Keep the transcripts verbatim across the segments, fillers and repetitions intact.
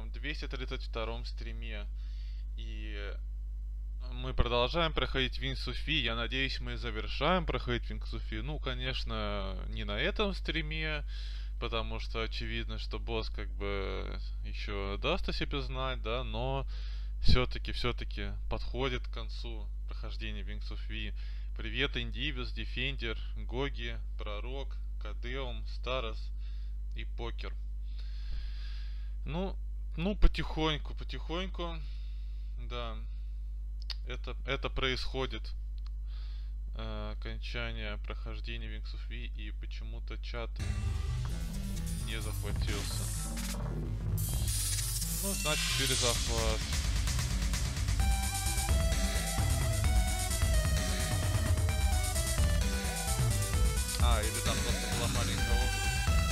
двести тридцать втором стриме. И мы продолжаем проходить Wings of Fi. Я надеюсь, мы завершаем проходить Wings of Fi. Ну, конечно, не на этом стриме, потому что очевидно, что босс как бы еще даст о себе знать, да, но все-таки, все-таки подходит к концу прохождения Wings of Fi. Привет, Индивис, Дефендер, Гоги, Пророк, Кадеум, Старос и Покер. Ну, ну, потихоньку, потихоньку, да, это, это происходит. Э, окончание прохождения Wings of Vi, и почему-то чат не захватился. Ну, значит, перезахват. А, или там просто была маленькая область.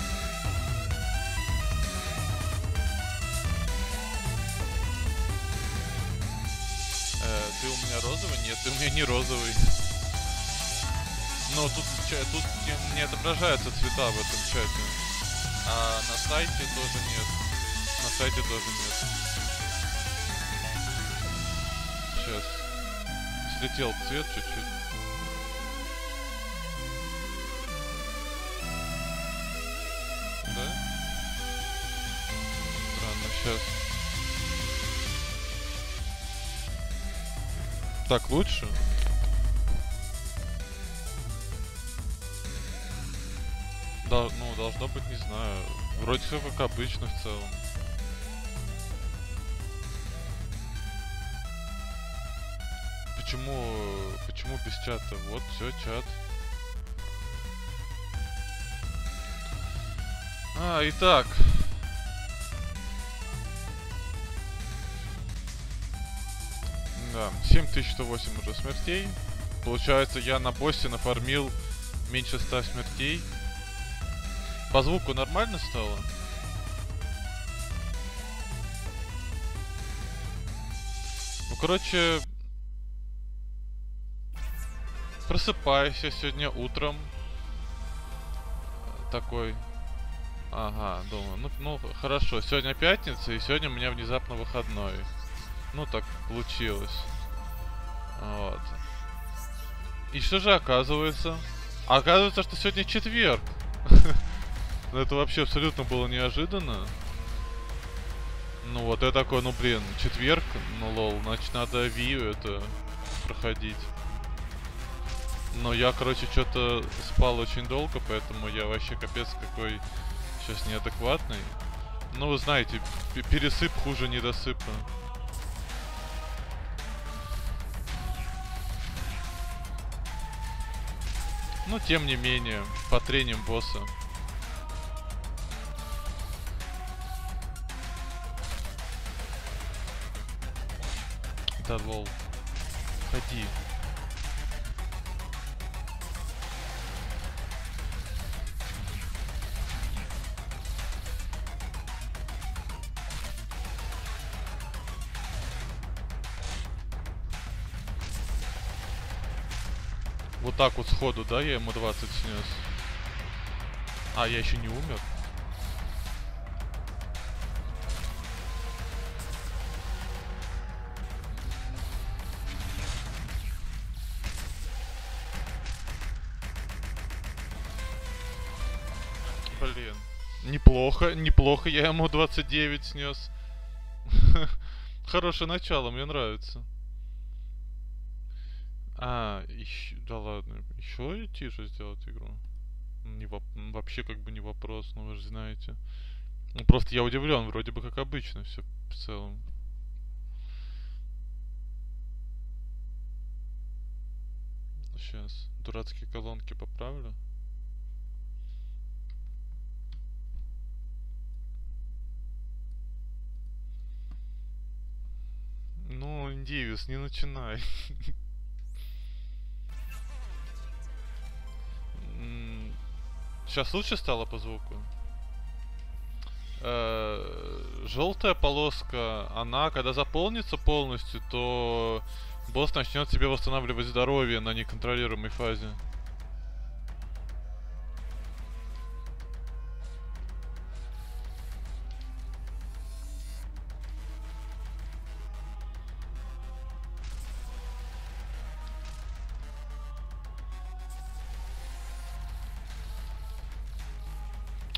Э, ты у меня розовый? Нет, ты у меня не розовый. Но тут, тут не отображаются цвета в этом чате. А на сайте тоже нет. На сайте тоже нет. Сейчас. Слетел цвет чуть-чуть. Да? Странно, сейчас. Так лучше? Да, ну, должно быть, не знаю. Вроде все как обычно в целом. Почему, почему без чата? Вот, все, чат. А, итак. Да, семь тысяч сто восемь уже смертей. Получается, я на боссе нафармил меньше ста смертей. По звуку нормально стало? Ну, короче, просыпаюсь я сегодня утром. Такой. Ага, думаю, ну, ну хорошо, сегодня пятница, и сегодня у меня внезапно выходной. Ну, так получилось. Вот. И что же оказывается? Оказывается, что сегодня четверг. Это вообще абсолютно было неожиданно. Ну вот, я такой, ну блин, четверг, ну лол, значит надо Вию это проходить. Но я, короче, что-то спал очень долго, поэтому я вообще капец какой сейчас неадекватный. Ну вы знаете, пересып хуже недосыпа. Но тем не менее, потреним босса. Да лол. Ходи. Вот так вот сходу, да, я ему двадцать снес. А, я еще не умер. Блин. Неплохо, неплохо, я ему двадцать девять снес. Хорошее начало, мне нравится. А, еще, да ладно, еще и тише сделать игру. Не воп, вообще как бы не вопрос, ну вы же знаете. Ну просто я удивлен, вроде бы как обычно все в целом. Сейчас дурацкие колонки поправлю. Ну, Индивис, не начинай. Сейчас лучше стало по звуку? Желтая полоска, она когда заполнится полностью, то босс начнет себе восстанавливать здоровье на неконтролируемой фазе.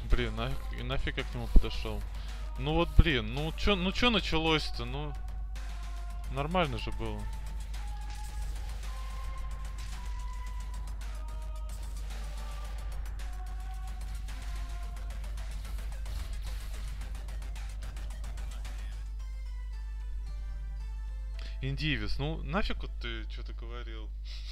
Блин, нафиг, нафиг я к нему подошел. Ну вот, блин, ну чё, ну чё началось-то? Ну, нормально же было. Индивис, ну нафиг вот ты что-то говорил.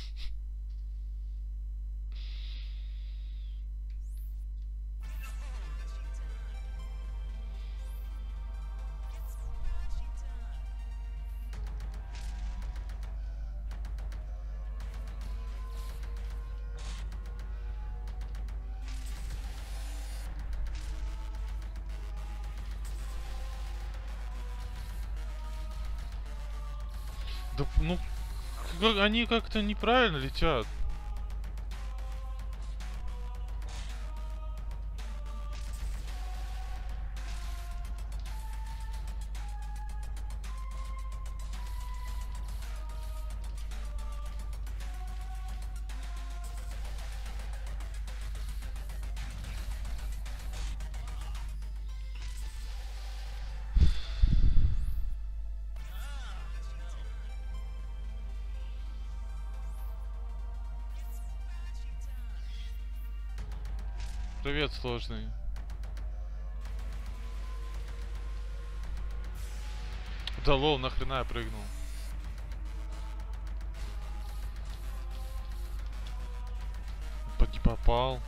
Да, ну, как- они как-то неправильно летят. Привет, сложный. Да лол, нахрена я прыгнул? Не попал.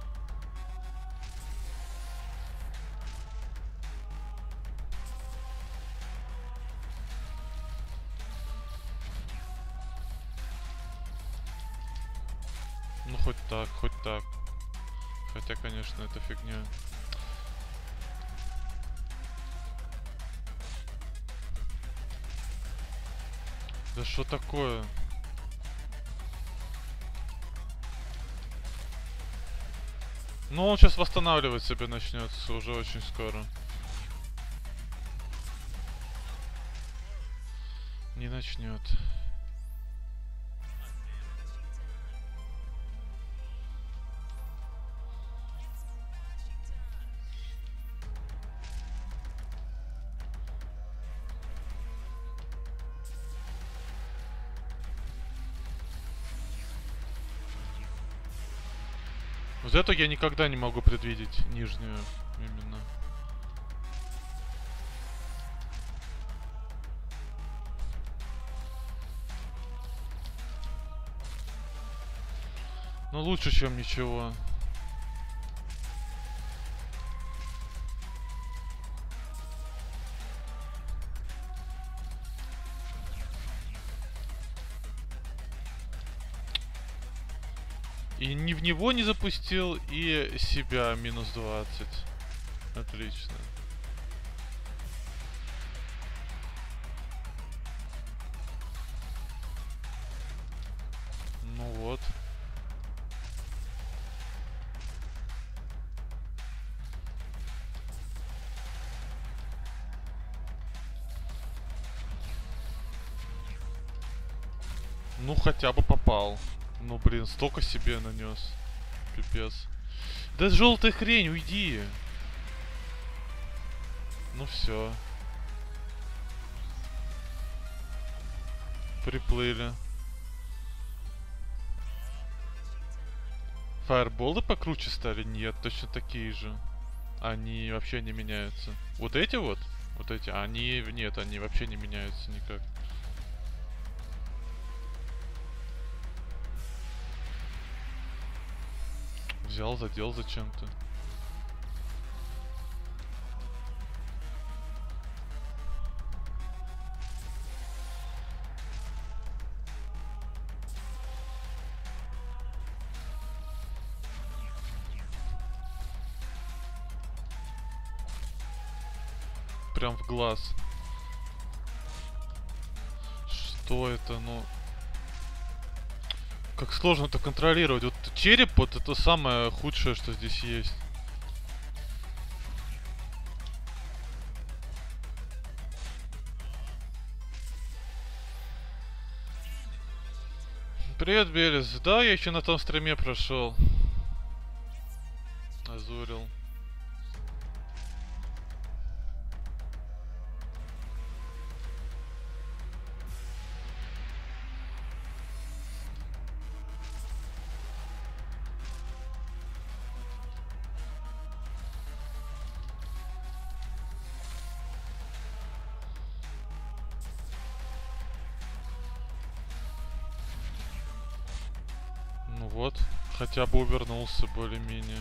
Ну хоть так, хоть так. Хотя, конечно, это фигня. Да что такое? Ну он сейчас восстанавливать себя начнется уже очень скоро. Не начнет. Вот это я никогда не могу предвидеть нижнюю именно. Ну лучше, чем ничего. И ни в него не запустил, и себя минус двадцать. Отлично. Ну вот. Ну хотя бы попал. Ну блин, столько себе нанес. Пипец. Да желтая хрень, уйди. Ну все. Приплыли. Фаерболы покруче стали? Нет, точно такие же. Они вообще не меняются. Вот эти вот? Вот эти? Они... Нет, они вообще не меняются никак. Взял, задел зачем-то. Прям в глаз. Что это, ну... Как сложно это контролировать. Вот череп, вот это самое худшее, что здесь есть. Привет, Белес. Да, я еще на том стриме прошел. Азурил. Вот, хотя бы увернулся более-менее.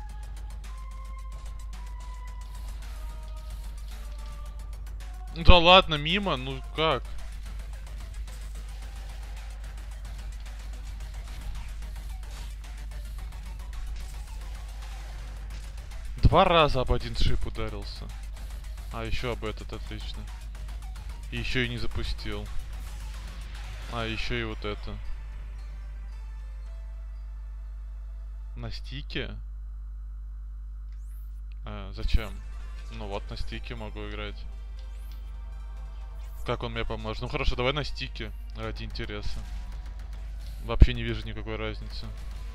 Да ладно, мимо, ну как? Два раза об один шип ударился. А, еще об этот, отлично. И еще и не запустил. А, еще и вот это. На стике? А, зачем? Ну вот, на стике могу играть. Как он мне поможет? Ну хорошо, давай на стике, ради интереса. Вообще не вижу никакой разницы.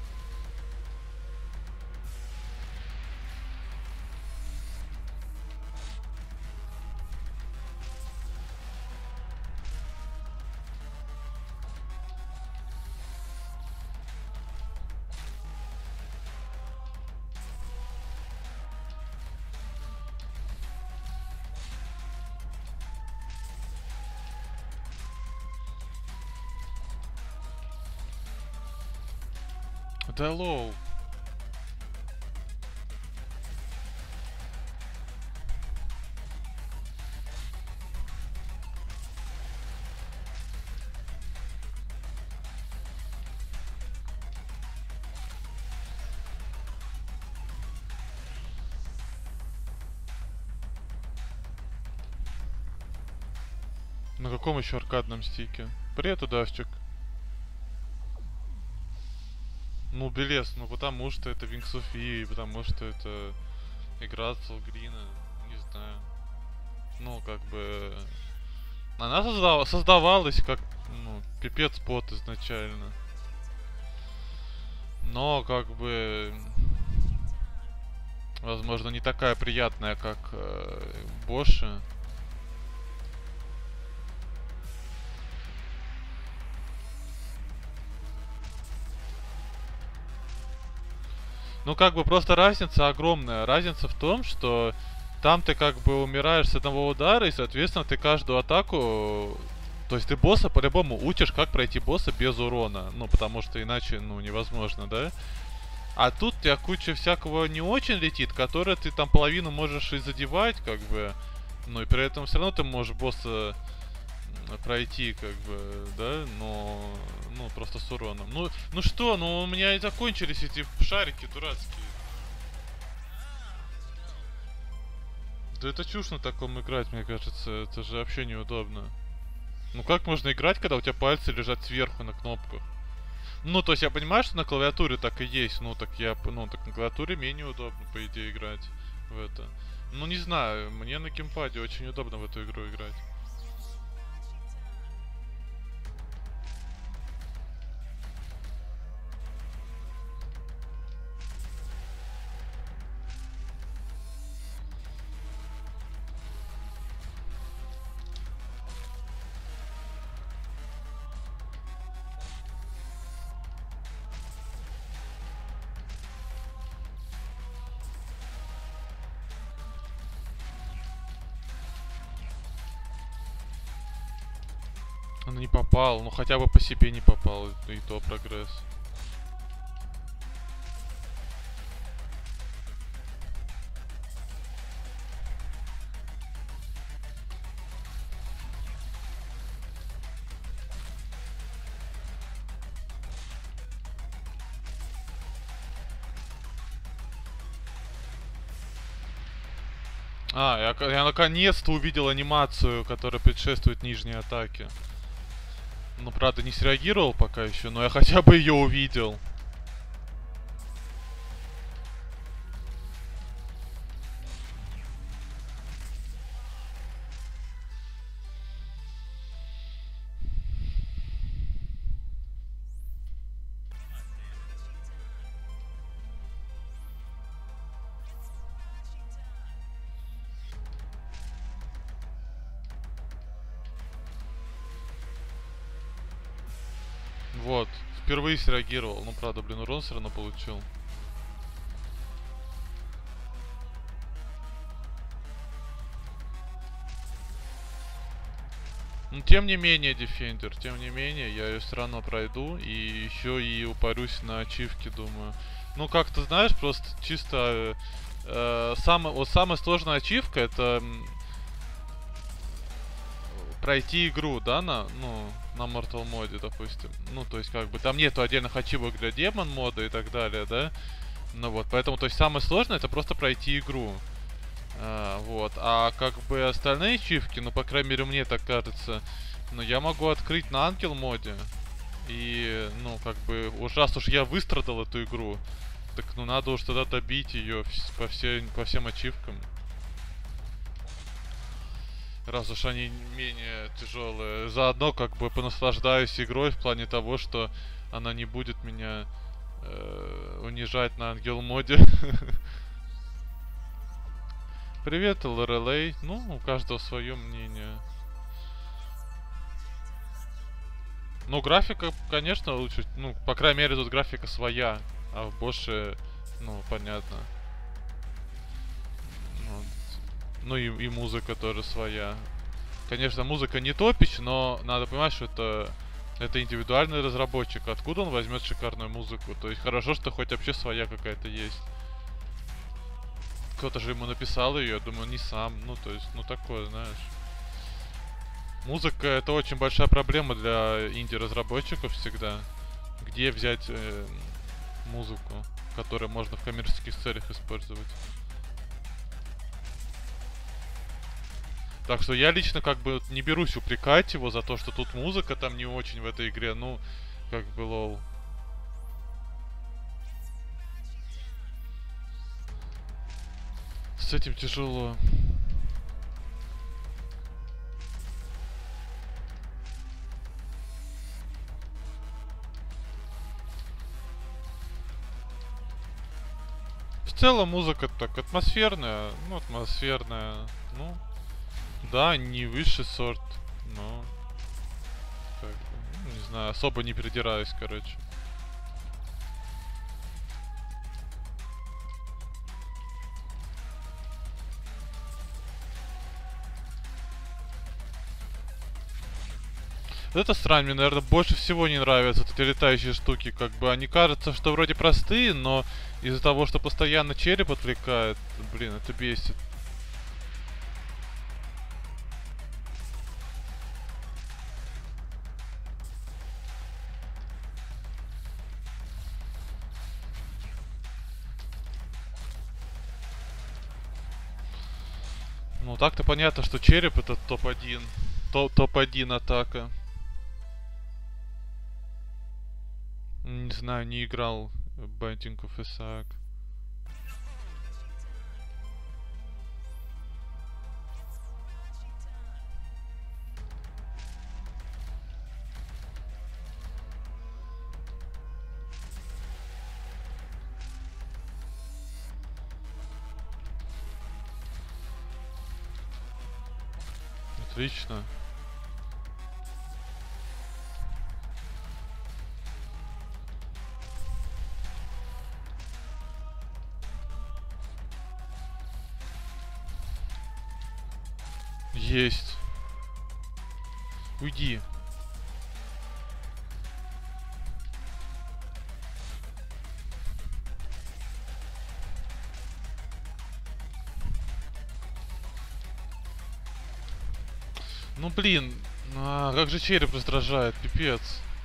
Да лоу. На каком еще аркадном стике? Привет, удавчик. Ну, белес, ну потому что это Wings of V, потому что это игра Солгрина, не знаю. Ну, как бы... Она создав... создавалась как, ну, пипец бот изначально. Но, как бы... Возможно, не такая приятная, как э, Боши. Ну, как бы просто разница огромная. Разница в том, что там ты как бы умираешь с одного удара, и, соответственно, ты каждую атаку... То есть ты босса по-любому учишь, как пройти босса без урона. Ну, потому что иначе, ну, невозможно, да? А тут у тебя куча всякого не очень летит, которое ты там половину можешь и задевать, как бы. Ну, и при этом все равно ты можешь босса пройти, как бы, да, но, ну, просто с уроном. Ну, ну что, ну у меня и закончились эти шарики дурацкие. Да это чушь на таком играть, мне кажется, это же вообще неудобно. Ну как можно играть, когда у тебя пальцы лежат сверху на кнопках? Ну, то есть я понимаю, что на клавиатуре так и есть, ну так я, ну так на клавиатуре менее удобно, по идее, играть в это. Ну не знаю, мне на геймпаде очень удобно в эту игру играть. Он не попал, ну хотя бы по себе не попал, и то прогресс. А, я, я наконец-то увидел анимацию, которая предшествует нижней атаке. Ну, правда, не среагировал пока еще, но я хотя бы ее увидел. Вот, впервые среагировал. Ну, правда, блин, урон все равно получил. Но тем не менее, Defender, тем не менее, я ее все равно пройду. И еще и упарюсь на ачивки, думаю. Ну, как ты знаешь, просто чисто... Э, самая, вот самая сложная ачивка — это... пройти игру, да, на, ну, на Mortal моде, допустим. Ну, то есть, как бы, там нету отдельных ачивок для демон мода и так далее, да. Ну вот, поэтому, то есть, самое сложное — это просто пройти игру. А, вот, а как бы остальные ачивки, ну, по крайней мере, мне так кажется, ну, я могу открыть на ангел моде. И, ну, как бы, уж раз уж я выстрадал эту игру, так, ну, надо уж тогда добить ее по, все, по всем ачивкам. Раз уж они менее тяжелые. Заодно как бы понаслаждаюсь игрой в плане того, что она не будет меня э, унижать на ангел моде. Привет, эл эр эл эй. Ну, у каждого свое мнение. Ну, графика, конечно, лучше. Ну, по крайней мере, тут графика своя. А в Боше, ну, понятно. Вот. Ну и, и музыка тоже своя. Конечно, музыка не топич, но надо понимать, что это, это индивидуальный разработчик. Откуда он возьмет шикарную музыку? То есть хорошо, что хоть вообще своя какая-то есть. Кто-то же ему написал ее, я думаю, не сам. Ну, то есть, ну такое, знаешь. Музыка — это очень большая проблема для инди-разработчиков всегда. Где взять э, музыку, которую можно в коммерческих целях использовать? Так что я лично как бы не берусь упрекать его за то, что тут музыка там не очень в этой игре. Ну, как бы лол. С этим тяжело. В целом музыка так атмосферная. Ну, атмосферная. Ну, да, не высший сорт. Но, как бы, не знаю, особо не придираюсь, короче. Вот эта срань мне, наверное, больше всего не нравятся, эти летающие штуки. Как бы они кажутся, что вроде простые, но из-за того, что постоянно череп отвлекает, блин, это бесит. Ну так-то понятно, что череп это топ один. топ один атака. Не знаю, не играл в Binding of Isaac. Отлично. Есть. Уйди. Ну блин, а, как же череп раздражает, пипец.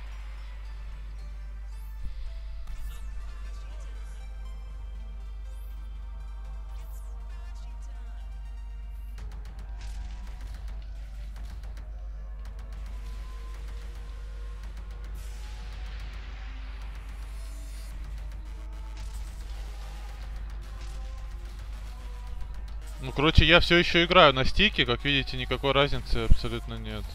Ну, короче, я все еще играю на стике, как видите, никакой разницы абсолютно нет.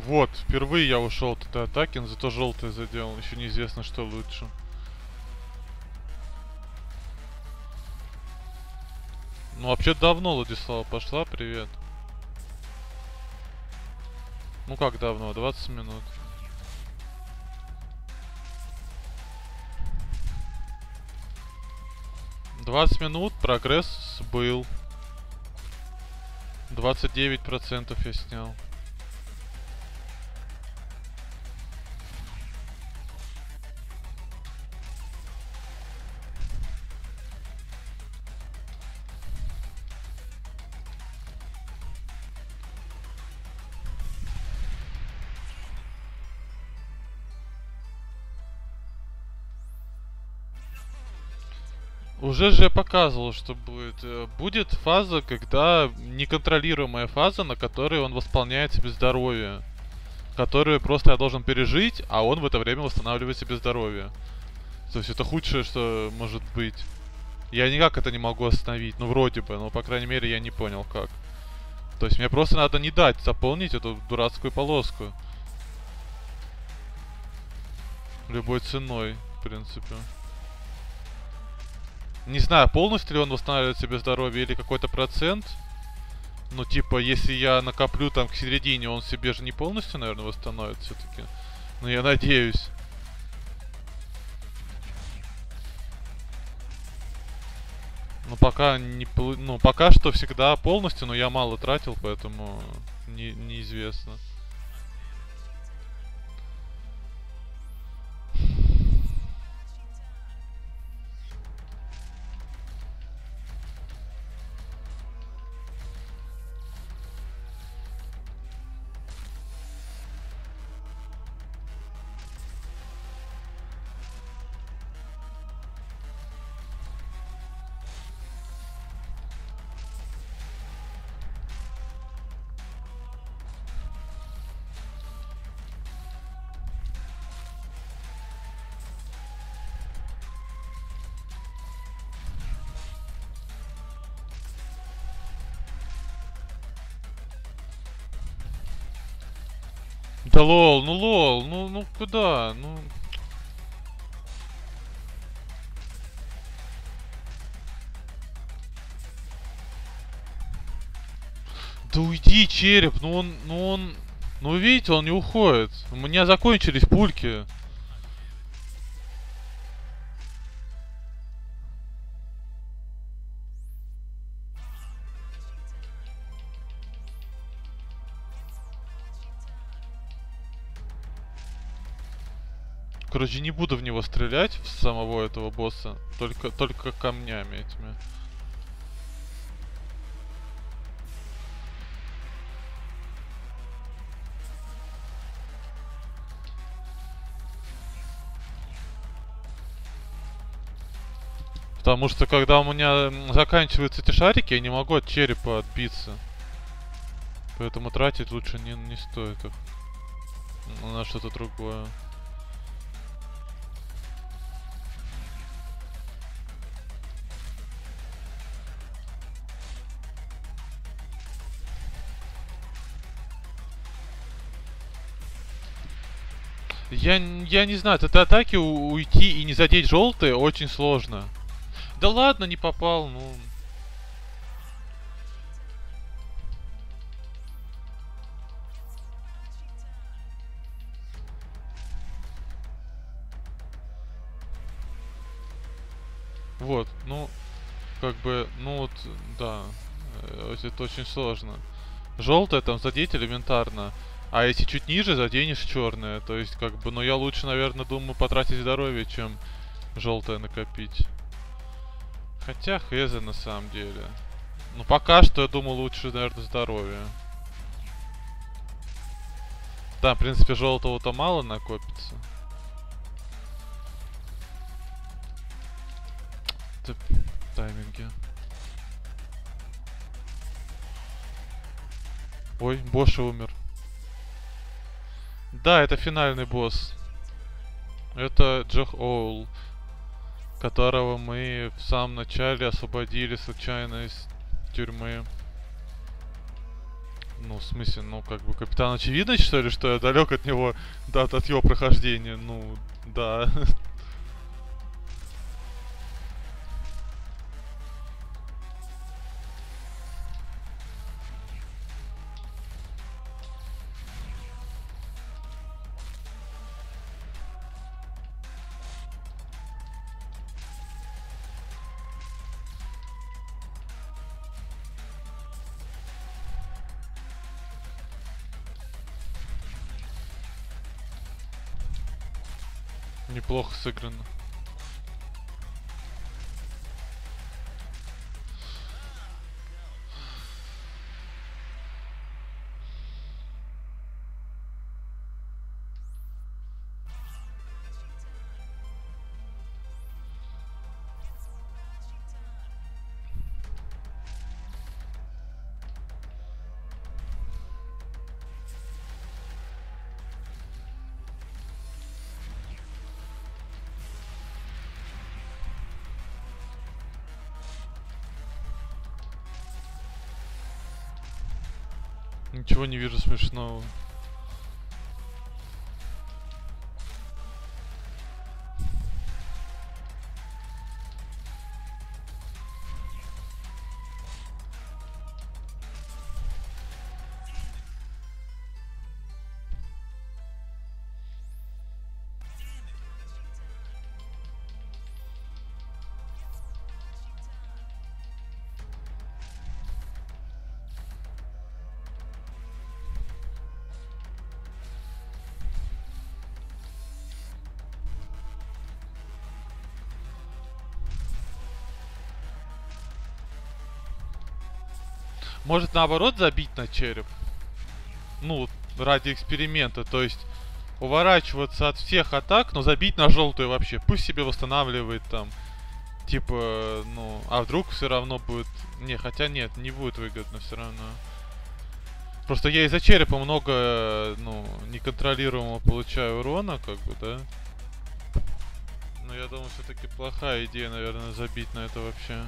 Вот, впервые я ушел от этой атаки, но зато желтый задел. Еще неизвестно, что лучше. Ну, вообще давно Владислава пошла, привет. Ну как давно? двадцать минут. двадцать минут, прогресс был. двадцать девять процентов я снял. Уже же я показывал, что будет. Будет фаза, когда неконтролируемая фаза, на которой он восполняет себе здоровье. Которую просто я должен пережить, а он в это время восстанавливает себе здоровье. То есть это худшее, что может быть. Я никак это не могу остановить, ну вроде бы, но по крайней мере я не понял как. То есть мне просто надо не дать заполнить эту дурацкую полоску. Любой ценой, в принципе. Не знаю, полностью ли он восстанавливает себе здоровье или какой-то процент. Ну, типа, если я накоплю там к середине, он себе же не полностью, наверное, восстановит все-таки. Ну, я надеюсь. Ну, пока не... Ну, пока что всегда полностью, но я мало тратил, поэтому не, неизвестно. Да лол, ну лол, ну, ну куда, ну... Да уйди, череп, ну он, ну он... Ну видите, он не уходит. У меня закончились пульки. Короче, не буду в него стрелять, в самого этого босса. Только, только камнями этими. Потому что когда у меня заканчиваются эти шарики, я не могу от черепа отбиться. Поэтому тратить лучше не, не стоит их. На что-то другое. Я, я не знаю, от этой атаки уйти и не задеть желтые очень сложно. Да ладно, не попал, ну... Вот, ну, как бы, ну вот, да, это очень сложно. Желтое там задеть элементарно, а если чуть ниже, заденешь черное. То есть, как бы, ну я лучше, наверное, думаю, потратить здоровье, чем желтое накопить. Хотя, хз на самом деле. Ну, пока что, я думаю, лучше, наверное, здоровье. Да, в принципе, желтого-то мало накопится. Тайминги. Ой, Боша умер. Да, это финальный босс. Это Джох Оул, которого мы в самом начале освободили случайно из тюрьмы. Ну, в смысле, ну, как бы, Капитан Очевидность, что ли, что я далек от него, да, от его прохождения? Ну, да. Неплохо сыграно. Ничего не вижу смешного. Может, наоборот забить на череп? Ну, ради эксперимента, то есть уворачиваться от всех атак, но забить на желтую вообще. Пусть себе восстанавливает там. Типа, ну, а вдруг все равно будет... Не, хотя нет, не будет выгодно все равно. Просто я из-за черепа много, ну, неконтролируемого получаю урона, как бы, да? Но я думаю, все-таки плохая идея, наверное, забить на это вообще.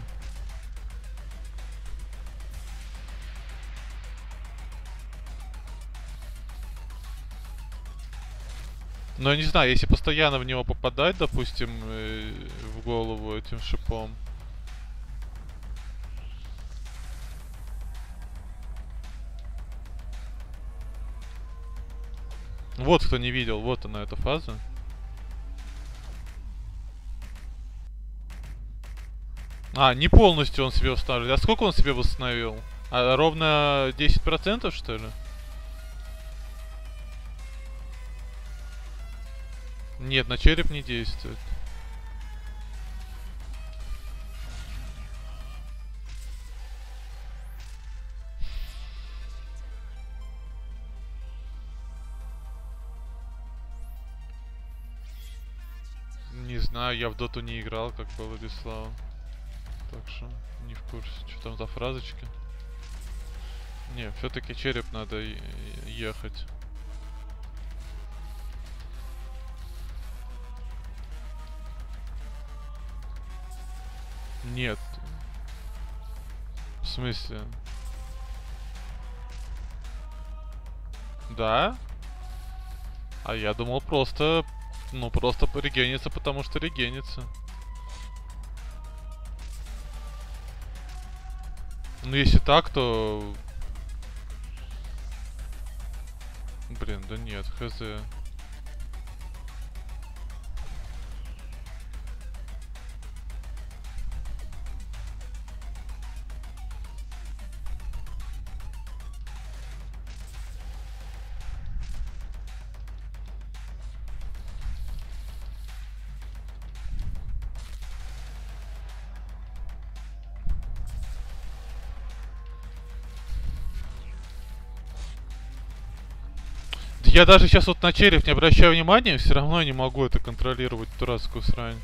Но я не знаю, если постоянно в него попадать, допустим, в голову этим шипом. Вот кто не видел, вот она, эта фаза. А, не полностью он себе восстанавливает. А сколько он себе восстановил? А, ровно десять процентов, что ли? Нет, на череп не действует. Не знаю, я в доту не играл, как по Владиславу. Так что не в курсе. Что там за фразочки? Не, все-таки череп надо ехать. Нет. В смысле? Да? А я думал просто... Ну, просто регенится, потому что регенится. Ну, если так, то... Блин, да нет, хз. Я даже сейчас вот на череп не обращаю внимания, все равно не могу это контролировать, дурацкую срань.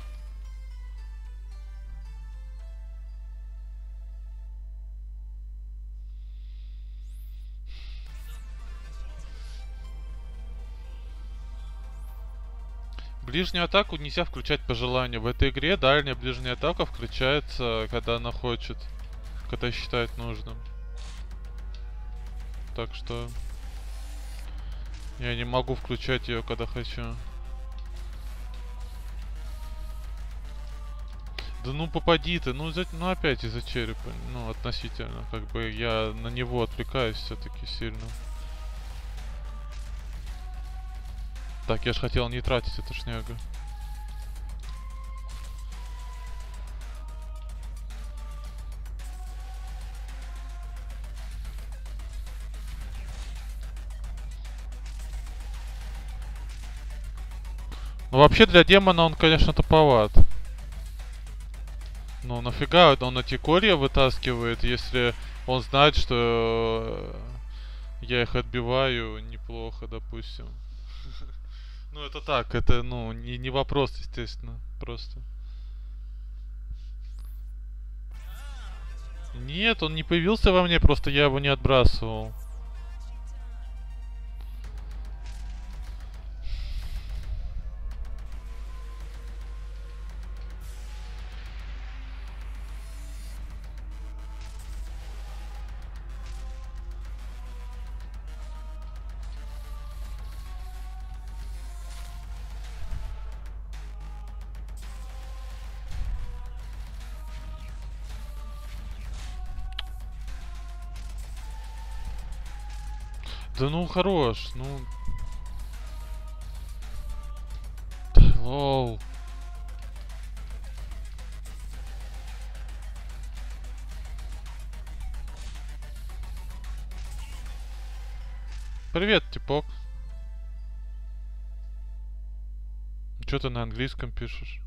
Ближнюю атаку нельзя включать по желанию. В этой игре дальняя ближняя атака включается, когда она хочет, когда считает нужным. Так что я не могу включать ее, когда хочу. Да ну попади ты, ну, за, ну опять из-за черепа, ну относительно, как бы я на него отвлекаюсь все-таки сильно. Так, я ж хотел не тратить эту шнягу. Ну вообще для демона он, конечно, туповат. Ну нафига он эти колья вытаскивает, если он знает, что я их отбиваю неплохо, допустим. Ну это так, это ну не, не вопрос, естественно, просто. Нет, он не появился во мне, просто я его не отбрасывал. Да ну хорош, ну... Лол. Привет, типок. Чё ты на английском пишешь?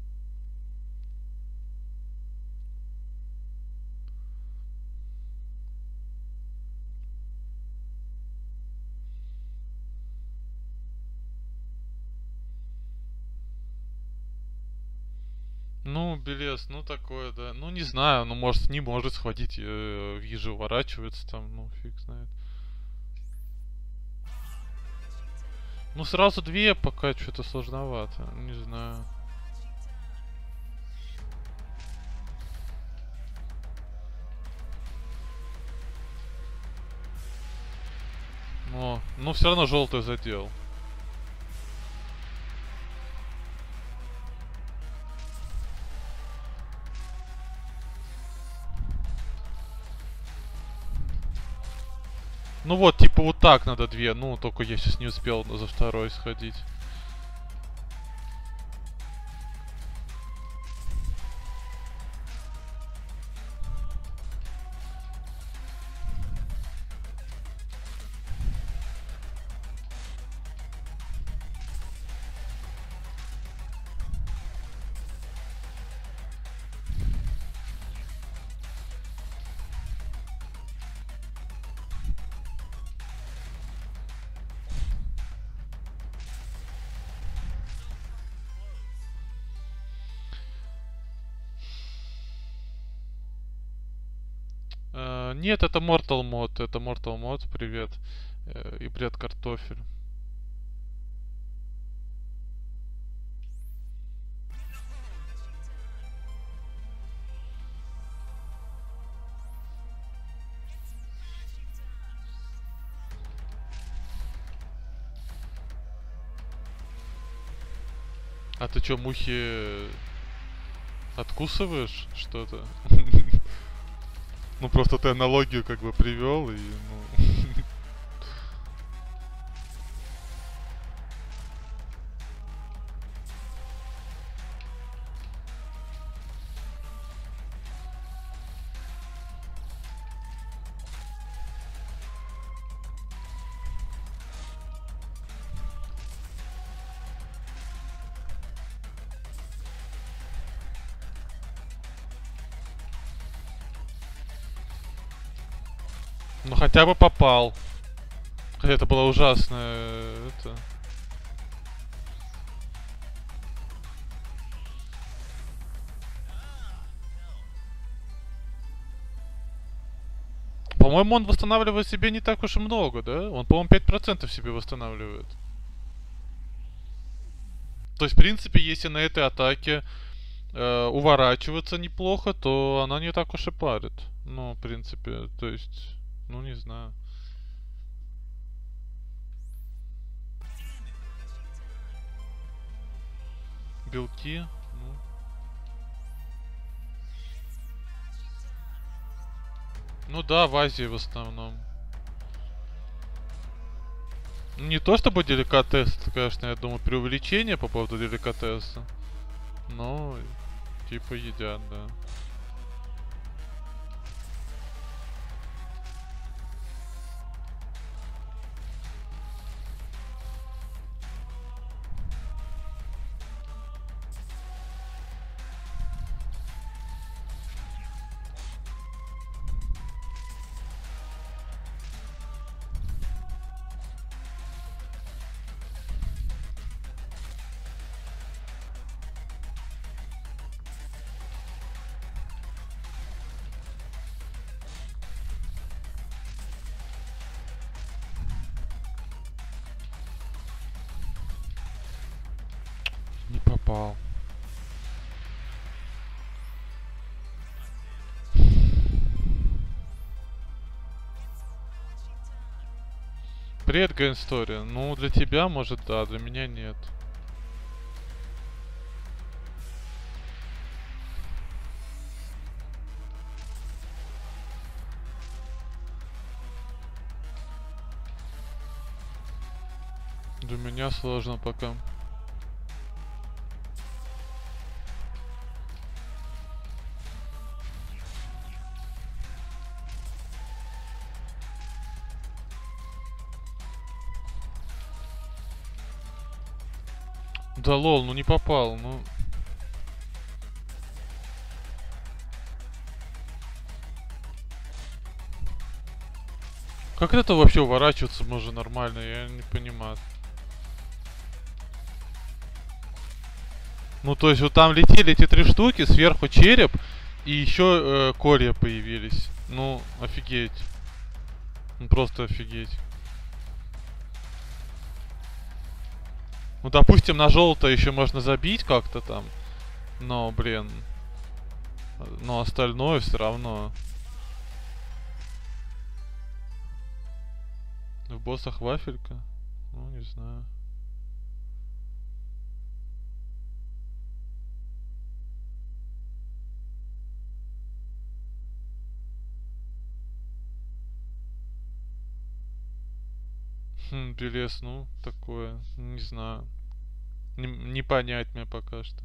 Ну, Белес, ну такое, да. Ну, не знаю, ну, может, не может схватить, э, вижу, уворачивается там, ну, фиг знает. Ну, сразу две пока что-то сложновато, не знаю. О, ну, все равно желтый задел. Ну вот, типа вот так надо две. Ну, только я сейчас не успел за второй сходить. Э, нет, это Mortal мод. Это Mortal мод, привет. Э, и бред картофель. А ты чё, мухи откусываешь что-то? Ну просто ты аналогию как бы привел и ну. Ну хотя бы попал. Хотя это было ужасно. Это... По-моему, он восстанавливает себе не так уж и много, да? Он, по-моему, пять процентов себе восстанавливает. То есть, в принципе, если на этой атаке э, уворачиваться неплохо, то она не так уж и парит. Ну, в принципе, то есть, ну, не знаю. белки. Ну. Ну да, в Азии в основном. Не то чтобы деликатес, это, конечно, я думаю, преувеличение по поводу деликатеса. Но, типа, едят, да. Не попал. Привет, Game Story. Ну, для тебя, может, да, для меня нет. Для меня сложно пока. Да лол, ну не попал, ну. Как это вообще уворачиваться можно нормально, я не понимаю. Ну то есть вот там летели эти три штуки, сверху череп и еще э, колья появились. Ну, офигеть. Ну просто офигеть. Ну допустим на желтое еще можно забить как-то там. Но, блин. Но остальное все равно. В боссах вафелька? Ну, не знаю. Хм, Белес, ну, такое. Не знаю. Не, не понять мне пока что.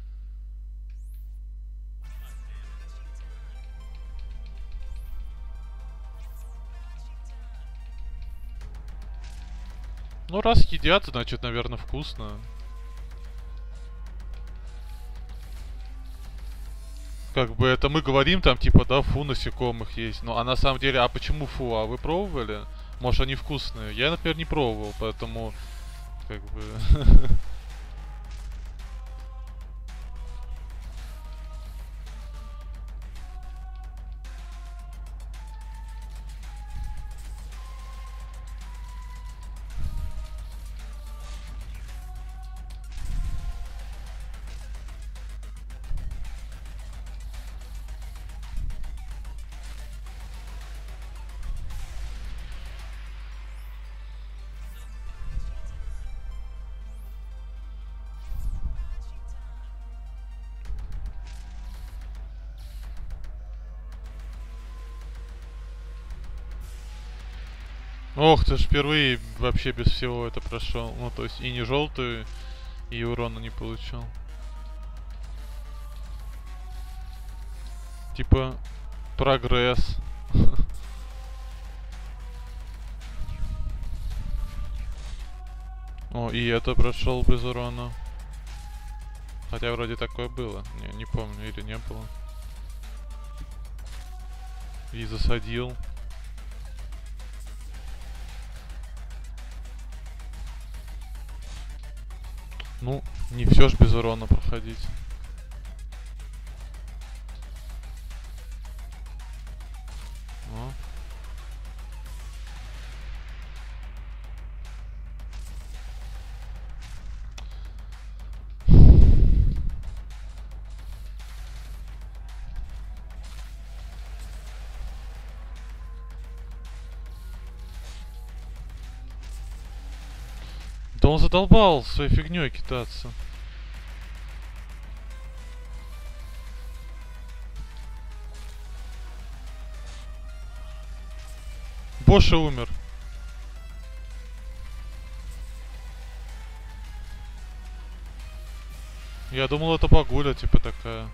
Ну, раз едят, значит, наверное, вкусно. Как бы это мы говорим там, типа, да, фу, насекомых есть. Ну, а на самом деле, а почему фу? А вы пробовали? Может, они вкусные? Я, например, не пробовал, поэтому, как бы... Ох, ты ж впервые вообще без всего это прошел. Ну, то есть и не желтую, и урона не получил. Типа, прогресс. О, и это прошел без урона. Хотя вроде такое было. Не, не помню, или не было. И засадил. Ну, не все ж без урона проходить. О. Да он задолбал своей фигней кидаться. Поши умер. Я думал, это багуля, типа такая.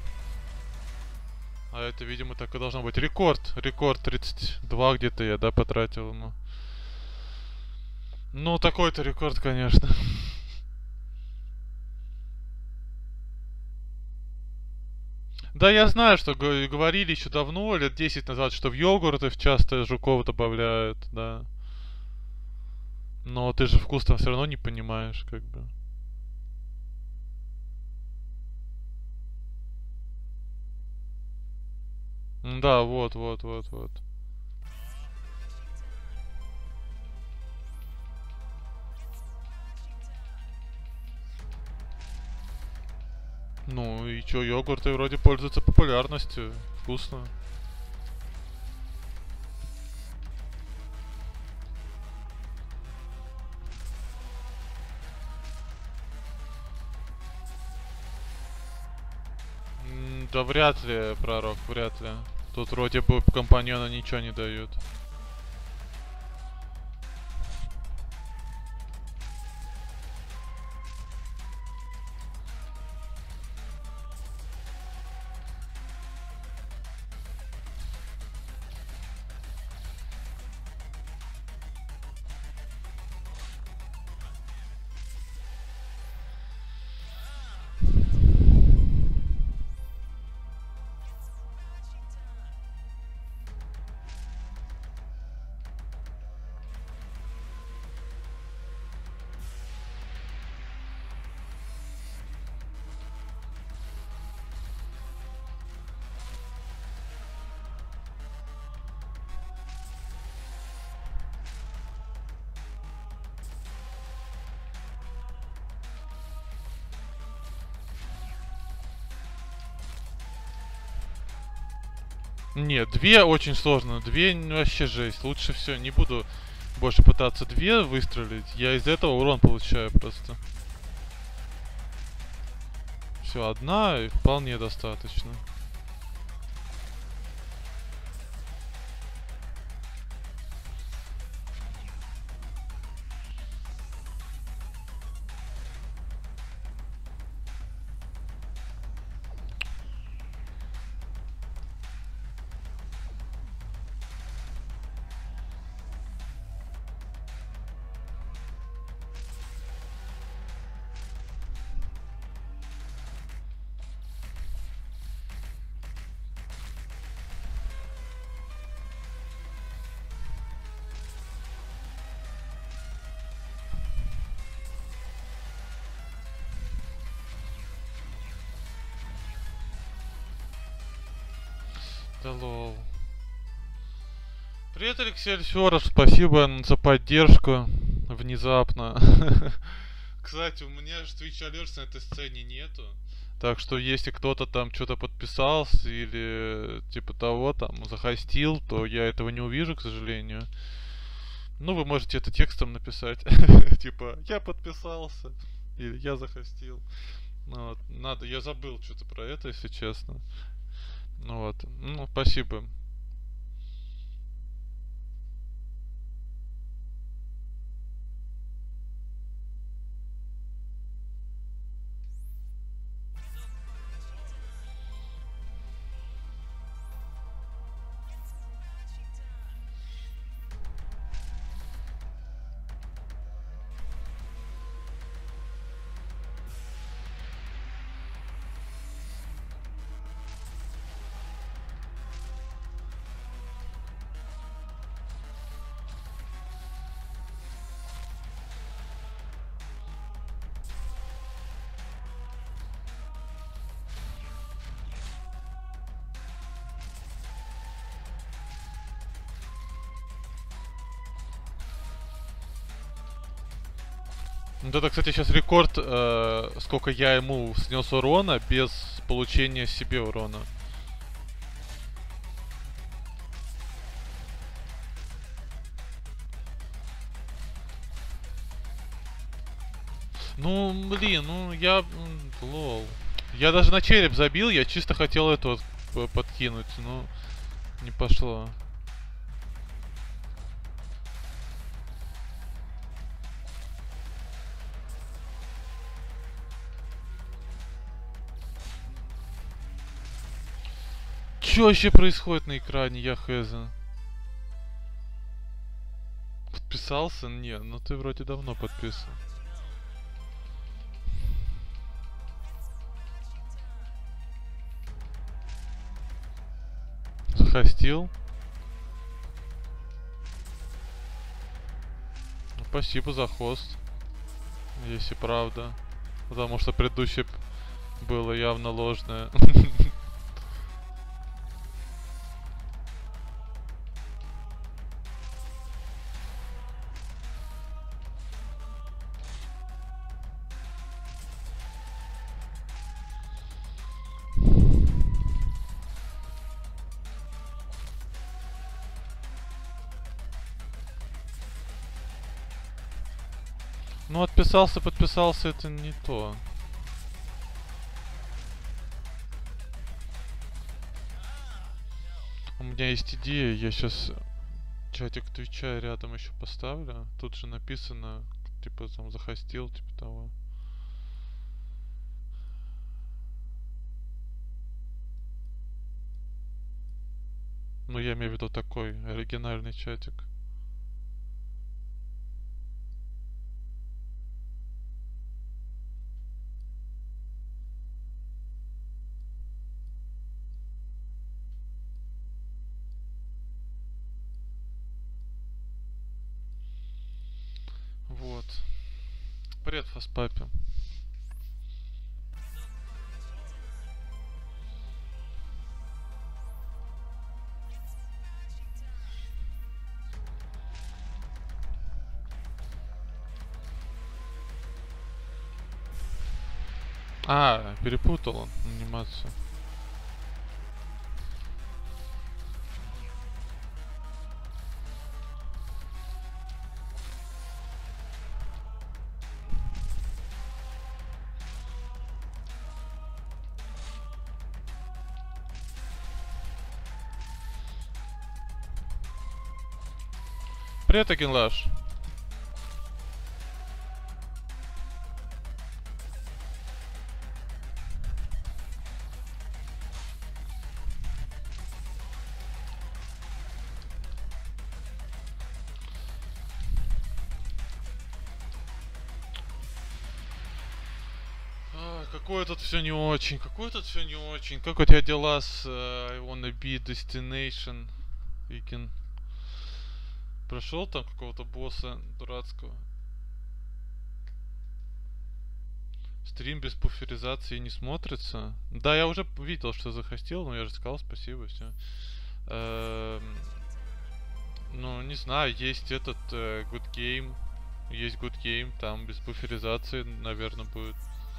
А это, видимо, так и должно быть. Рекорд. Рекорд тридцать два где-то я, да, потратил. Ну, ну такой-то рекорд, конечно. Да, я знаю, что говорили еще давно, лет десять назад, что в йогурты часто жуков добавляют, да. Но ты же вкус там все равно не понимаешь, как бы. Да, вот, вот, вот, вот. Ну и чё, йогурты вроде пользуются популярностью. Вкусно. М, Да вряд ли, пророк, вряд ли. Тут вроде бы компаньона ничего не дают. Нет, две очень сложно. Две вообще жесть. Лучше все, не буду больше пытаться две выстрелить. Я из-за этого урон получаю просто. Все, одна и вполне достаточно. Да лол. Привет, Алексей Альферов, спасибо за поддержку. Внезапно. Кстати, у меня же Twitch Alerts на этой сцене нету. Так что если кто-то там что-то подписался или типа того там захостил, то я этого не увижу, к сожалению. Ну, вы можете это текстом написать. Типа, я подписался. Или я захостил. Ну, вот, надо, я забыл что-то про это, если честно. Ну вот, ну, спасибо. Вот это, кстати, сейчас рекорд, э, сколько я ему снес урона без получения себе урона. Ну, блин, ну я... Лол. Я даже на череп забил, я чисто хотел это вот подкинуть, но не пошло. Что вообще происходит на экране, я хз? Подписался? Не, ну ты вроде давно подписан. Захостил? Ну, спасибо за хост. Если правда. Потому что предыдущее было явно ложное. Ну, отписался, подписался, это не то. У меня есть идея, я сейчас чатик Твича рядом еще поставлю. Тут же написано, типа там захостил, типа того. Ну, я имею в виду такой оригинальный чатик. Вот. Привет, Фаспапе. А, перепутал он анимацию. Привет, Агенлаш. Какое тут все не очень, какое тут все не очень. Как у тебя дела с uh, I Wanna Be Destination Weekend? Прошел там какого-то босса дурацкого? Стрим без пуферизации не смотрится? Да, я уже видел, что захостил, но я же сказал спасибо, все. Эм, ну, не знаю, есть этот э, Good Game. Есть Good Game, там без пуферизации, наверное, будет.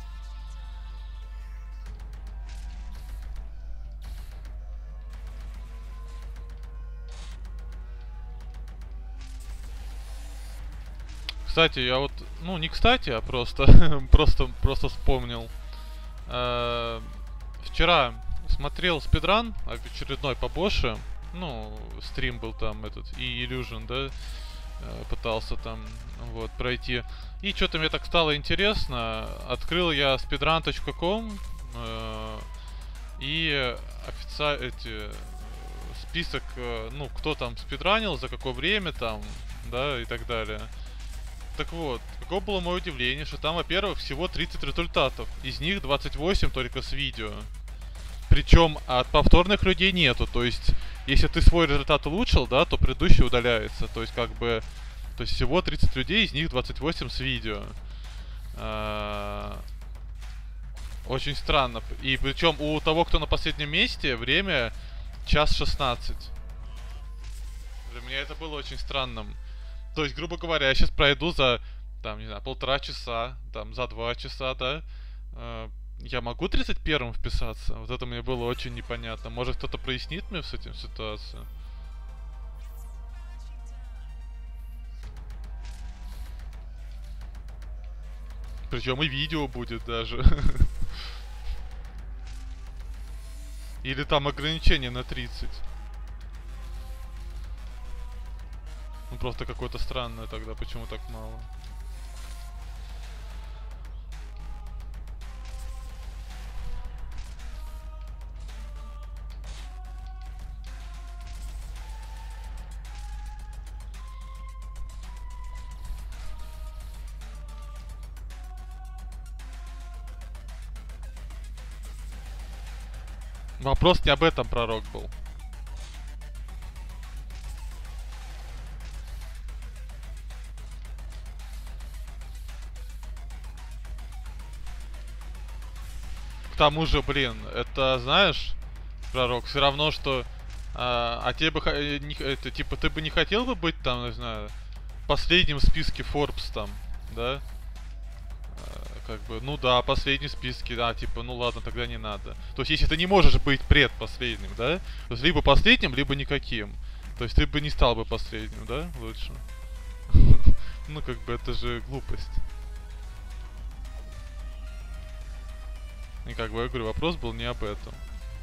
Кстати, я вот, ну не кстати, а просто, просто, просто вспомнил. Э, вчера смотрел спидран очередной по Боши. Ну, стрим был там этот, и Illusion, да, э, пытался там, вот, пройти. И что-то мне так стало интересно. Открыл я speedrun точка ком э, и официально эти список, э, ну, кто там спидранил, за какое время там, да, и так далее. Так вот, каково было мое удивление, что там, во-первых, всего тридцать результатов. Из них двадцать восемь только с видео. Причем от повторных людей нету. То есть, если ты свой результат улучшил, да, то предыдущий удаляется. То есть, как бы... То есть, всего тридцать людей, из них двадцать восемь с видео. А-а- очень странно. И причем у того, кто на последнем месте, время час шестнадцать. Для меня это было очень странным. То есть, грубо говоря, я сейчас пройду за, там, не знаю, полтора часа, там, за два часа, да. Э, я могу тридцать первым вписаться? Вот это мне было очень непонятно. Может, кто-то прояснит мне с этим ситуацию? Причем и видео будет даже. Или там ограничение на тридцать. Ну просто какое-то странное тогда, почему так мало? Вопрос не об этом, пророк, был. К тому же, блин, это, знаешь, пророк, все равно, что... А, а тебе бы... Не, это, типа, ты бы не хотел бы быть там, не знаю, в последнем списке Forbes там, да? Как бы, ну да, последний в списке, да, типа, ну ладно, тогда не надо. То есть, если ты не можешь быть предпоследним, да, то есть, либо последним, либо никаким. То есть, ты бы не стал бы последним, да, лучше. Ну, как бы, это же глупость. И как бы, я говорю, вопрос был не об этом.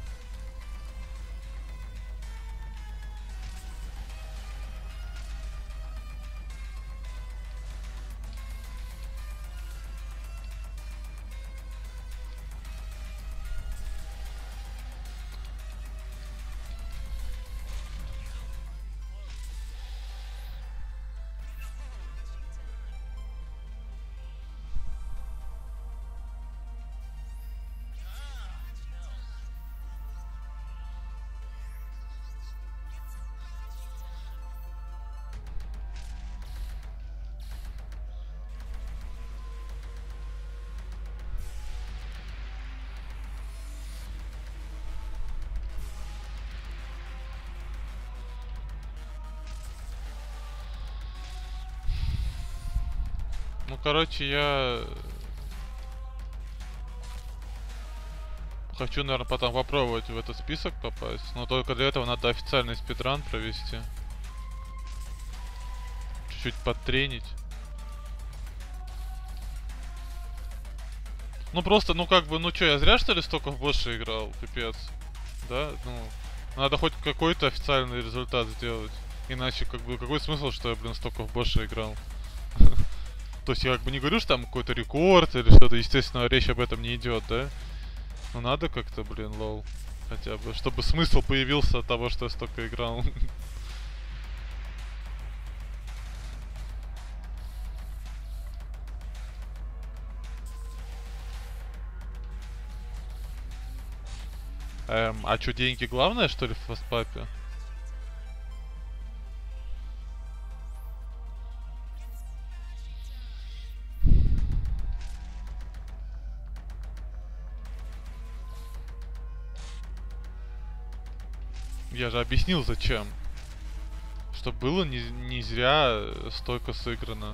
Ну, короче, я хочу, наверное, потом попробовать в этот список попасть. Но только для этого надо официальный спидран провести. Чуть-чуть подтренить. Ну просто, ну как бы, ну чё, я зря что ли столько в Боши играл? Пипец. Да? Ну, надо хоть какой-то официальный результат сделать. Иначе, как бы, какой смысл, что я, блин, столько в Боши играл? То есть я как бы не говорю, что там какой-то рекорд или что-то, естественно, речь об этом не идет, да? Ну надо как-то, блин, лол. Хотя бы, чтобы смысл появился от того, что я столько играл. Эм, а чё, деньги главное, что ли, в фастпапе? Я же объяснил, зачем. Чтобы было не, не зря столько сыграно.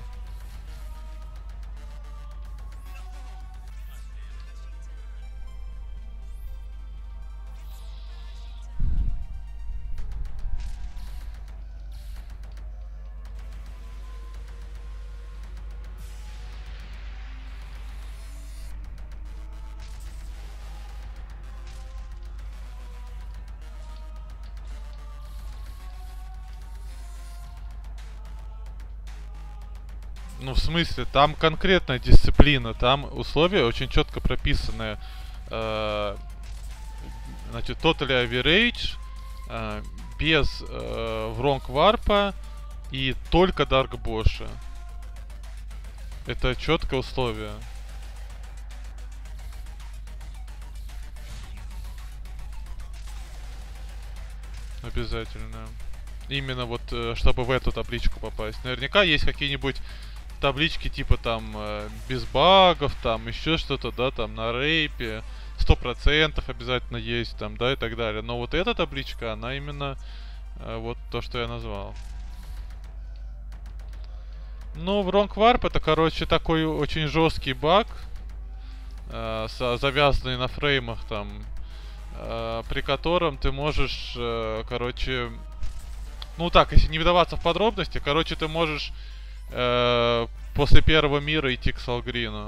Ну, в смысле, там конкретная дисциплина, там условия очень четко прописаны. Э, значит, Totally Average, э, без э, Wrong Warp и только Dark Bosch. Это четкое условие. Обязательно. Именно вот, чтобы в эту табличку попасть. Наверняка есть какие-нибудь таблички типа там э, без багов, там еще что-то, да, там на рейпе. Сто процентов обязательно есть там, да, и так далее. Но вот эта табличка, она именно э, вот то, что я назвал. Ну, Wrong Warp это, короче, такой очень жесткий баг, э, завязанный на фреймах там, э, при котором ты можешь, э, короче, ну так, если не вдаваться в подробности, короче, ты можешь э, после первого мира идти к Салгрину.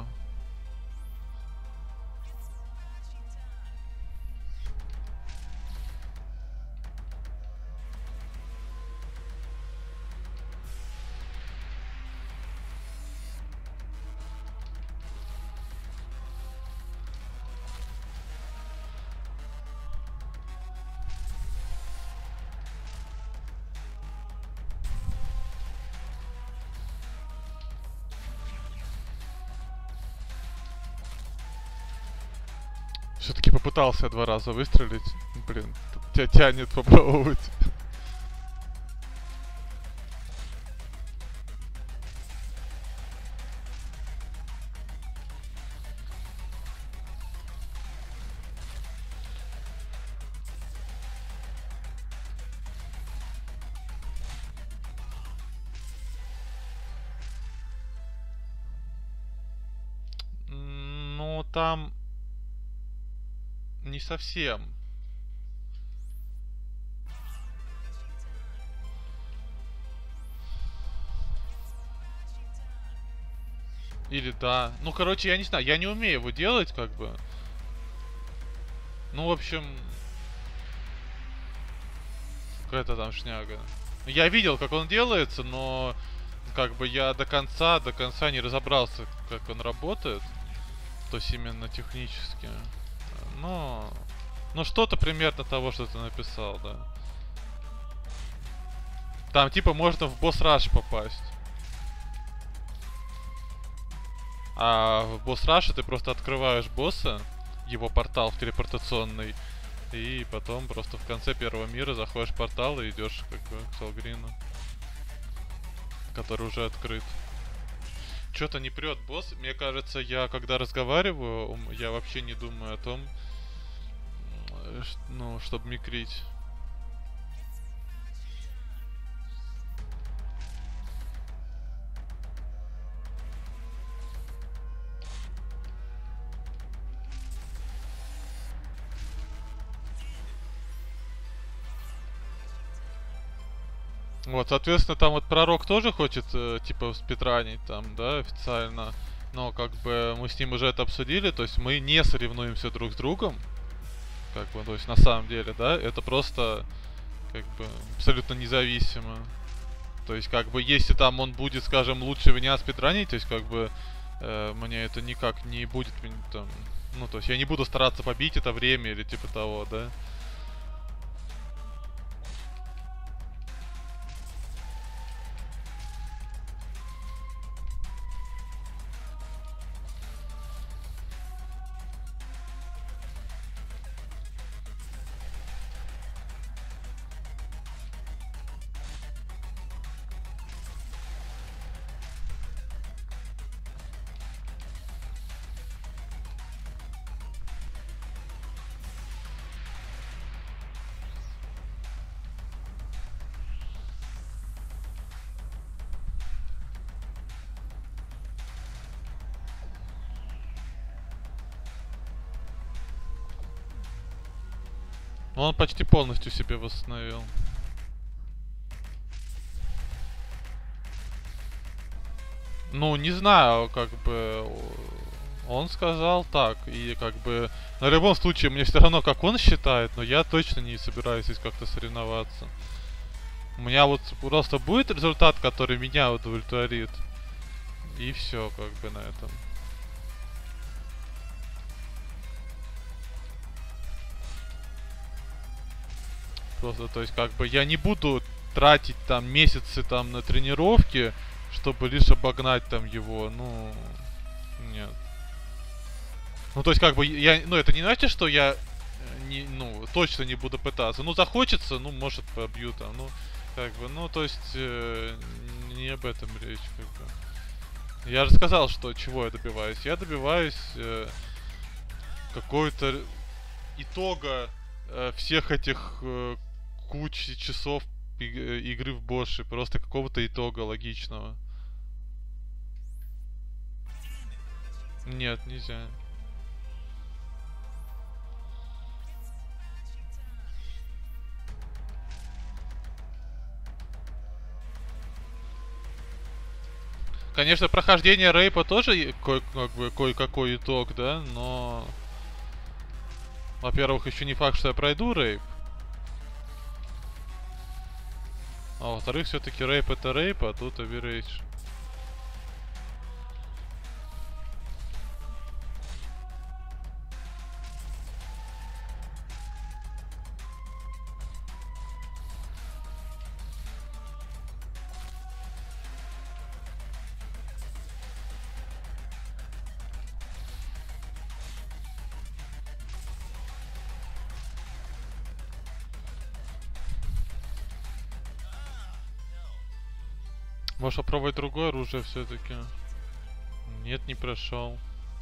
Все-таки попытался два раза выстрелить. Блин, тебя тянет попробовать. Ну, там не совсем. Или да. Ну, короче, я не знаю, я не умею его делать, как бы. Ну, в общем... Какая-то там шняга. Я видел, как он делается, но... Как бы я до конца, до конца не разобрался, как он работает. То есть именно технически. Но... Ну, что-то примерно того, что ты написал, да. Там, типа, можно в босс-раш попасть. А в босс-раше ты просто открываешь босса, его портал в телепортационный, и потом просто в конце первого мира заходишь в портал и идешь как бы к Салгрину, который уже открыт. Что-то не прет босс. Мне кажется, я когда разговариваю, я вообще не думаю о том, ну, чтобы микрить. Вот, соответственно, там вот пророк тоже хочет, э, типа, спидранить там, да, официально. Но, как бы, мы с ним уже это обсудили, то есть мы не соревнуемся друг с другом. Как бы, то есть, на самом деле, да, это просто, как бы, абсолютно независимо. То есть, как бы, если там он будет, скажем, лучше меня спидранить, то есть, как бы, э, мне это никак не будет, там, ну, то есть, я не буду стараться побить это время или типа того, да. Ну, он почти полностью себе восстановил. Ну, не знаю, как бы... Он сказал так, и как бы... На любом случае, мне все равно, как он считает, но я точно не собираюсь здесь как-то соревноваться. У меня вот просто будет результат, который меня удовлетворит. И все, как бы, на этом. Просто, то есть, как бы, я не буду тратить там месяцы там на тренировки, чтобы лишь обогнать там его, ну... Нет. Ну, то есть, как бы, я... Ну, это не значит, что я... Не, ну, точно не буду пытаться. Ну, захочется, ну, может, побью там, ну... Как бы, ну, то есть... Э, не об этом речь, как бы. Я же сказал, что чего я добиваюсь. Я добиваюсь... Э, какой-то... итога э, всех этих... Э, кучи часов игры в Боши. Просто какого-то итога логичного. Нет, нельзя. Конечно, прохождение рейпа тоже кое, как бы, кое-какой итог, да, но... Во-первых, еще не факт, что я пройду рейп. А во-вторых, все-таки рейп это рейп, а тут оверейдж. Можешь попробовать другое оружие все-таки. Нет, не прошел.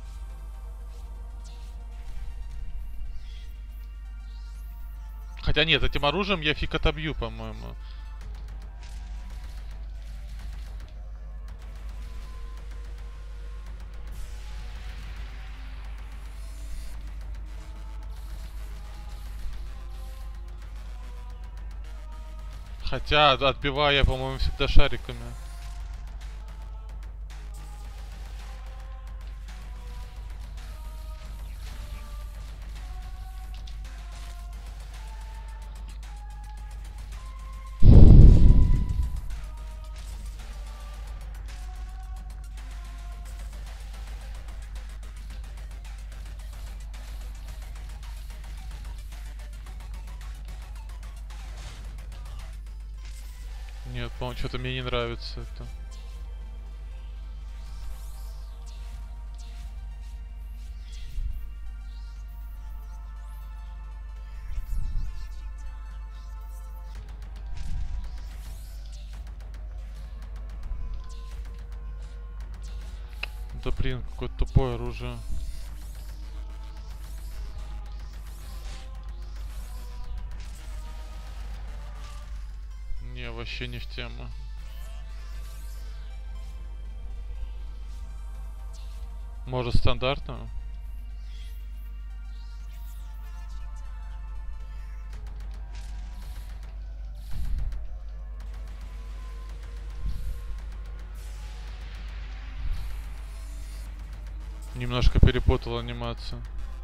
Хотя нет, этим оружием я фиг отобью, по-моему. Хотя отбиваю я, по-моему, всегда шариками. Нет, по-моему, что-то мне не нравится это. Да блин, какое-то тупое оружие. Не, вообще не в тему. Может, стандартную? Немножко перепутал анимацию.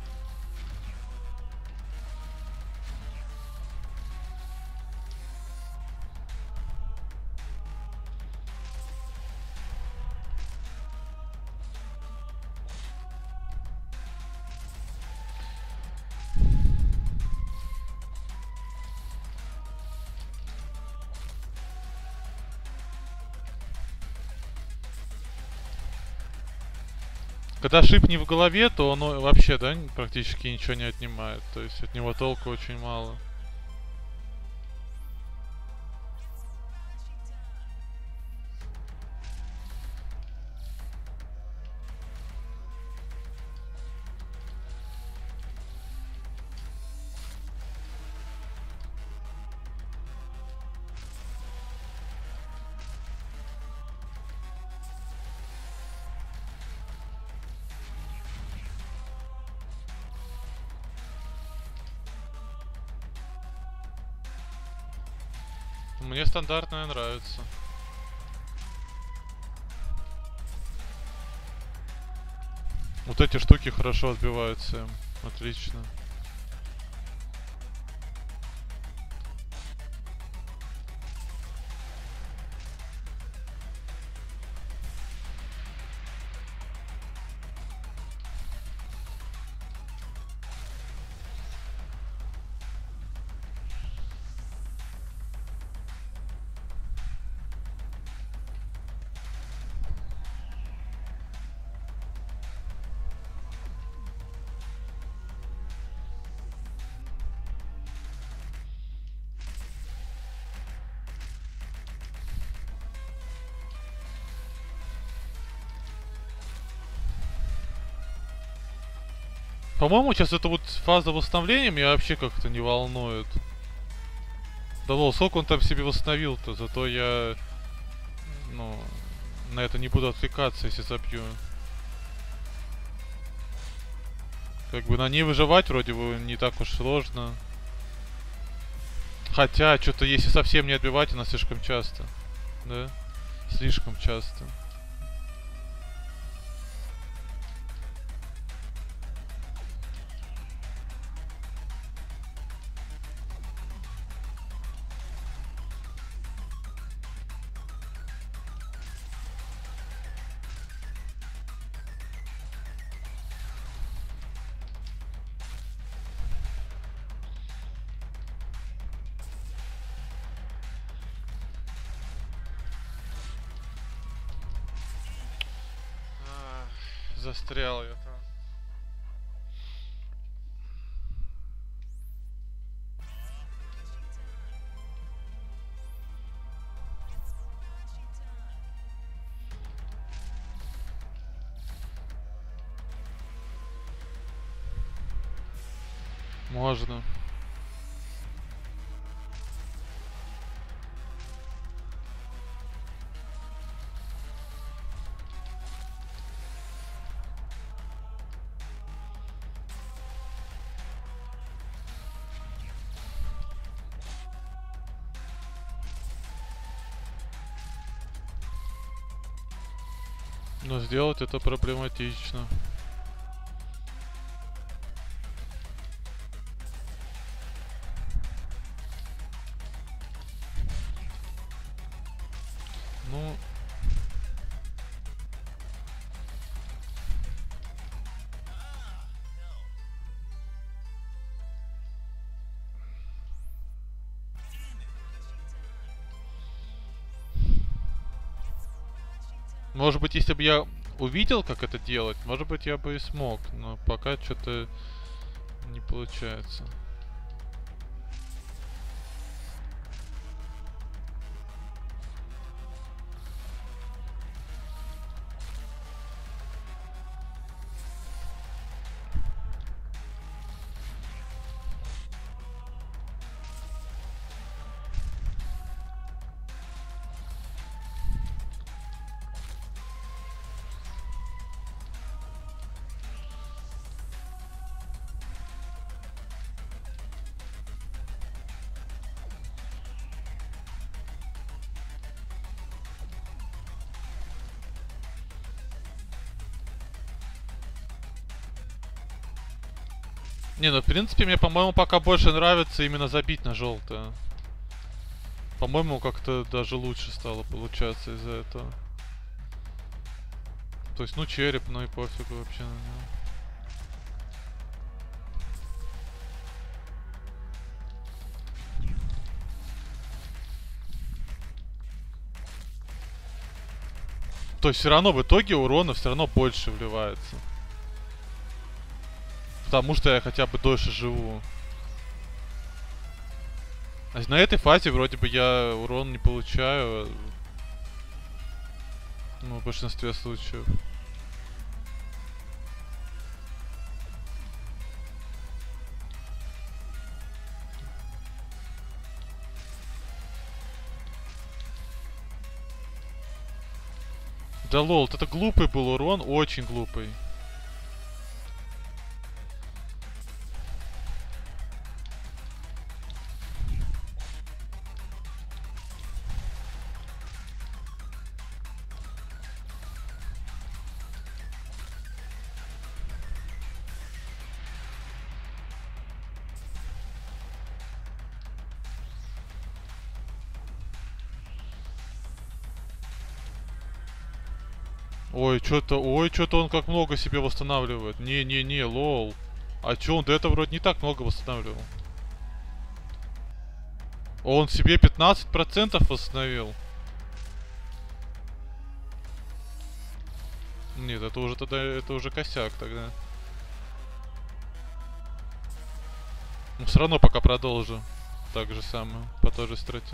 Когда шип не в голове, то он вообще, да, практически ничего не отнимает. То есть от него толку очень мало. Мне стандартная нравится. Вот эти штуки хорошо отбиваются. Отлично. По-моему, сейчас эта вот фаза восстановления меня вообще как-то не волнует. Да лол, сколько он там себе восстановил-то, зато я, ну, на это не буду отвлекаться, если забью. Как бы на ней выживать вроде бы не так уж сложно. Хотя, что-то если совсем не отбивать, она слишком часто. Да? Слишком часто. Застрял я там. Можно. Но сделать это проблематично. Ну... Может быть, если бы я увидел, как это делать, может быть, я бы и смог. Но пока что-то не получается. Не, ну в принципе мне, по-моему, пока больше нравится именно забить на желтое. По-моему, как-то даже лучше стало получаться из-за этого. То есть, ну череп, ну и пофигу вообще на него. То есть все равно в итоге урона все равно больше вливается. Потому что я хотя бы дольше живу. А на этой фазе вроде бы я урон не получаю. Ну, в большинстве случаев. Да лол, это глупый был урон, очень глупый. Ой, что-то, ой, что-то он как много себе восстанавливает. Не-не-не, лол. А чё, он до этого вроде не так много восстанавливал. Он себе пятнадцать процентов восстановил. Нет, это уже тогда, это уже косяк тогда. Но все равно пока продолжу. Так же самое, по той же страте.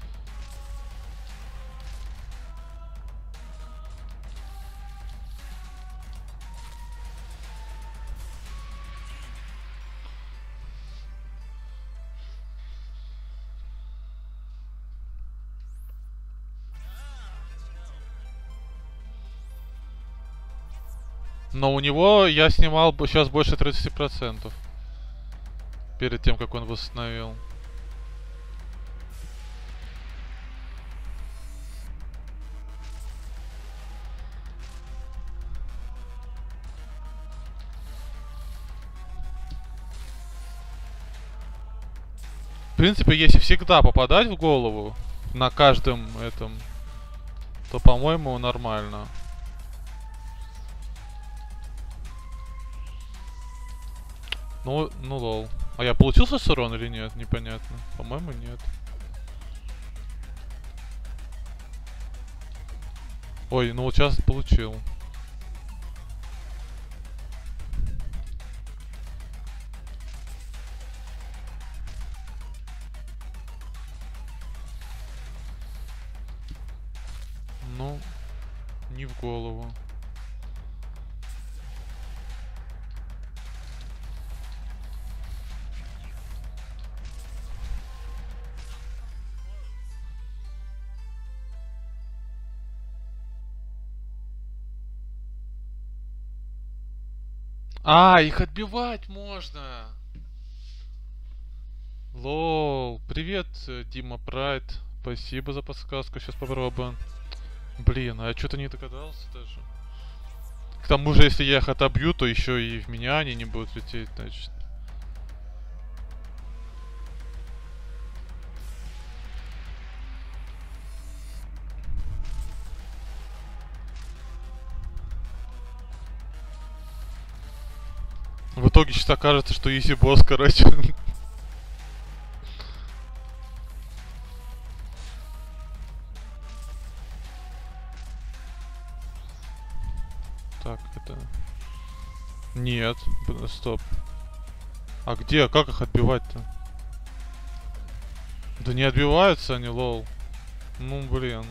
Но у него я снимал сейчас больше тридцати процентов. Перед тем, как он восстановил. В принципе, если всегда попадать в голову на каждом этом, то, по-моему, нормально. Ну, ну лол. А я получил с урон или нет? Непонятно. По-моему, нет. Ой, ну вот сейчас получил. Ну, не в голову. А, их отбивать можно. Лол. Привет, э, Дима Прайд. Спасибо за подсказку. Сейчас попробуем. Блин, а я что-то не догадался даже. К тому же, если я их отобью, то еще и в меня они не будут лететь, значит. В итоге сейчас окажется, что изи босс, короче. Так, это... Нет, б- стоп. А где? Как их отбивать-то? Да не отбиваются они, лол. Ну, блин.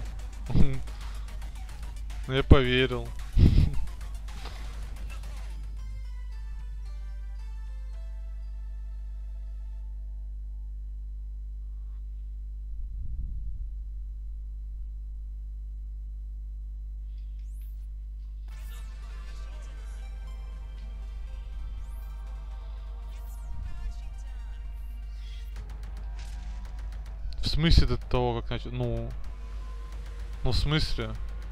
Я поверил. В смысле до того, как начал? Ну... Ну, в смысле?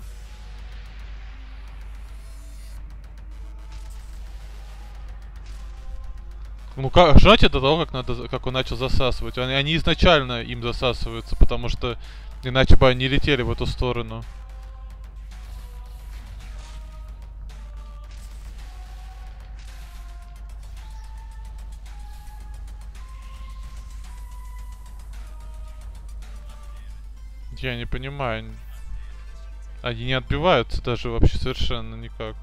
Ну как, жать до того, как надо, как он начал засасывать. Они, они изначально им засасываются, потому что иначе бы они летели в эту сторону. Я не понимаю. Они не отбиваются даже вообще совершенно никак.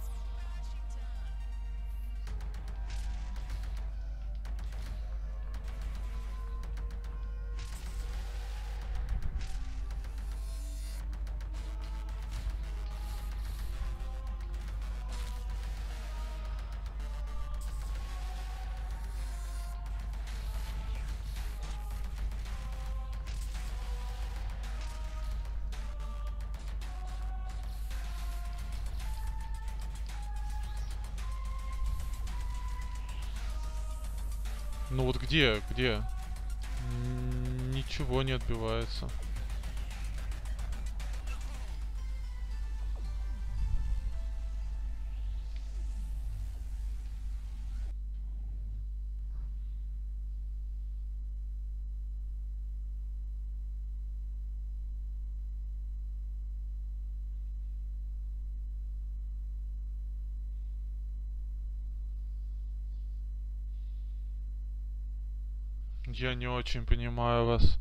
Ну вот где, где? М, Ничего не отбивается. Я не очень понимаю вас.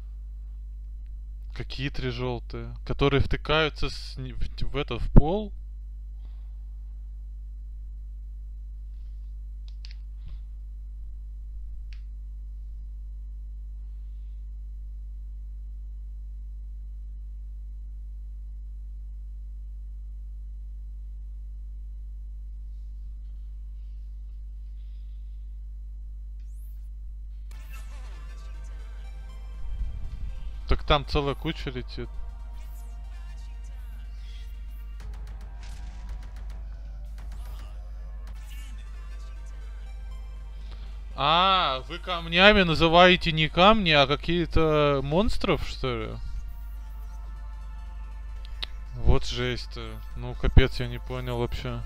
Какие три желтые? Которые втыкаются с, ни- в, в это в пол? Так там целая куча летит. А, вы камнями называете не камни, а какие-то монстров, что ли? Вот жесть-то. Ну, капец, я не понял вообще.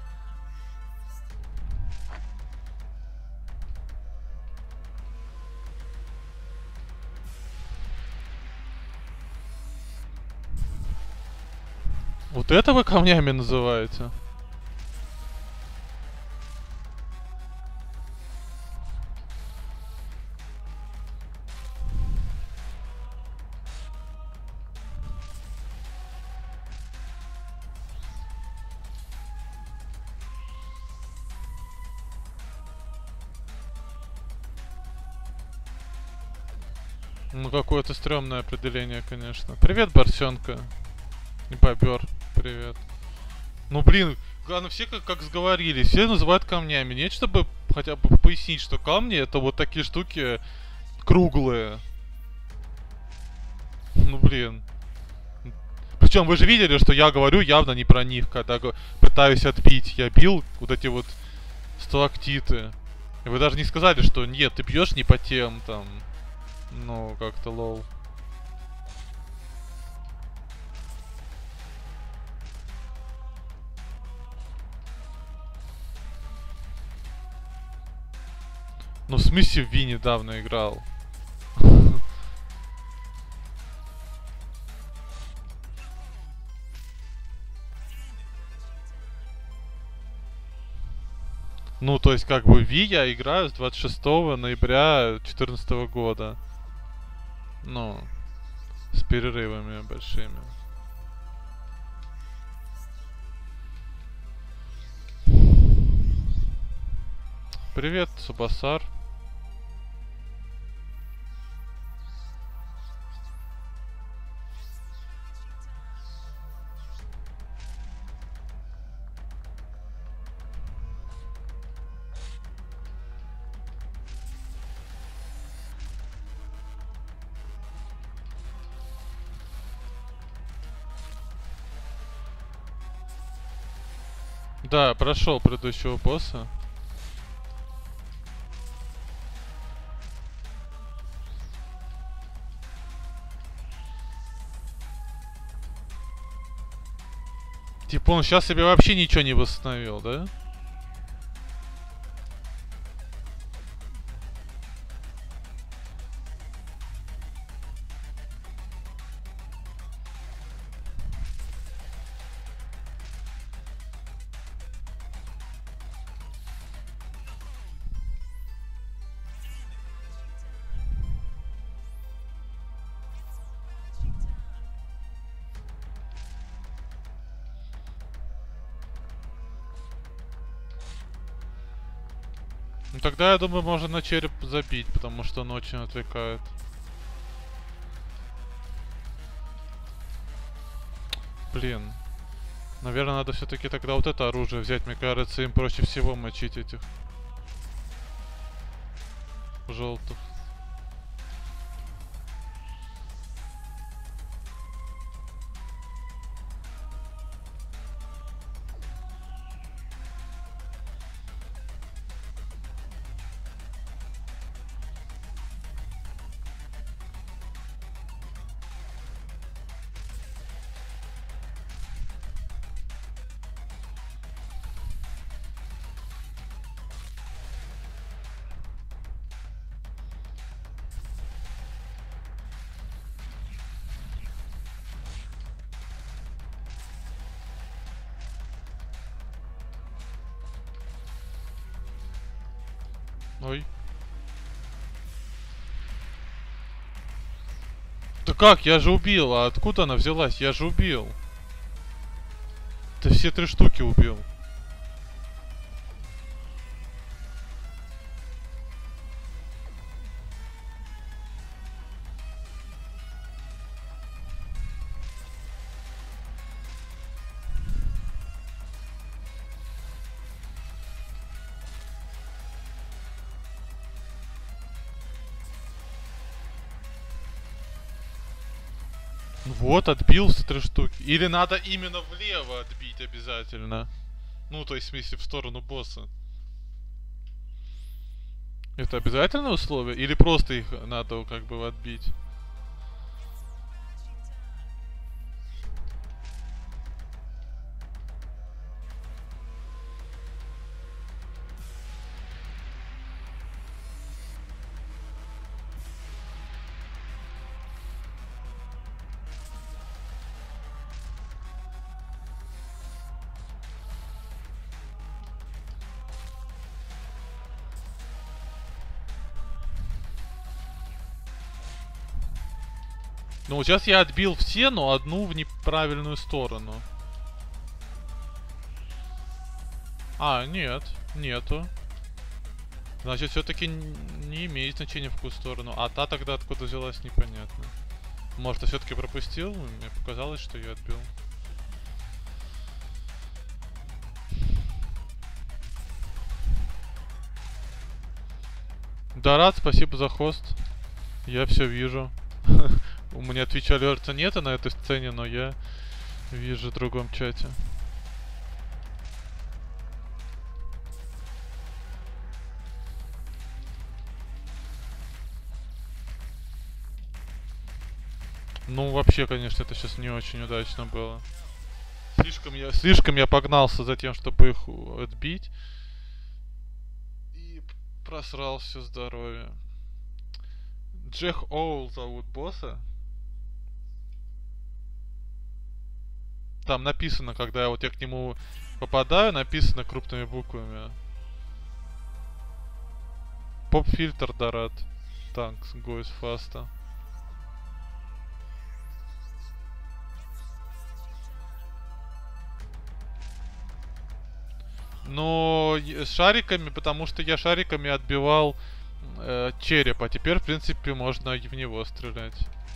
Вот это вы камнями называете? Ну, какое-то стрёмное определение, конечно. Привет, Барсенка. И бобер. Привет. Ну, блин, главное, все как, как сговорились. Все называют камнями. Нет, чтобы хотя бы пояснить, что камни это вот такие штуки круглые. Ну, блин. Причем вы же видели, что я говорю явно не про них, когда го- пытаюсь отбить. Я бил вот эти вот сталактиты. И вы даже не сказали, что нет, ты пьешь не по тем там. Ну, как-то лол. Ну, в смысле, в Ви недавно играл. Ну, то есть, как бы, Ви я играю с двадцать шестого ноября две тысячи четырнадцатого года. Ну, с перерывами большими. Привет, Субасар. Да, прошел предыдущего босса. Типа он сейчас себе вообще ничего не восстановил, да? Ну тогда я думаю, можно на череп забить, потому что он очень отвлекает. Блин. Наверное, надо все-таки тогда вот это оружие взять. Мне кажется, им проще всего мочить этих желтых. Ой. Да как? Я же убил. А откуда она взялась? Я же убил. Ты все три штуки убил. Вот, отбил все три штуки. Или надо именно влево отбить обязательно. Ну, то есть, в смысле, в сторону босса. Это обязательное условие? Или просто их надо как бы отбить? Ну, сейчас я отбил все, но одну в неправильную сторону. А, нет, нету. Значит, все-таки не имеет значения в какую сторону. А та тогда откуда взялась, непонятно. Может, я все-таки пропустил? Мне показалось, что я отбил. Да, рад, спасибо за хост. Я все вижу. У меня Twitch алерта нет на этой сцене, но я вижу в другом чате. Ну, вообще, конечно, это сейчас не очень удачно было. Слишком я, слишком я погнался за тем, чтобы их отбить. И просрал все здоровье. Джех Оул зовут босса. Там написано, когда вот я к нему попадаю, написано крупными буквами. Поп-фильтр Дорат. Танкс goes faster. Но с шариками, потому что я шариками отбивал э, череп, а теперь, в принципе, можно в него стрелять.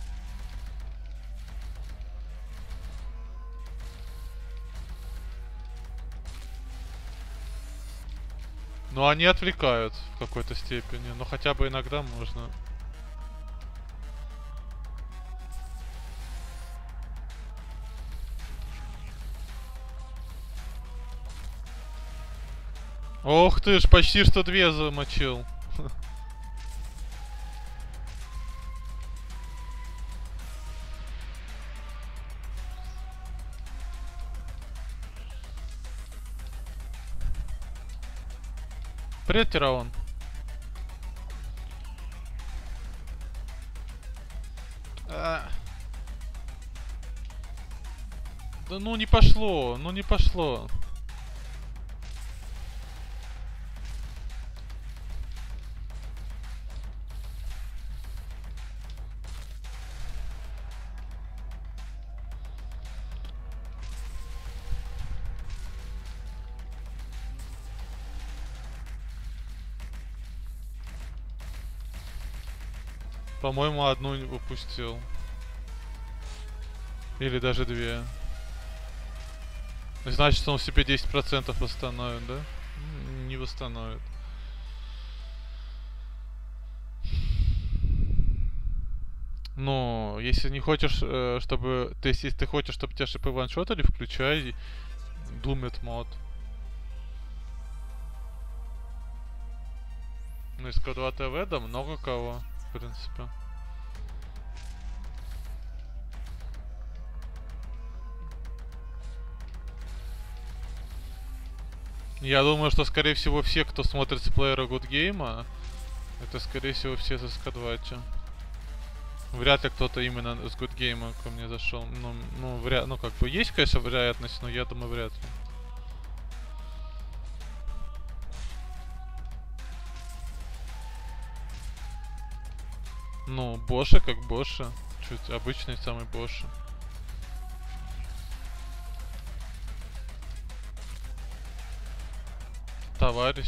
Но они отвлекают в какой-то степени, но хотя бы иногда можно. Ох ты ж, почти что две замочил. Привет, Тираон. А. Да ну не пошло, ну не пошло. По-моему, одну упустил. Или даже две. Значит, он себе десять процентов восстановит, да? Не восстановит. Но если не хочешь, чтобы... То есть, если ты хочешь, чтобы тебя шипы ваншотали, включай Doomit мод. Ну, из Код два ТВ, да, много кого, в принципе. Я думаю, что, скорее всего, все, кто смотрит с плеера Good Game, это, скорее всего, все с эс ка два. Вряд ли кто-то именно с Good Game ко мне зашел. Ну, ну, вряд, ну, как бы, есть, конечно, вероятность, но я думаю, вряд ли. Ну, Боша как Боша. Чуть обычный самый Боша. Товарищ.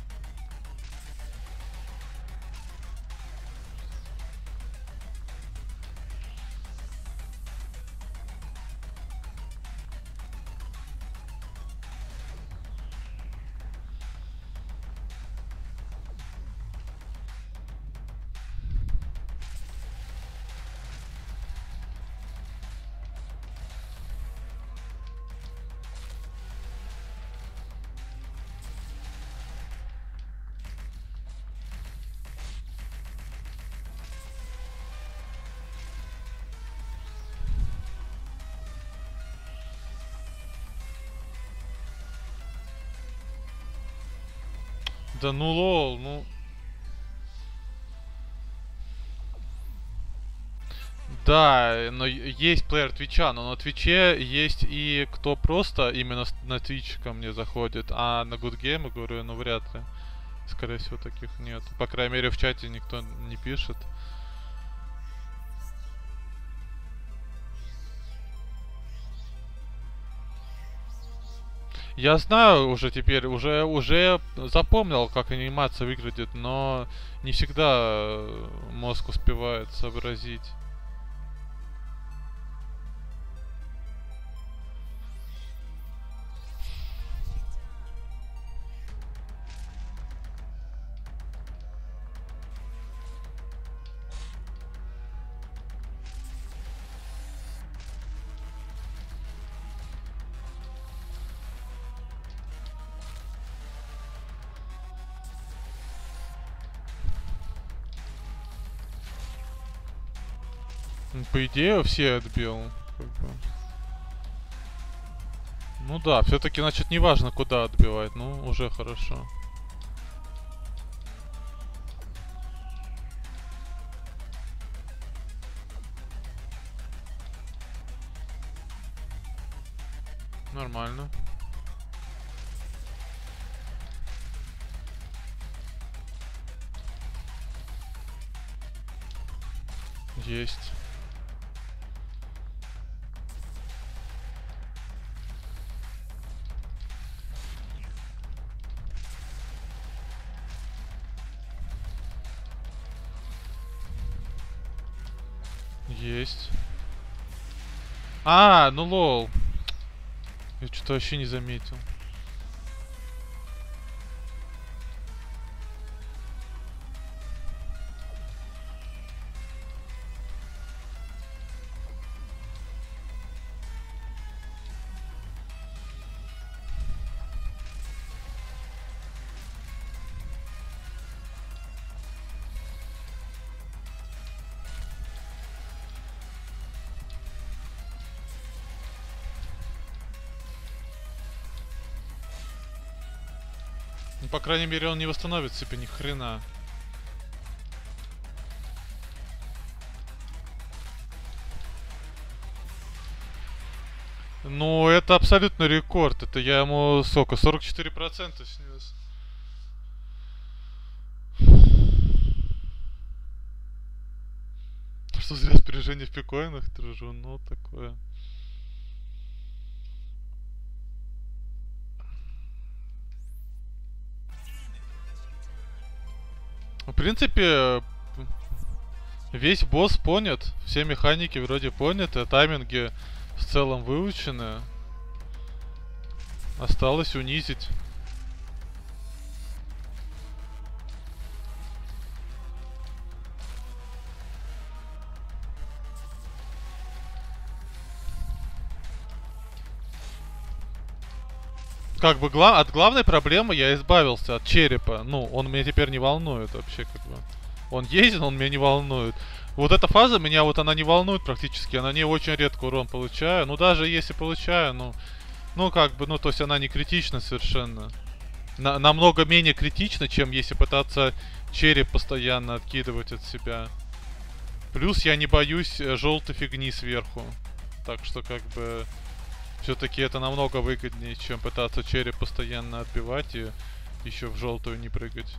Да ну лол, ну... Да, но есть плеер Твича, но на Твиче есть и кто просто именно на Твич ко мне заходит, а на Good Game, говорю, ну вряд ли. Скорее всего, таких нет. По крайней мере, в чате никто не пишет. Я знаю уже теперь, уже, уже запомнил, как анимация выглядит, но не всегда мозг успевает сообразить. Ну, по идее, все отбил. Как бы. Ну да, все-таки, значит, не важно, куда отбивать. Ну, уже хорошо. Нормально. Есть. Есть. А, ну лол. Я что-то вообще не заметил. Ну, по крайней мере, он не восстановит себе ни хрена. Ну, это абсолютно рекорд. Это я ему сколько? сорок четыре процента снес. Что зря сбережения в пикоинах держу, ну такое. В принципе, весь босс понят, все механики вроде поняты, тайминги в целом выучены. Осталось унизить. Как бы гла от главной проблемы я избавился, от черепа. Ну, он меня теперь не волнует вообще, как бы. Он есть, но он меня не волнует. Вот эта фаза меня, вот она не волнует практически. Я на ней очень редко урон получаю. Ну, даже если получаю, ну... Ну, как бы, ну, то есть она не критична совершенно. На намного менее критична, чем если пытаться череп постоянно откидывать от себя. Плюс я не боюсь желтой фигни сверху. Так что, как бы... Все-таки это намного выгоднее, чем пытаться череп постоянно отбивать и еще в желтую не прыгать.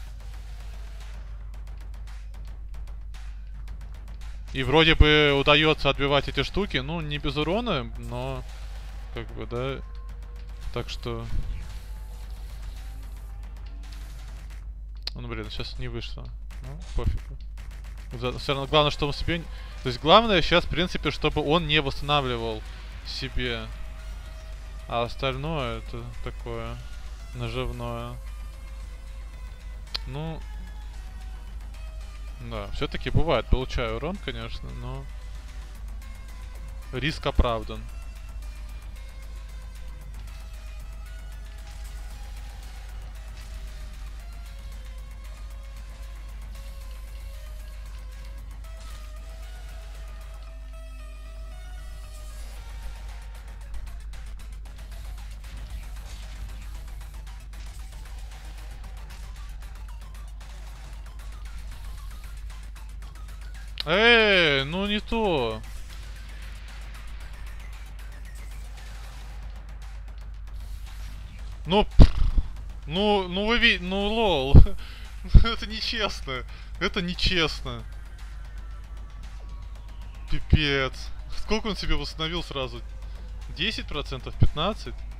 И вроде бы удается отбивать эти штуки, ну, не без урона, но как бы, да. Так что... Ну, блин, сейчас не вышло. Ну, пофигу. Все равно главное, что он себе... То есть главное сейчас, в принципе, чтобы он не восстанавливал себе. А остальное это такое наживное. Ну, да, все-таки бывает, получаю урон, конечно, но риск оправдан. Эй, ну не то. Ну, ну, ну вы видите, ну лол. Это нечестно. Это нечестно. Пипец. Сколько он себе восстановил сразу? десять процентов? пятнадцать процентов?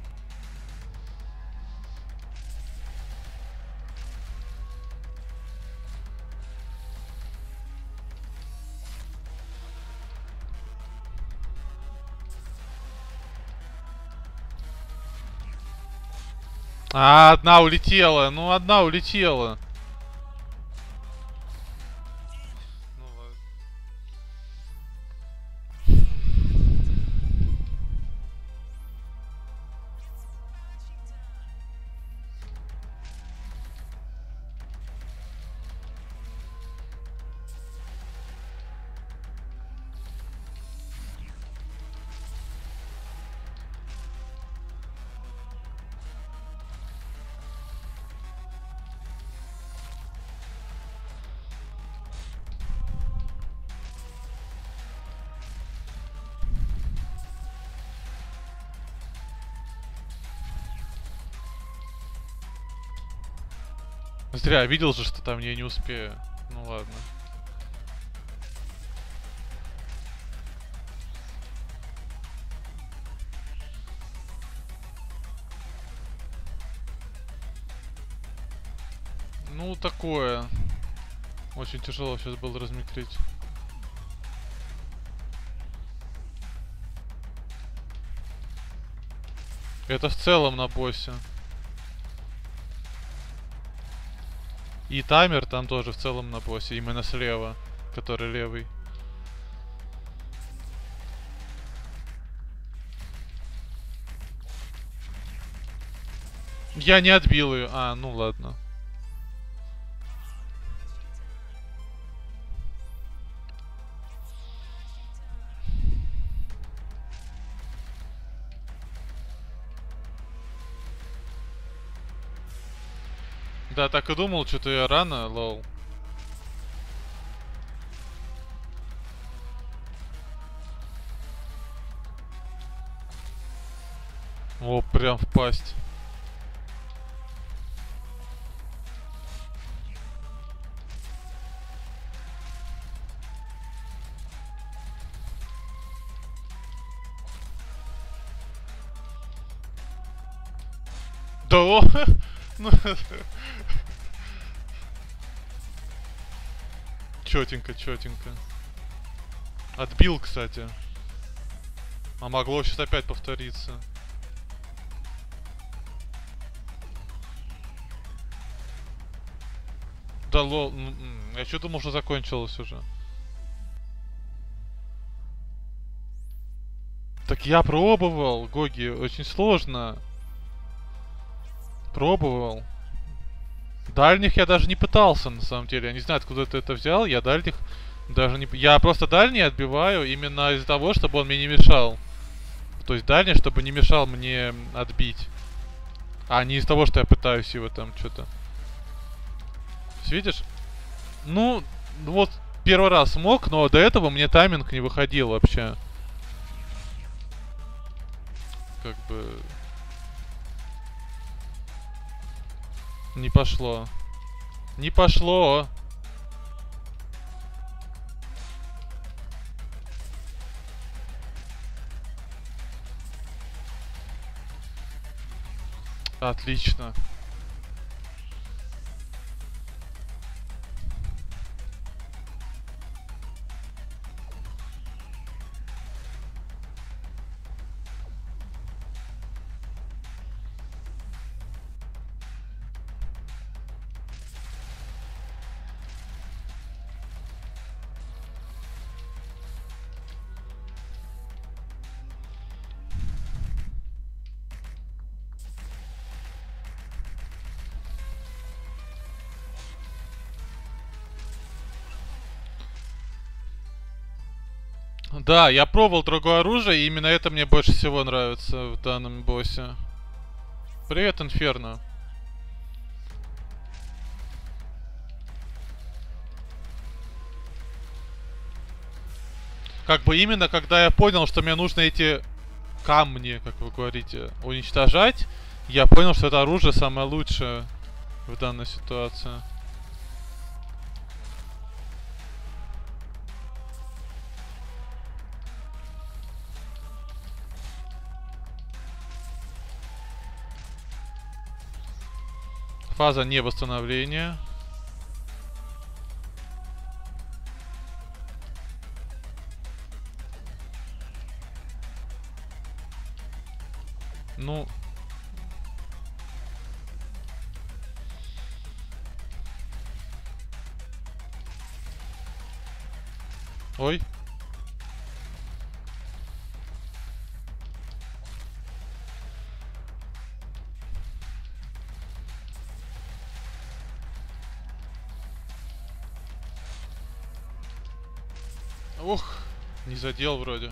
А, одна улетела. Ну, одна улетела. Ну, ладно. Зря, видел же, что там я не успею. Ну ладно. Ну, такое. Очень тяжело сейчас было размеклить. Это в целом на боссе. И таймер там тоже в целом на боссе, именно слева, который левый. Я не отбил ее. А, ну ладно. Да, так и думал, что-то я рано, лол. О, прям в пасть. Да о! Ну, чётенько, чётенько. Отбил, кстати. А могло сейчас опять повториться. Да лол, я что думал, что закончилось уже. Так я пробовал, Гоги, очень сложно. Пробовал. Дальних я даже не пытался, на самом деле. Я не знаю, откуда ты это взял. Я дальних даже не... Я просто дальний отбиваю именно из-за того, чтобы он мне не мешал. То есть дальний, чтобы не мешал мне отбить. А не из-за того, что я пытаюсь его там что-то. Видишь? Ну, вот первый раз смог, но до этого мне тайминг не выходил вообще. Как бы... Не пошло. Не пошло. Отлично. Да, я пробовал другое оружие, и именно это мне больше всего нравится в данном боссе. Привет, Инферно. Как бы именно, когда я понял, что мне нужно эти камни, как вы говорите, уничтожать, я понял, что это оружие самое лучшее в данной ситуации. Фаза не восстановления. Ну... Ой. Ох, не задел вроде.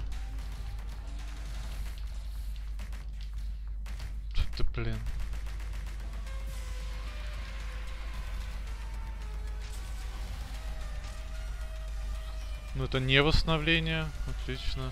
Что-то, блин. Ну это не восстановление. Отлично.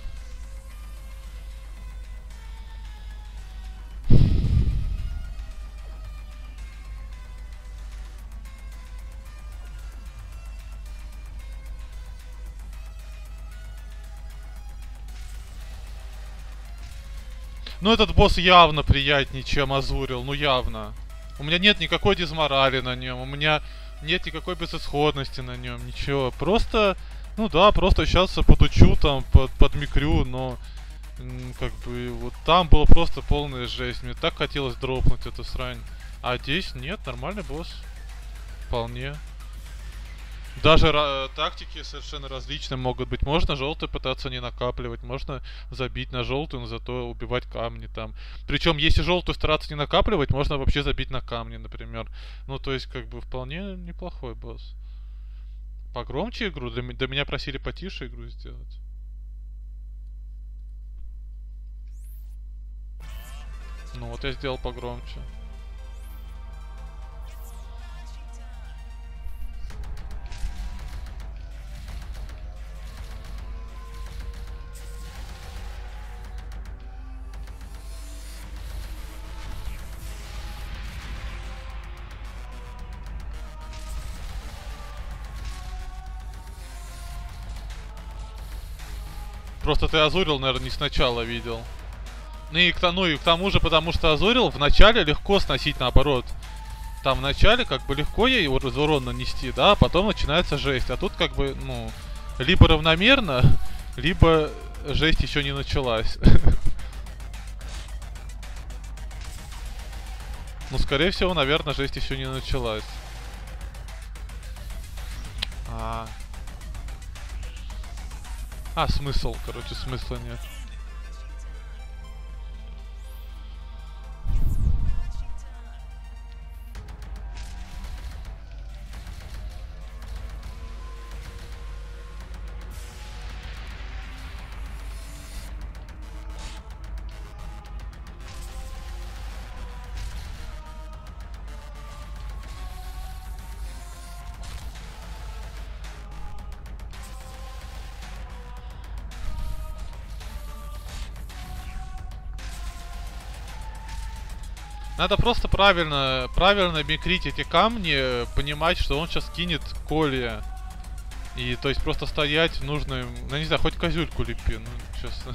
Ну этот босс явно приятнее, чем Азурил, ну явно. У меня нет никакой дизморали на нем, у меня нет никакой безысходности на нем, ничего. Просто, ну да, просто сейчас подучу там, под, подмикрю, но как бы вот там было просто полная жесть. Мне так хотелось дропнуть эту срань. А здесь нет, нормальный босс. Вполне. Даже тактики совершенно различные могут быть. Можно желтый пытаться не накапливать, можно забить на желтую, но зато убивать камни там. Причем, если желтую стараться не накапливать, можно вообще забить на камни, например. Ну, то есть, как бы, вполне неплохой босс. Погромче игру? Для, для меня просили потише игру сделать. Ну, вот я сделал погромче. Просто ты Азурил, наверное, не сначала видел. Ну и, к, ну и к тому же, потому что Азурил вначале легко сносить наоборот. Там вначале как бы легко ей урон нанести, да, а потом начинается жесть. А тут как бы, ну, либо равномерно, либо жесть еще не началась. Ну, скорее всего, наверное, жесть еще не началась. А, а смысл, короче, смысла нет. Надо просто правильно, правильно микрить эти камни, понимать, что он сейчас кинет колья. И то есть просто стоять в нужном, ну не знаю, хоть козюльку лепи, ну честно.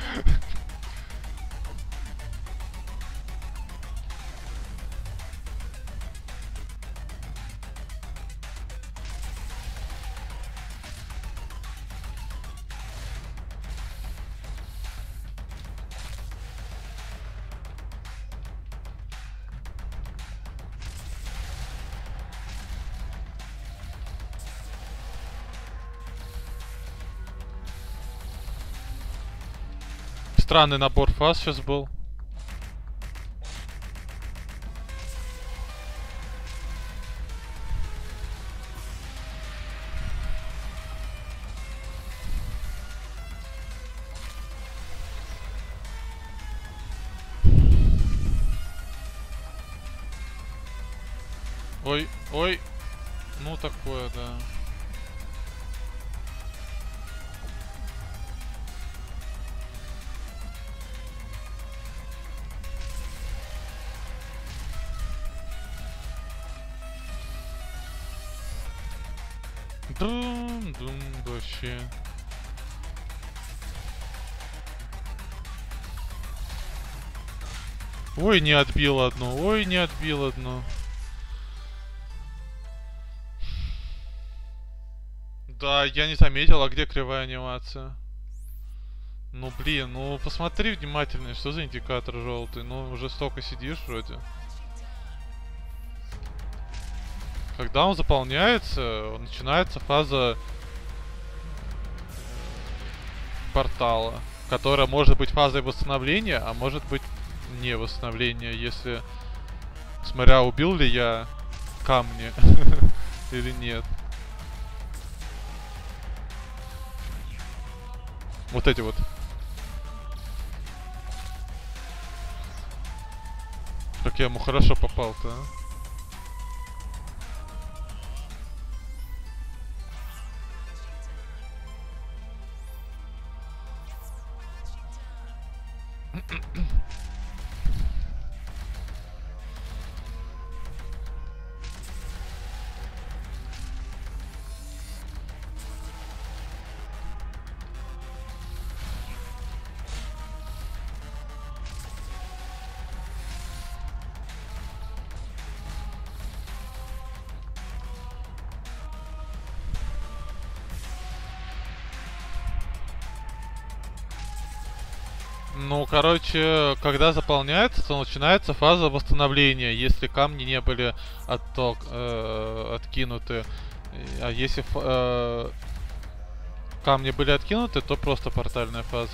Странный набор фаз сейчас был. Ой, ой. Ну такое, да. Дум-дум вообще. Ой, не отбил одну. Ой, не отбил одну. Да, я не заметил, а где кривая анимация? Ну блин, ну посмотри внимательнее, что за индикатор желтый. Ну уже столько сидишь вроде. Когда он заполняется, начинается фаза портала, которая может быть фазой восстановления, а может быть не восстановления, если смотря убил ли я камни или нет. Вот эти вот. Как я ему хорошо попал-то, а? Ну, короче, когда заполняется, то начинается фаза восстановления, если камни не были отток, э, откинуты. А если э, камни были откинуты, то просто портальная фаза.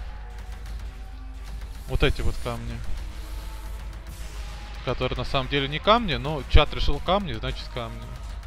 Вот эти вот камни. Которые на самом деле не камни, но чат решил камни, значит камни.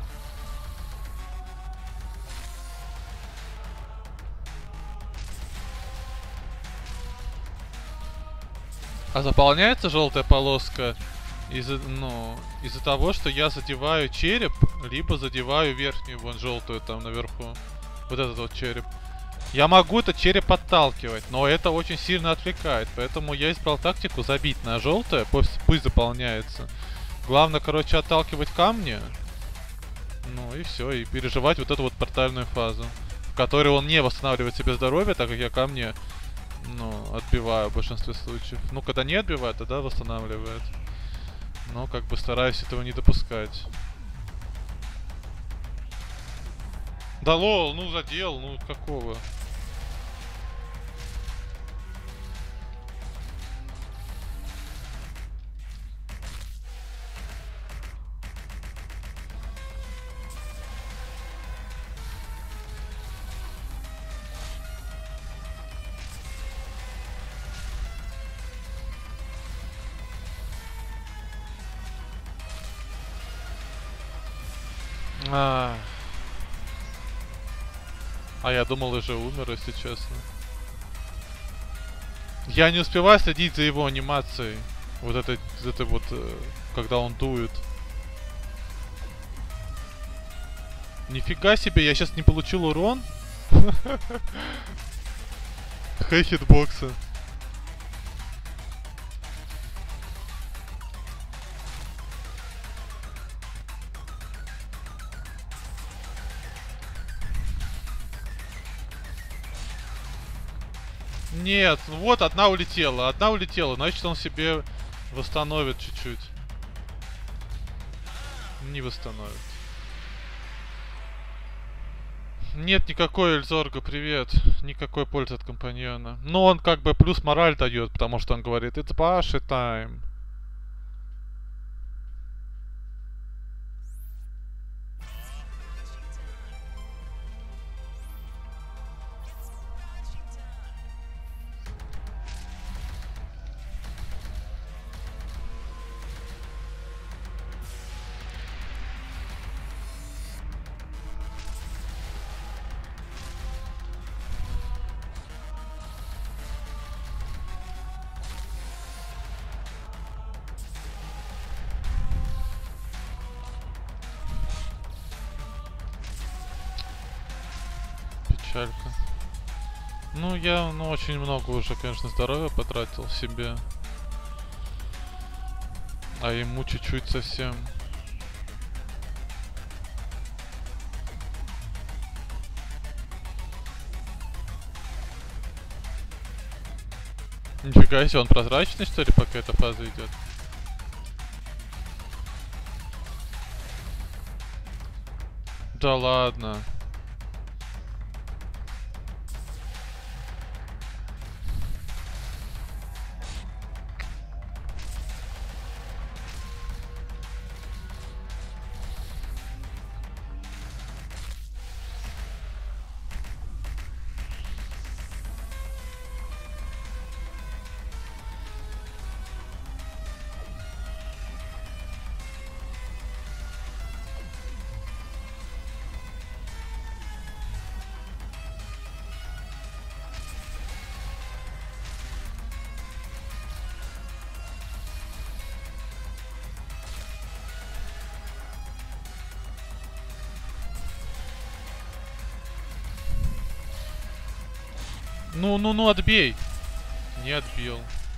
А заполняется желтая полоска из-за, ну, из-за того, что я задеваю череп, либо задеваю верхнюю, вон желтую там наверху. Вот этот вот череп. Я могу этот череп подталкивать, но это очень сильно отвлекает. Поэтому я избрал тактику забить на желтое, пусть, пусть заполняется. Главное, короче, отталкивать камни. Ну и все, и переживать вот эту вот портальную фазу, в которой он не восстанавливает себе здоровье, так как я камни, ну, отбиваю в большинстве случаев. Ну, когда не отбивает, тогда восстанавливает. Но как бы стараюсь этого не допускать. Да лол, ну задел, ну какого? А, а я думал, уже умер, если честно. Я не успеваю следить за его анимацией. Вот это, это вот, когда он дует. Нифига себе, я сейчас не получил урон. Хэй хитбокса. Нет, ну вот одна улетела, одна улетела, значит он себе восстановит чуть-чуть. Не восстановит. Нет никакой Эльзорга, привет. Никакой пользы от компаньона. Но он как бы плюс мораль дает, потому что он говорит, it's Bashi time. Печалька. Ну, я ну, очень много уже, конечно, здоровья потратил себе. А ему чуть-чуть совсем. Нифига себе, он прозрачный, что ли, пока эта фаза идет? Да ладно. Ну, ну, ну, отбей. Не отбил.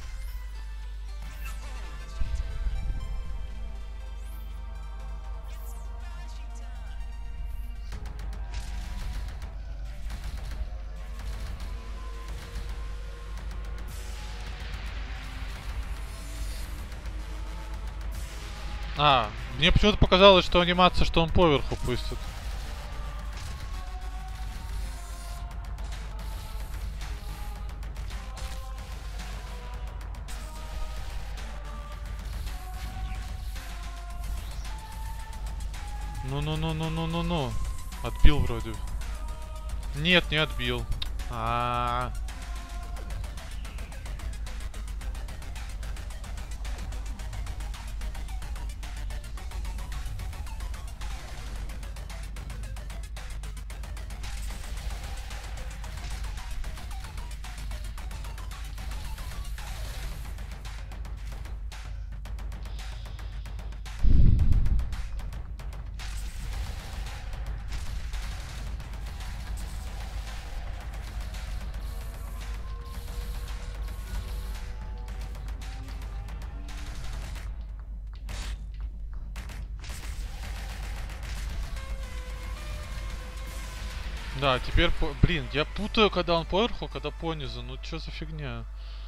А, мне почему-то показалось, что анимация, что он поверху пустит. Ну-ну-ну-ну-ну-ну-ну-ну. Отбил вроде. Нет, не отбил. А, -а, -а. Да, теперь, по... блин, я путаю, когда он поверху, когда понизу. Ну чё за фигня?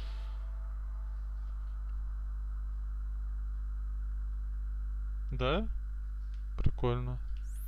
Да? Прикольно.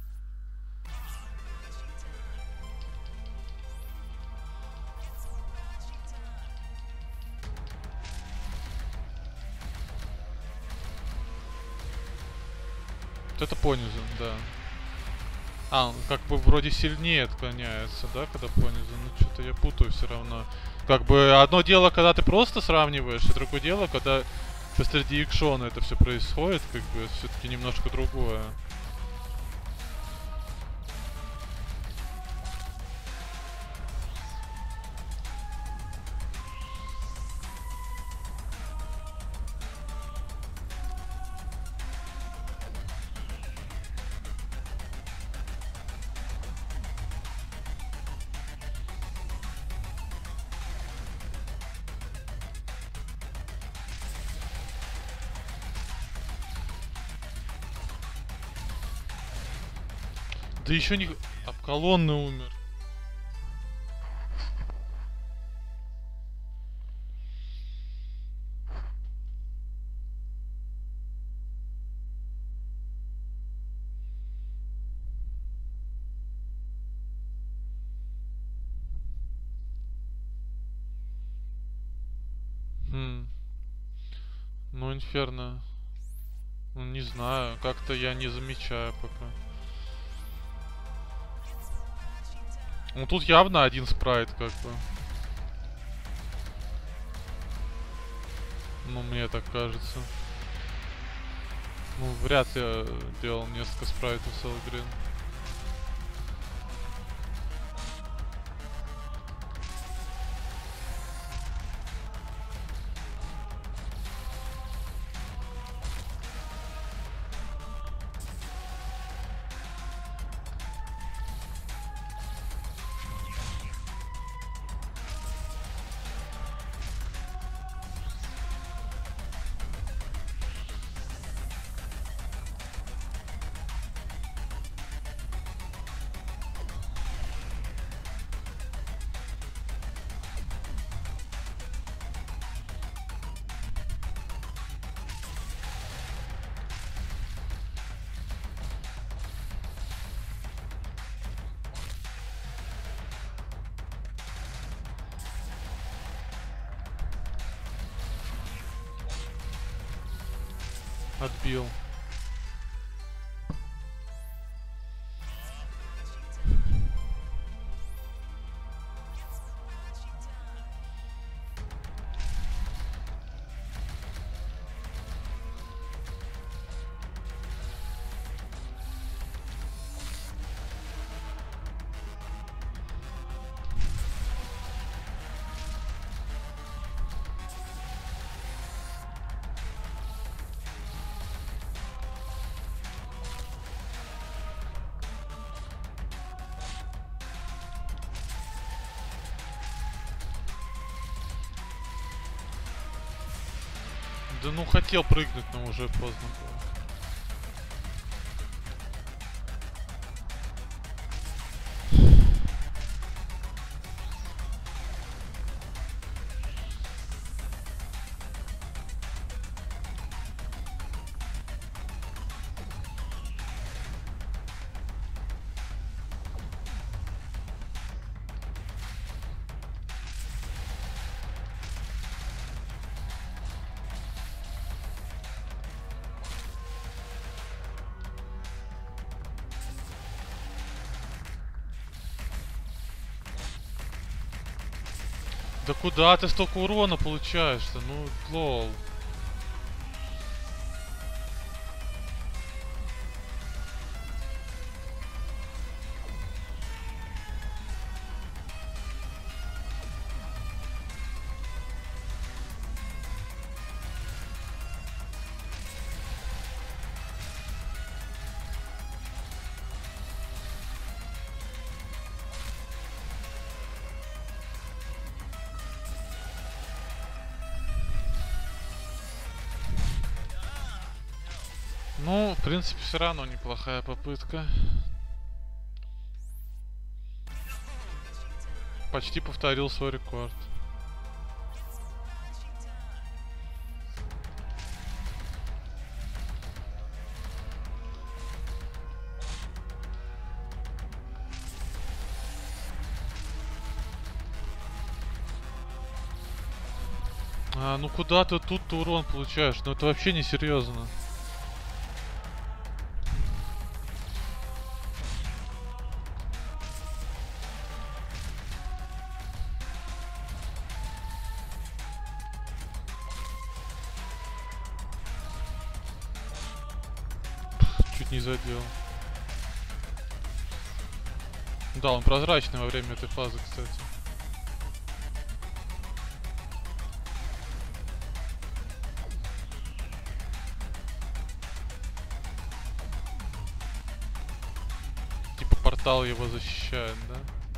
Вот это понизу, да. А, он как бы вроде сильнее отклоняется, да, когда понизу? Ну что-то я путаю все равно. Как бы одно дело, когда ты просто сравниваешь, и другое дело, когда посреди экшона это все происходит, как бы все-таки немножко другое. Да еще не... Об колонны умер. Хм. Ну, Инферно. Ну, не знаю. Как-то я не замечаю пока. Ну, тут явно один спрайт, как бы. Ну, мне так кажется. Ну, вряд ли я делал несколько спрайтов с Элгрин. Отбил. Да ну хотел прыгнуть, но уже поздно было. Да куда ты столько урона получаешь-то? Ну, лол. Ну, в принципе, все равно неплохая попытка. Почти повторил свой рекорд. А, ну куда ты тут урон получаешь? Ну это вообще не серьезно. Чуть не задел. Да, он прозрачный во время этой фазы, кстати. Типа портал его защищает, да?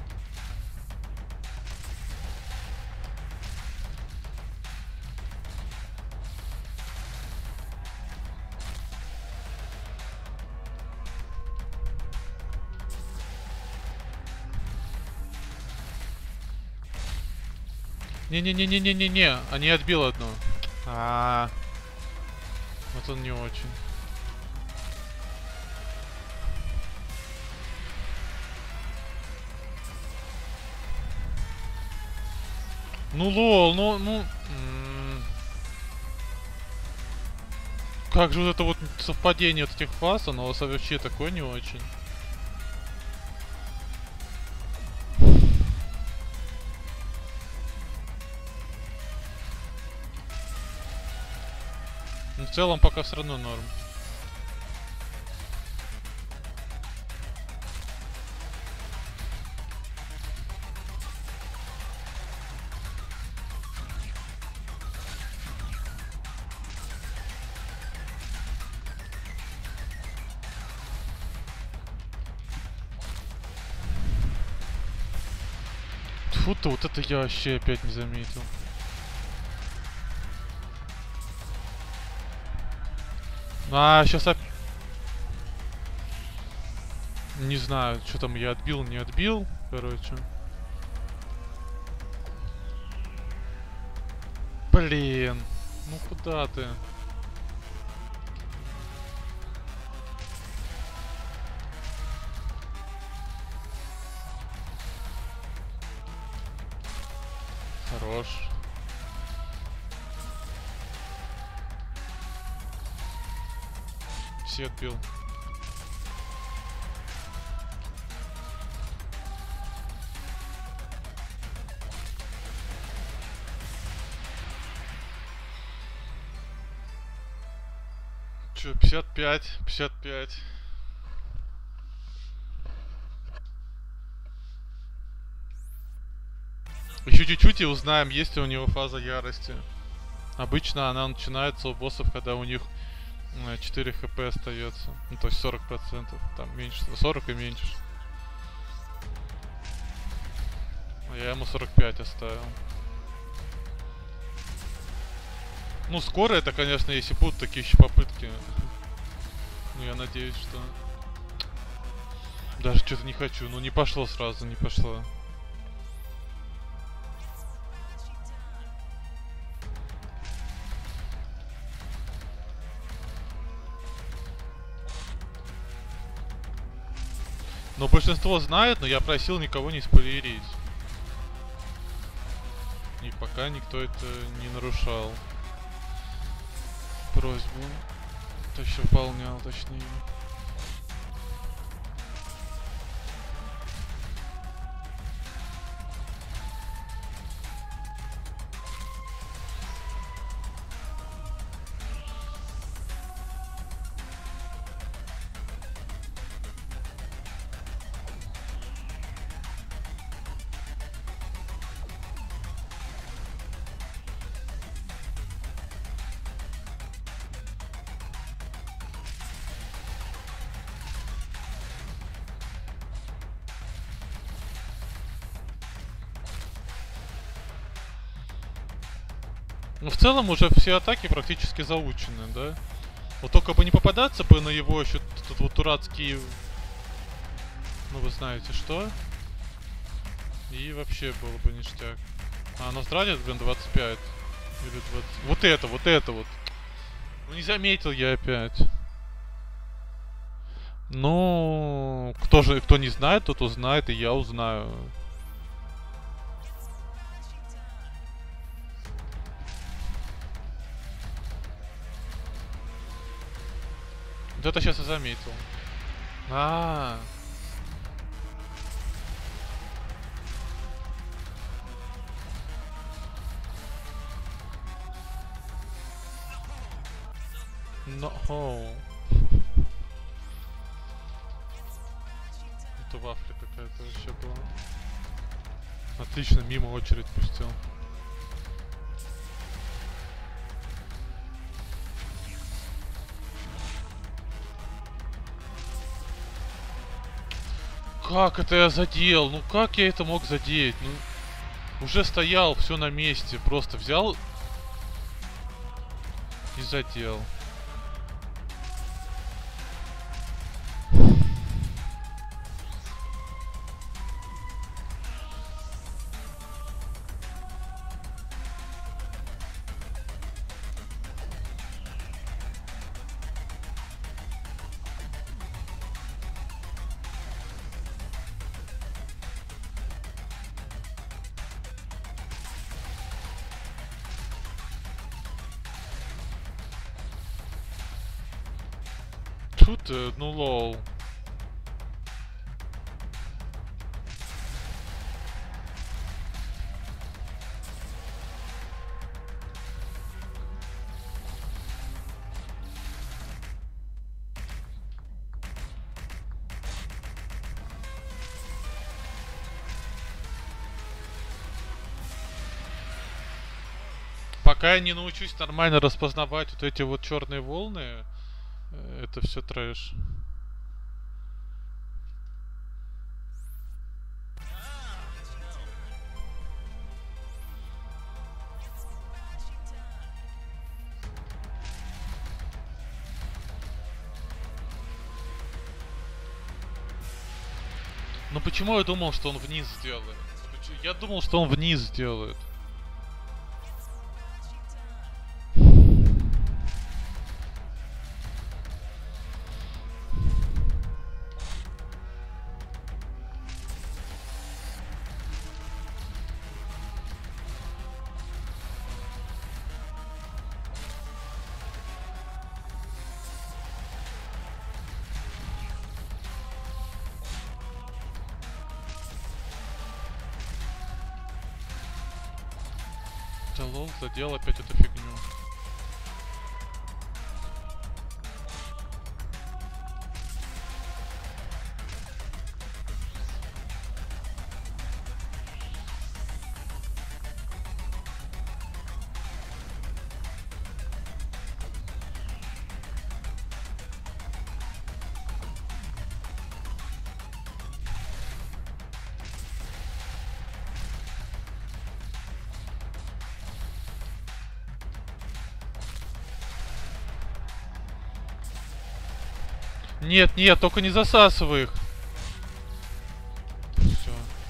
Не-не-не-не-не-не-не, а не отбил одну. А, -а, а, вот он не очень. Ну лол, ну, ну... Как же вот это вот совпадение от этих фаз, оно вообще такое не очень. Но в целом пока все равно норм. Фу-то, вот это я вообще опять не заметил. А, сейчас опять... Не знаю, что там я отбил, не отбил, короче. Блин, ну куда ты? Хорош. Все отбил. Че, пятьдесят пять, пятьдесят пять. Еще чуть-чуть и узнаем, есть ли у него фаза ярости. Обычно она начинается у боссов, когда у них четыре хп остается. Ну, то есть сорок процентов. Там меньше, сорок и меньше. А я ему сорок пять оставил. Ну, скоро это, конечно, если будут такие еще попытки. Ну, я надеюсь, что... Даже что-то не хочу. Ну, не пошло сразу, не пошло. Но большинство знают, но я просил никого не спойлерить. И пока никто это не нарушал. Просьбу. То еще выполнял, точнее. Ну, в целом уже все атаки практически заучены, да? Вот только бы не попадаться бы на его еще тут вот дурацкие... Ну, вы знаете что? И вообще было бы ништяк. А, нас дранит, блин, двадцать пять. Или двадцать... Вот это, вот это вот. Ну, не заметил я опять. Ну, кто же, кто не знает, тот узнает, и я узнаю. Вот это сейчас я заметил. А, -а, -а. Но, оу. Это вафля какая-то вообще была. Отлично, мимо очередь пустил. Как это я задел? Ну как я это мог задеть? Ну, уже стоял, все на месте. Просто взял и задел. Тут, ну лол. Пока я не научусь нормально распознавать вот эти вот черные волны, это все трэш. Ну почему я думал, что он вниз сделает? Я думал, что он вниз сделает. Да лол, задел опять эту фигню. Нет, нет, только не засасывай их. Все.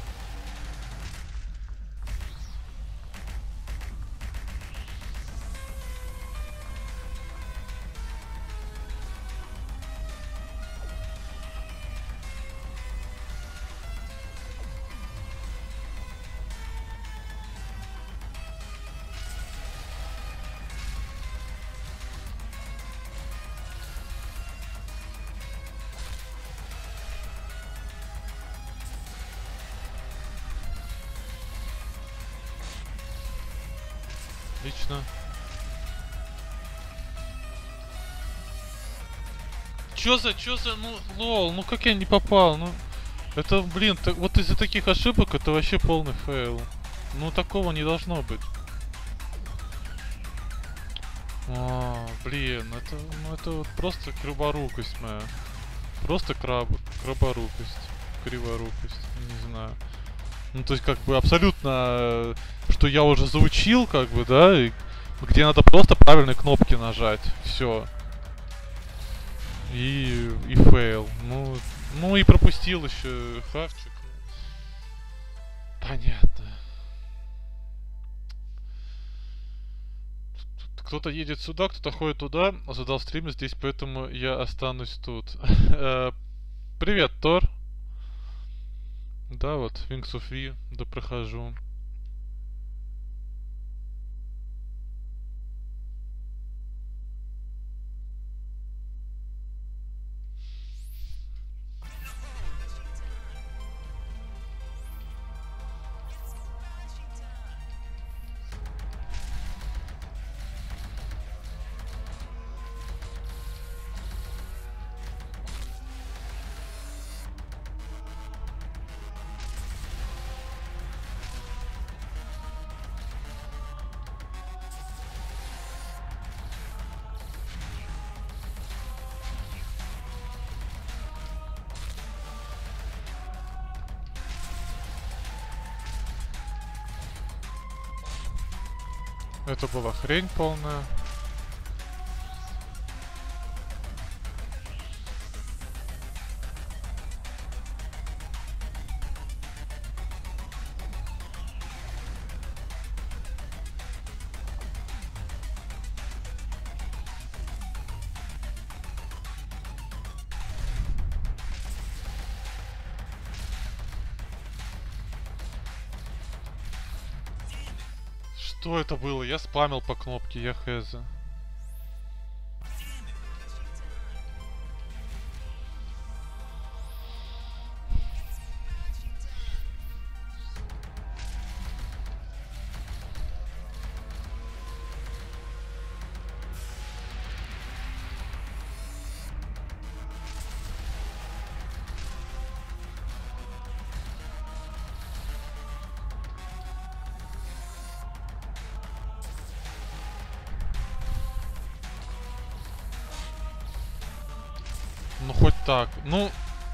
Отлично. Чё за, чё за, ну, лол, ну как я не попал, ну... Это, блин, так, вот из-за таких ошибок это вообще полный фейл. Ну, такого не должно быть. А, блин, это, ну, это вот просто криворукость моя. Просто краб, краборукость, криворукость, не знаю. Ну, то есть, как бы, абсолютно, что я уже заучил, как бы, да, и где надо просто правильные кнопки нажать. Все. И, и фейл. Ну, ну и пропустил еще хавчик. Понятно. Кто-то едет сюда, кто-то ходит туда. Задал стрим здесь, поэтому я останусь тут. Привет, Тор. Да, вот, Wings of V, да прохожу. Это была хрень полная. Что это было? Я спамил по кнопке, я хз. Ну хоть так. Ну.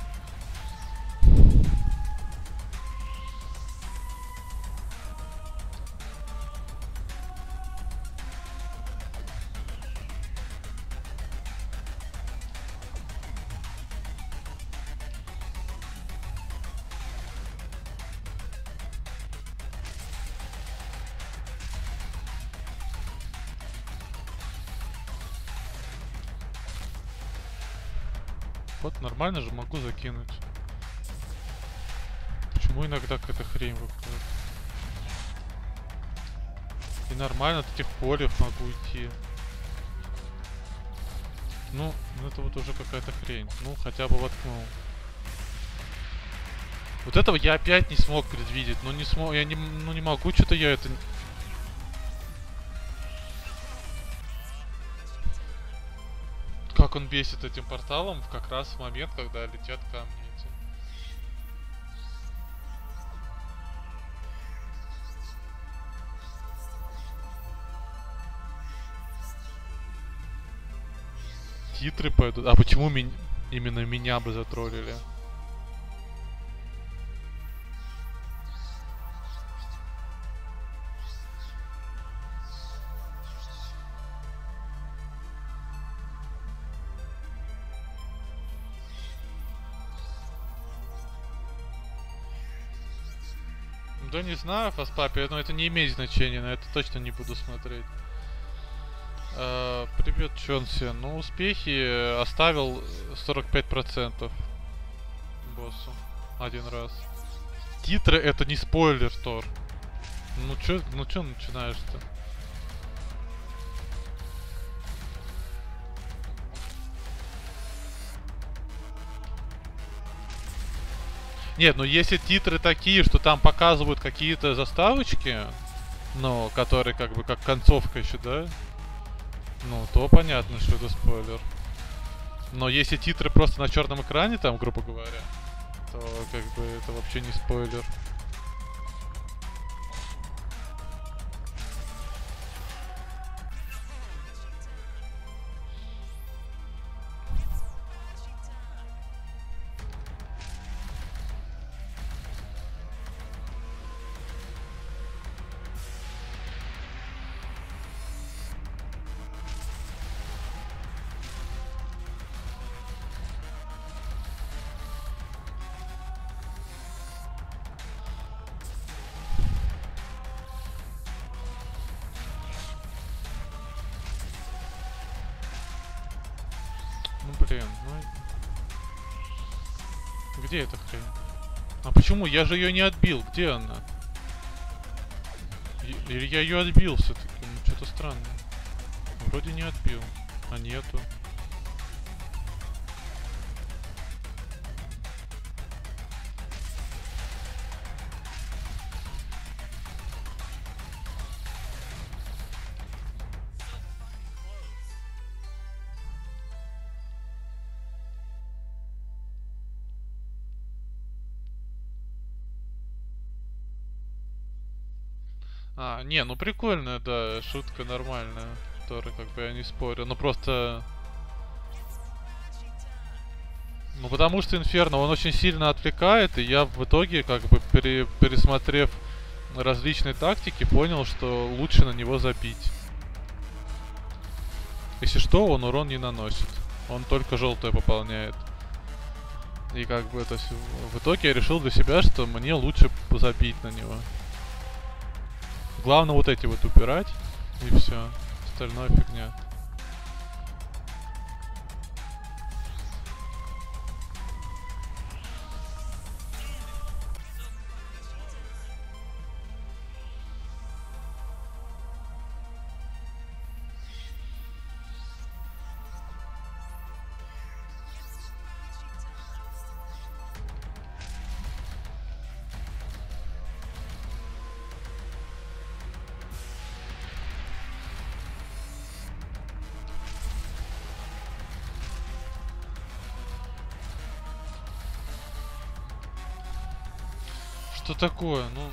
Вот нормально же могу закинуть. Почему иногда какая-то хрень выходит? И нормально от этих полев могу идти. Ну, это вот уже какая-то хрень. Ну, хотя бы воткнул. Вот этого я опять не смог предвидеть. Ну не смог, я не, ну не могу, что-то я это... Как он бесит этим порталом как раз в момент, когда летят камни эти. Титры пойдут. А почему ми... именно меня бы затроллили? Да не знаю, Фаспапе, но это не имеет значения, на это точно не буду смотреть. Uh, привет, Чонси. Ну, успехи оставил сорок пять процентов боссу один раз. Титры это не спойлер, Тор. Ну чё, ну чё начинаешь-то? Нет, ну если титры такие, что там показывают какие-то заставочки, ну, которые как бы как концовка еще, да? Ну, то понятно, что это спойлер. Но если титры просто на черном экране, там, грубо говоря, то как бы это вообще не спойлер. Блин, ну... Где эта хрень? А почему? Я же ее не отбил. Где она? Или я ее отбил все-таки? Ну, что-то странное. Вроде не отбил. А нету. А, не, ну прикольная, да, шутка нормальная, которой как бы я не спорю. Ну просто... Ну потому что Инферно, он очень сильно отвлекает, и я в итоге, как бы пере, пересмотрев различные тактики, понял, что лучше на него забить. Если что, он урон не наносит. Он только желтое пополняет. И как бы, то есть, в итоге я решил для себя, что мне лучше забить на него. Главное вот эти вот убирать, и все. Остальное фигня. Что такое? Ну...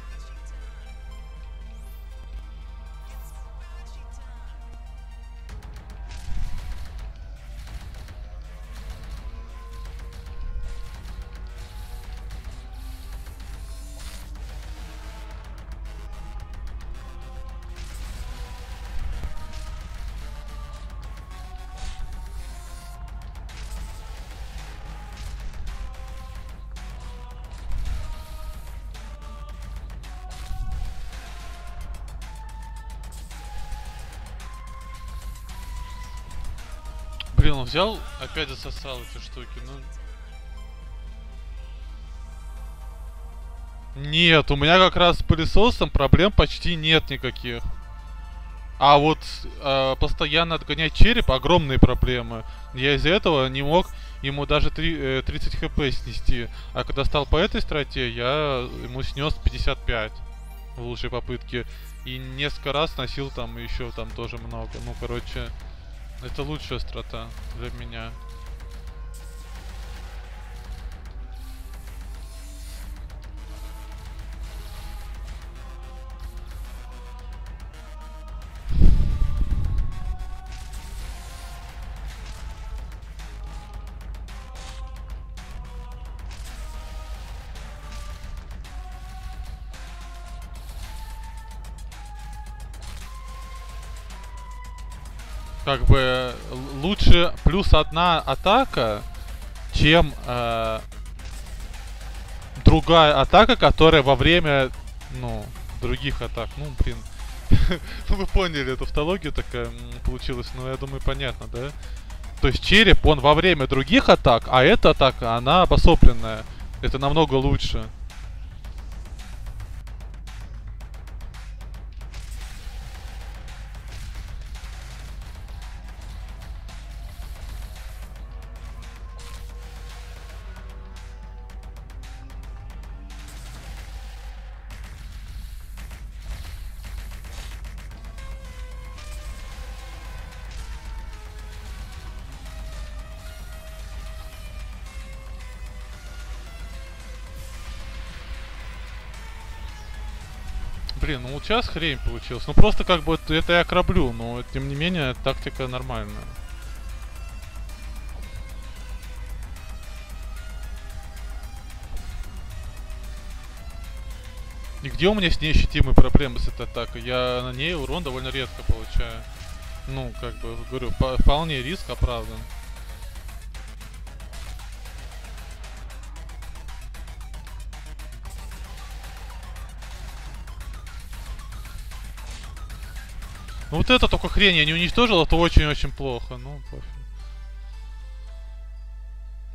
Блин, он взял, опять засосал эти штуки, ну... Нет, у меня как раз с пылесосом проблем почти нет никаких. А вот э, постоянно отгонять череп — огромные проблемы. Я из-за этого не мог ему даже тридцать хп снести. А когда стал по этой страте, я ему снес пятьдесят пять в лучшей попытке. И несколько раз сносил там еще там тоже много. Ну, короче... Это лучшая страта для меня. Как бы лучше плюс одна атака, чем э, другая атака, которая во время, ну, других атак. Ну, блин. Вы поняли, эту тавтология такая получилась, ну, я думаю, понятно, да? То есть череп, он во время других атак, а эта атака, она обособленная. Это намного лучше. Блин, ну вот сейчас хрень получилась. Ну просто как бы это я краблю, но тем не менее тактика нормальная. И где у меня с ней ощутимые проблемы с этой атакой? Я на ней урон довольно редко получаю. Ну, как бы, говорю, вполне риск оправдан. Ну вот это только хрень я не уничтожил, это очень-очень плохо. Ну, пофиг.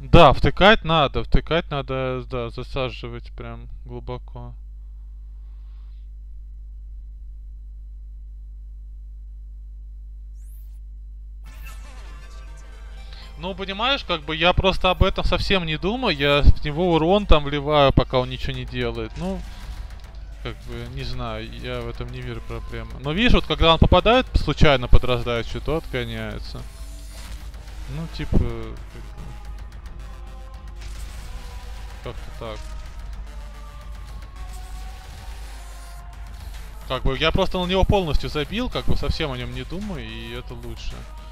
Да, втыкать надо, втыкать надо, да, засаживать прям глубоко. Ну, понимаешь, как бы я просто об этом совсем не думаю, я в него урон там вливаю, пока он ничего не делает. Ну, как бы, не знаю, я в этом не вижу проблемы. Но видишь, вот когда он попадает случайно под раздачу, то отгоняется. Ну, типа, как-то так. Как бы я просто на него полностью забил, как бы совсем о нем не думаю, и это лучше.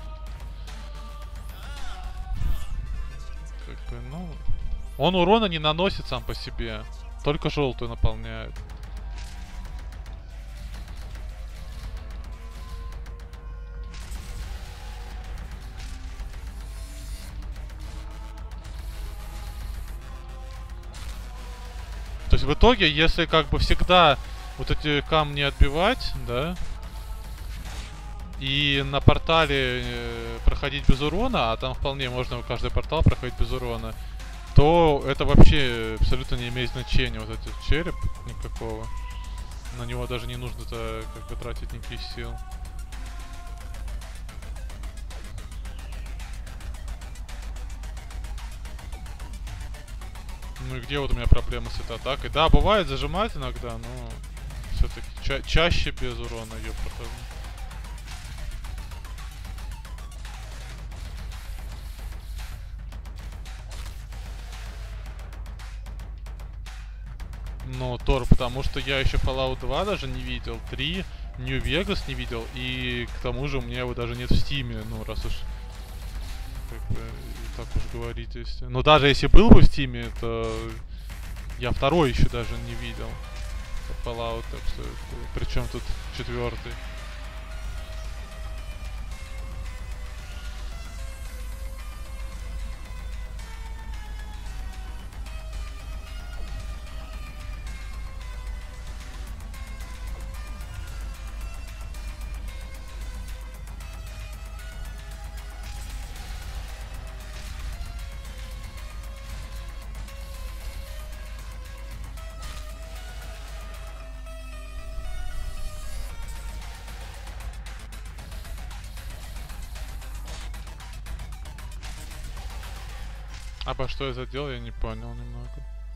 Как бы, ну... Он урона не наносит сам по себе. Только желтую наполняет. То есть в итоге, если как бы всегда вот эти камни отбивать, да, и на портале э, проходить без урона, а там вполне можно каждый портал проходить без урона, то это вообще абсолютно не имеет значения, вот этот череп никакого. На него даже не нужно-то как бы тратить никаких сил. Ну и где вот у меня проблемы с этой атакой? Да, бывает зажимать иногда, но все-таки ча чаще без урона ее прохожу. Ну, Тор, потому что я еще Fallout два даже не видел, три, New Vegas не видел, и к тому же у меня его даже нет в Стиме, ну, раз уж как бы так уж говорить, если... Но даже если был бы в Стиме, то я второй еще даже не видел. Fallout, так что причем тут четвертый. Обо что я задел, я не понял немного.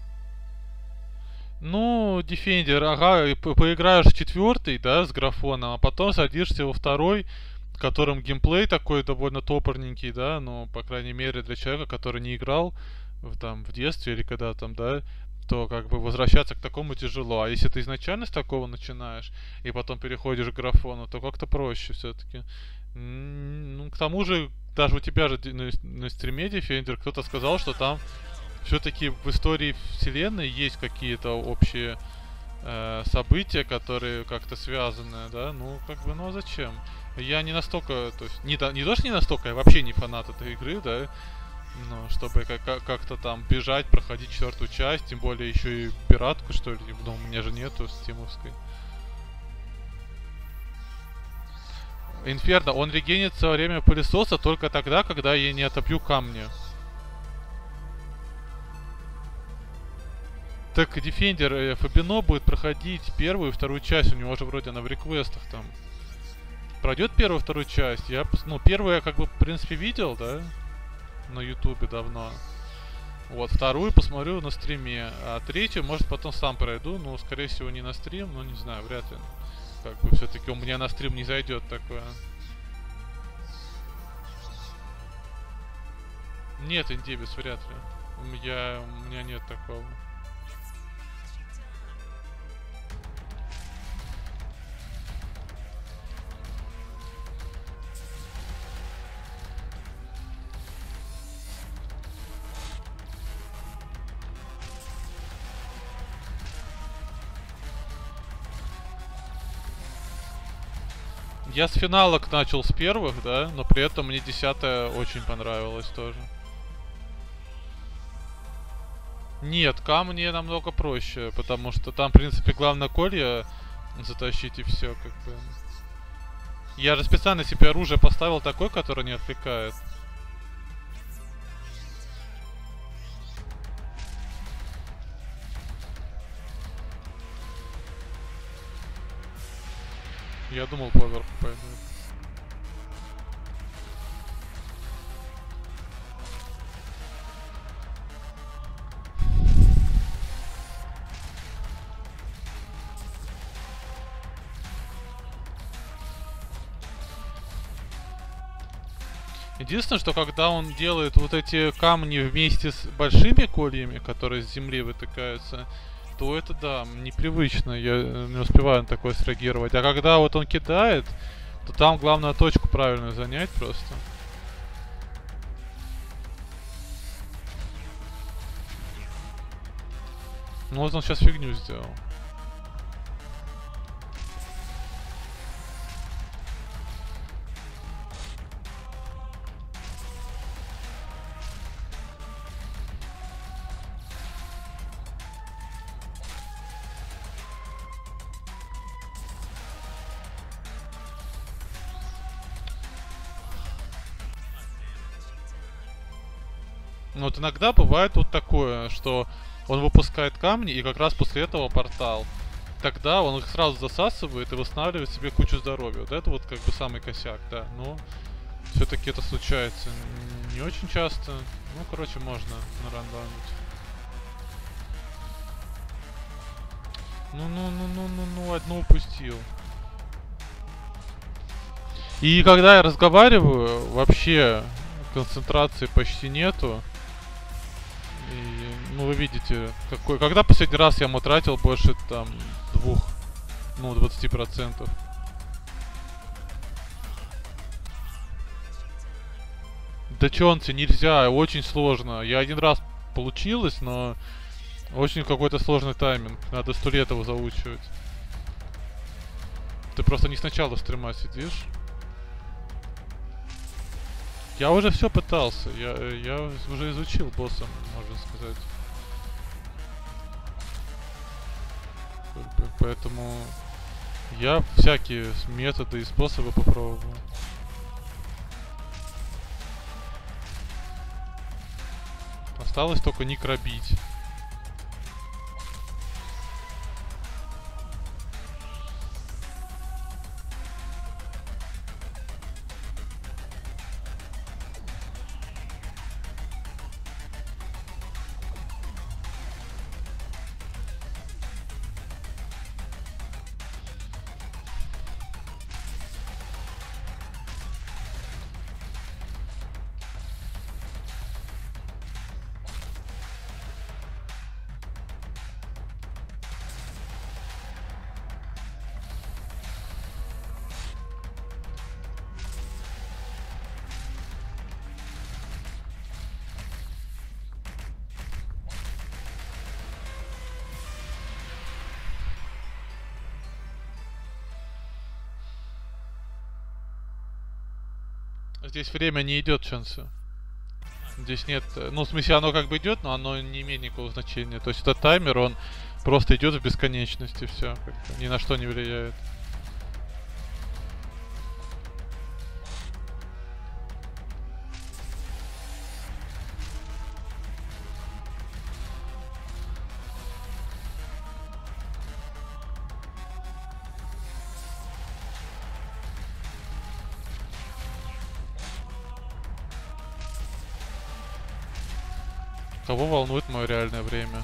Ну, Defender, ага, и по поиграешь в четвертый, да, с графоном, а потом садишься во второй, в котором геймплей такой довольно топорненький, да, ну, по крайней мере, для человека, который не играл в, там, в детстве или когда там, да, то как бы возвращаться к такому тяжело. А если ты изначально с такого начинаешь и потом переходишь к графону, то как-то проще все-таки. Ну, к тому же, даже у тебя же на, на стриме Defender кто-то сказал, что там все-таки в истории вселенной есть какие-то общие э, события, которые как-то связаны, да? Ну, как бы, ну а зачем? Я не настолько, то есть, не, не то, что не настолько, я вообще не фанат этой игры, да? Ну, чтобы как- как-то там бежать, проходить четвертую часть, тем более еще и пиратку, что ли, ну, у меня же нету стимовской. Инферно, он регенится во время пылесоса только тогда, когда я не отопью камни. Так, Defender э, Фабино будет проходить первую и вторую часть. У него же вроде она в реквестах там. Пройдет первую и вторую часть. Я, ну, первую я как бы, в принципе, видел, да? На ютубе давно. Вот, вторую посмотрю на стриме. А третью, может, потом сам пройду. Ну, скорее всего, не на стрим. Ну, не знаю, вряд ли. Как бы, все-таки у меня на стрим не зайдет такое. Нет, Индебис, вряд ли. Я, у меня нет такого. Я с финалок начал с первых, да, но при этом мне десятая очень понравилась тоже. Нет, камни намного проще, потому что там, в принципе, главное колье затащить и все, как бы. Я же специально себе оружие поставил такое, которое не отвлекает. Я думал, поверху пойдет. Единственное, что когда он делает вот эти камни вместе с большими кольями, которые с земли вытыкаются, то это, да, непривычно, я не успеваю на такое среагировать. А когда вот он кидает, то там главное точку правильно занять просто. Ну вот он сейчас фигню сделал. Ну вот иногда бывает вот такое, что он выпускает камни, и как раз после этого портал. Тогда он их сразу засасывает и восстанавливает себе кучу здоровья. Вот это вот как бы самый косяк, да. Но все-таки это случается не очень часто. Ну, короче, можно нарандомить. Ну-ну-ну-ну-ну-ну, одну упустил. И когда я разговариваю, вообще концентрации почти нету. И, ну, вы видите, какой, когда последний раз я ему тратил больше там двух, ну, двадцати процентов. Да чёнцы, нельзя, очень сложно. Я один раз получилось, но очень какой-то сложный тайминг. Надо сто лет его заучивать. Ты просто не сначала стрима сидишь. Я уже все пытался, я, я уже изучил босса, можно сказать. Поэтому я всякие методы и способы попробовал. Осталось только ник робить. Здесь время не идет, шансы. Здесь нет, ну в смысле оно как бы идет, но оно не имеет никакого значения. То есть этот таймер, он просто идет в бесконечности, все, ни на что не влияет. Кого волнует мое реальное время?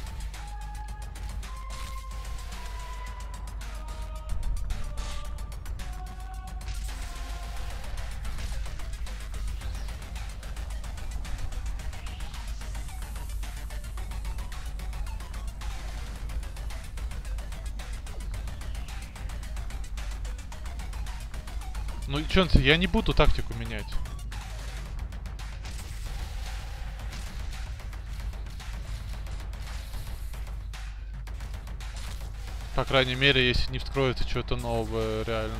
Ну, чёнцы, я не буду тактику менять. По крайней мере, если не вскроется что-то новое, реально.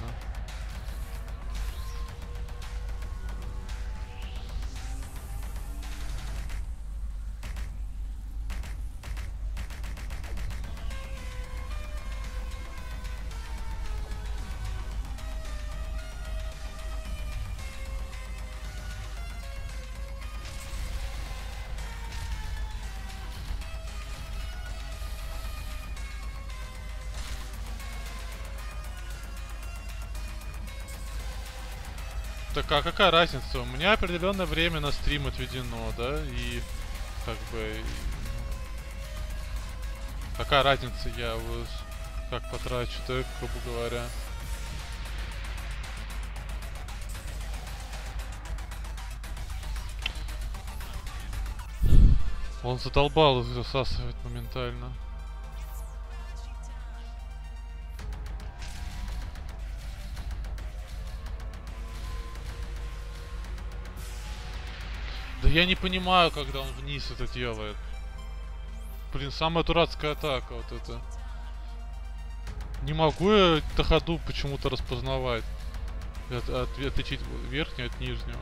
Так а какая разница? У меня определенное время на стрим отведено, да, и как бы... Какая разница, я вот как потрачу, так, грубо говоря. Он задолбал их засасывать моментально. Да я не понимаю, когда он вниз это делает. Блин, самая дурацкая атака вот это. Не могу я на ходу почему-то распознавать. От, от, отличить верхнее от нижнего.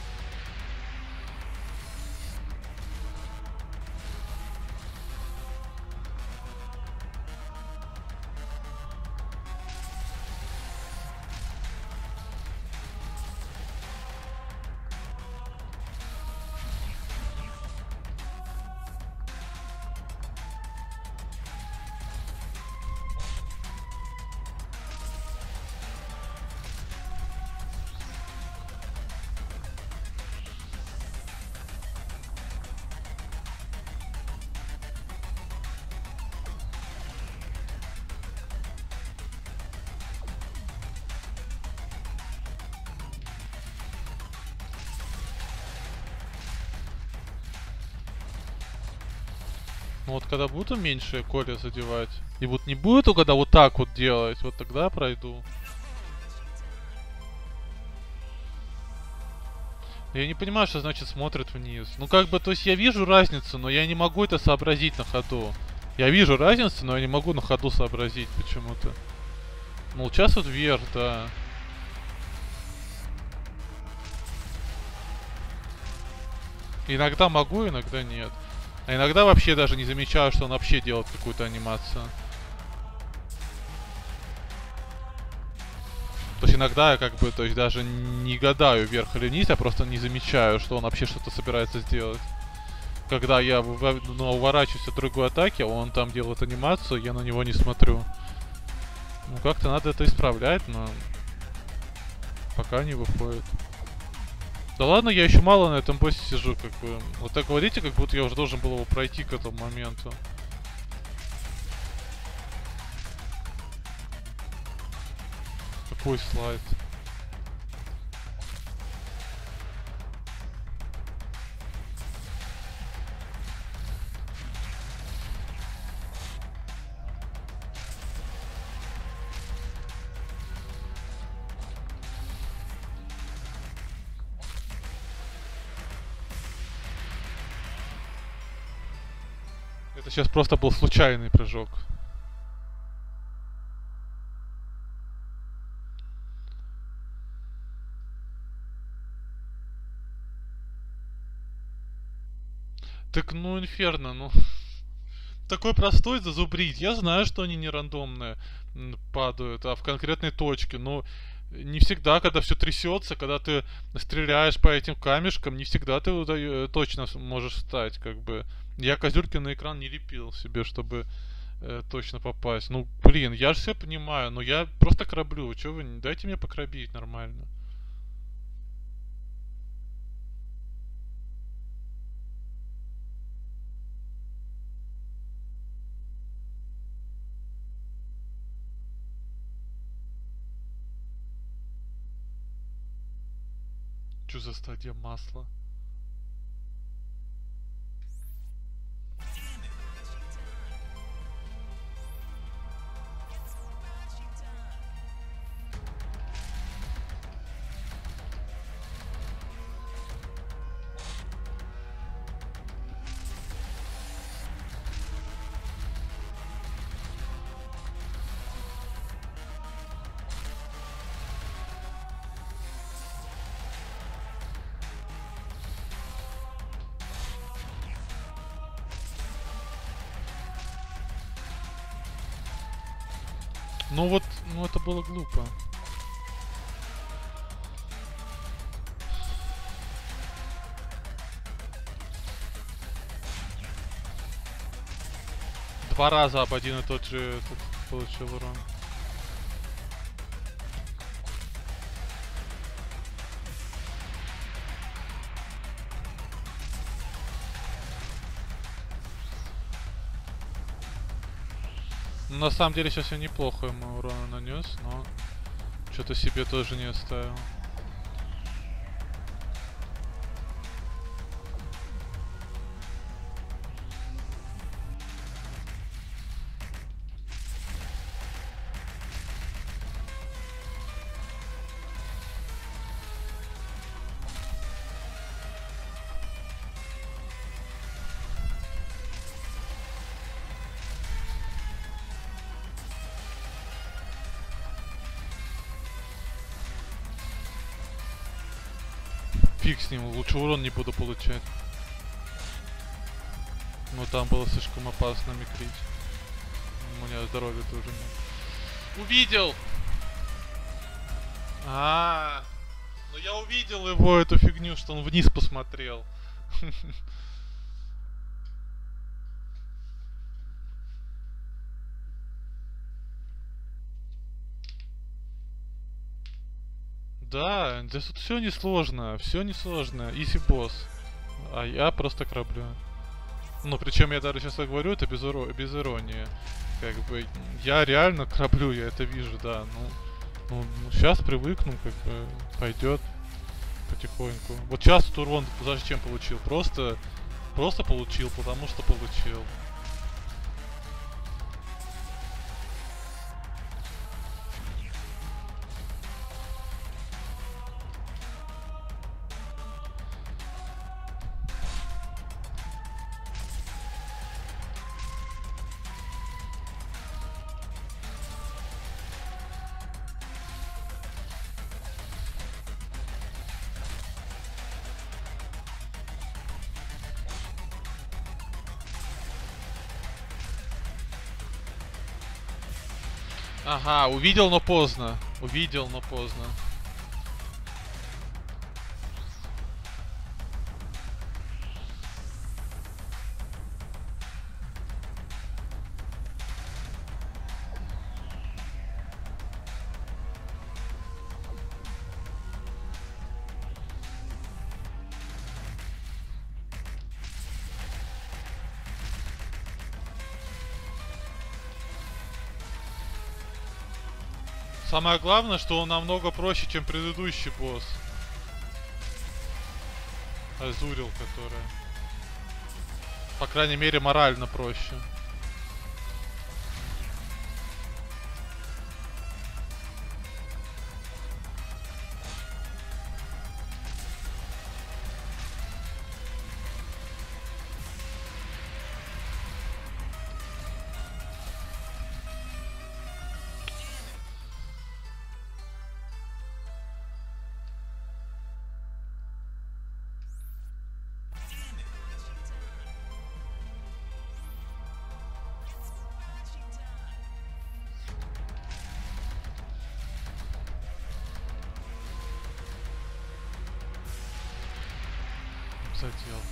Ну вот когда буду меньше коля задевать, и вот не будет, а когда вот так вот делать, вот тогда пройду. Я не понимаю, что значит смотрит вниз. Ну как бы, то есть я вижу разницу, но я не могу это сообразить на ходу. Я вижу разницу, но я не могу на ходу сообразить почему-то. Ну сейчас вот вверх, да. Иногда могу, иногда нет. А иногда вообще даже не замечаю, что он вообще делает какую-то анимацию. То есть иногда я как бы, то есть даже не гадаю вверх или вниз, я просто не замечаю, что он вообще что-то собирается сделать. Когда я ну, уворачиваюсь от другой атаки, он там делает анимацию, я на него не смотрю. Ну как-то надо это исправлять, но пока не выходит. Да ладно, я еще мало на этом боссе сижу, как бы. Вот так говорите, как будто я уже должен был его пройти к этому моменту. Какой слайд? Это сейчас просто был случайный прыжок. Так ну инферно, ну. Такой простой зазубрить. Я знаю, что они не рандомные падают, а в конкретной точке. Но не всегда, когда все трясется, когда ты стреляешь по этим камешкам, не всегда ты точно можешь встать, как бы. Я козюльки на экран не лепил себе, чтобы э, точно попасть. Ну, блин, я же все понимаю, но я просто краблю. Чё вы, дайте мне покрабить нормально. Чё за стадия масла? Ну вот, ну это было глупо. Два раза об один и тот же этот получил урон. Ну, на самом деле сейчас я неплохо ему урона нанес, но что-то себе тоже не оставил. Фиг с ним, лучше урон не буду получать. Но там было слишком опасно микрить. У меня здоровья тоже нет. Увидел! А, -а, -а. Ну я увидел его, эту фигню, что он вниз посмотрел. Да, здесь тут все несложно, все несложно, изи босс. А я просто краблю. Ну, причем я даже сейчас говорю, это без, уро без иронии. Как бы, я реально краблю, я это вижу, да. Ну, ну, ну сейчас привыкну, как бы, пойдет потихоньку. Вот сейчас тут урон зачем получил? Просто, просто получил, потому что получил. Ага, увидел, но поздно. Увидел, но поздно. Самое главное, что он намного проще, чем предыдущий босс. Азурил, которая. По крайней мере, морально проще. Задел.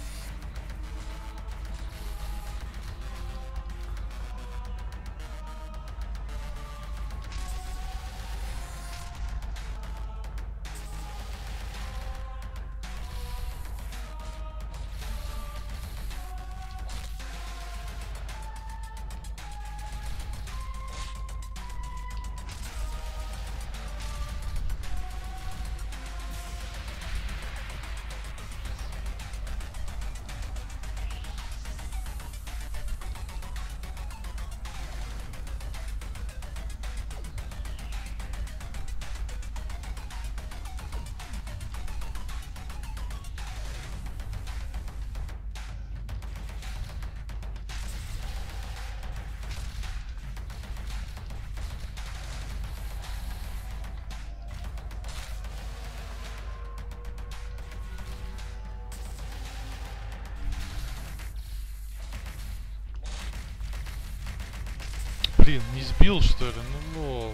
Блин, не сбил, что ли? Ну лол.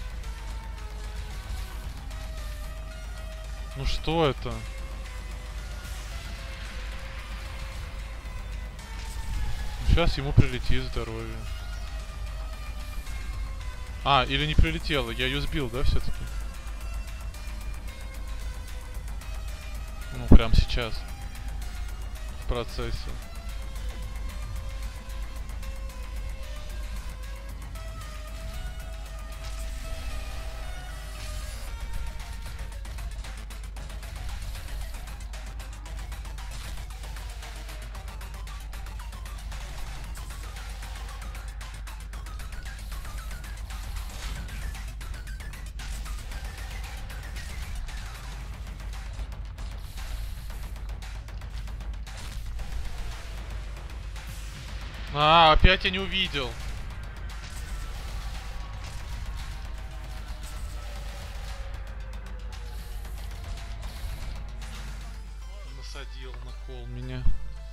Ну что это? Сейчас ему прилетит здоровье. А, или не прилетело, я ее сбил, да, все-таки? Ну, прям сейчас. В процессе. А, опять я не увидел. Насадил на кол меня.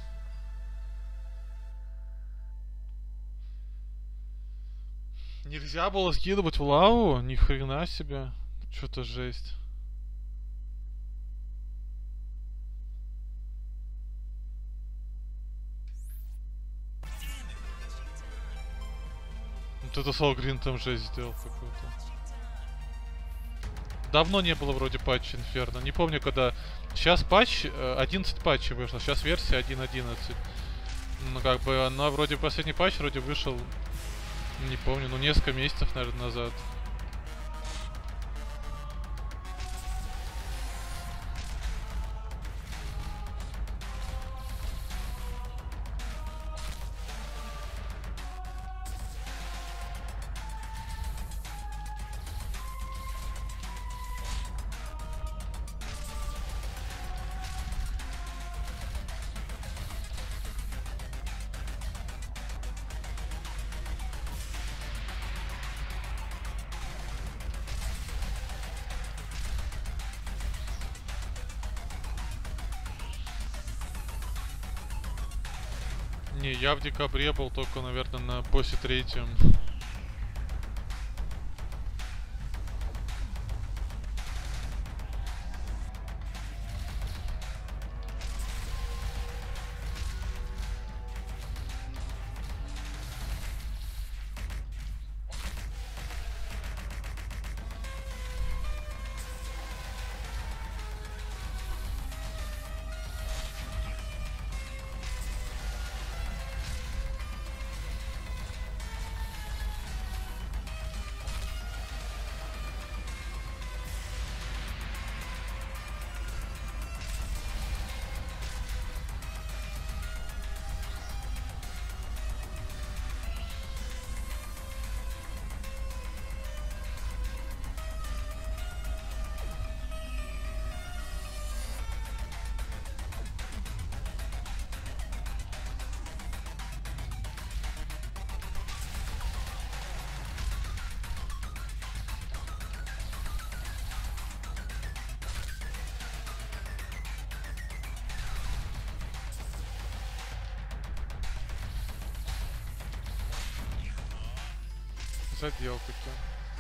Нельзя было скидывать в лаву? Ни хрена себе. Что-то жесть. Вот это Солгрин там жесть сделал какой-то. Давно не было вроде патча Инферно. Не помню когда. Сейчас патч, одиннадцать патчей вышло. Сейчас версия один одиннадцать. Ну как бы она вроде последний патч вроде вышел. Не помню, ну несколько месяцев, наверное, назад. Не, я в декабре был только, наверное, на боссе третьем. Задел таки.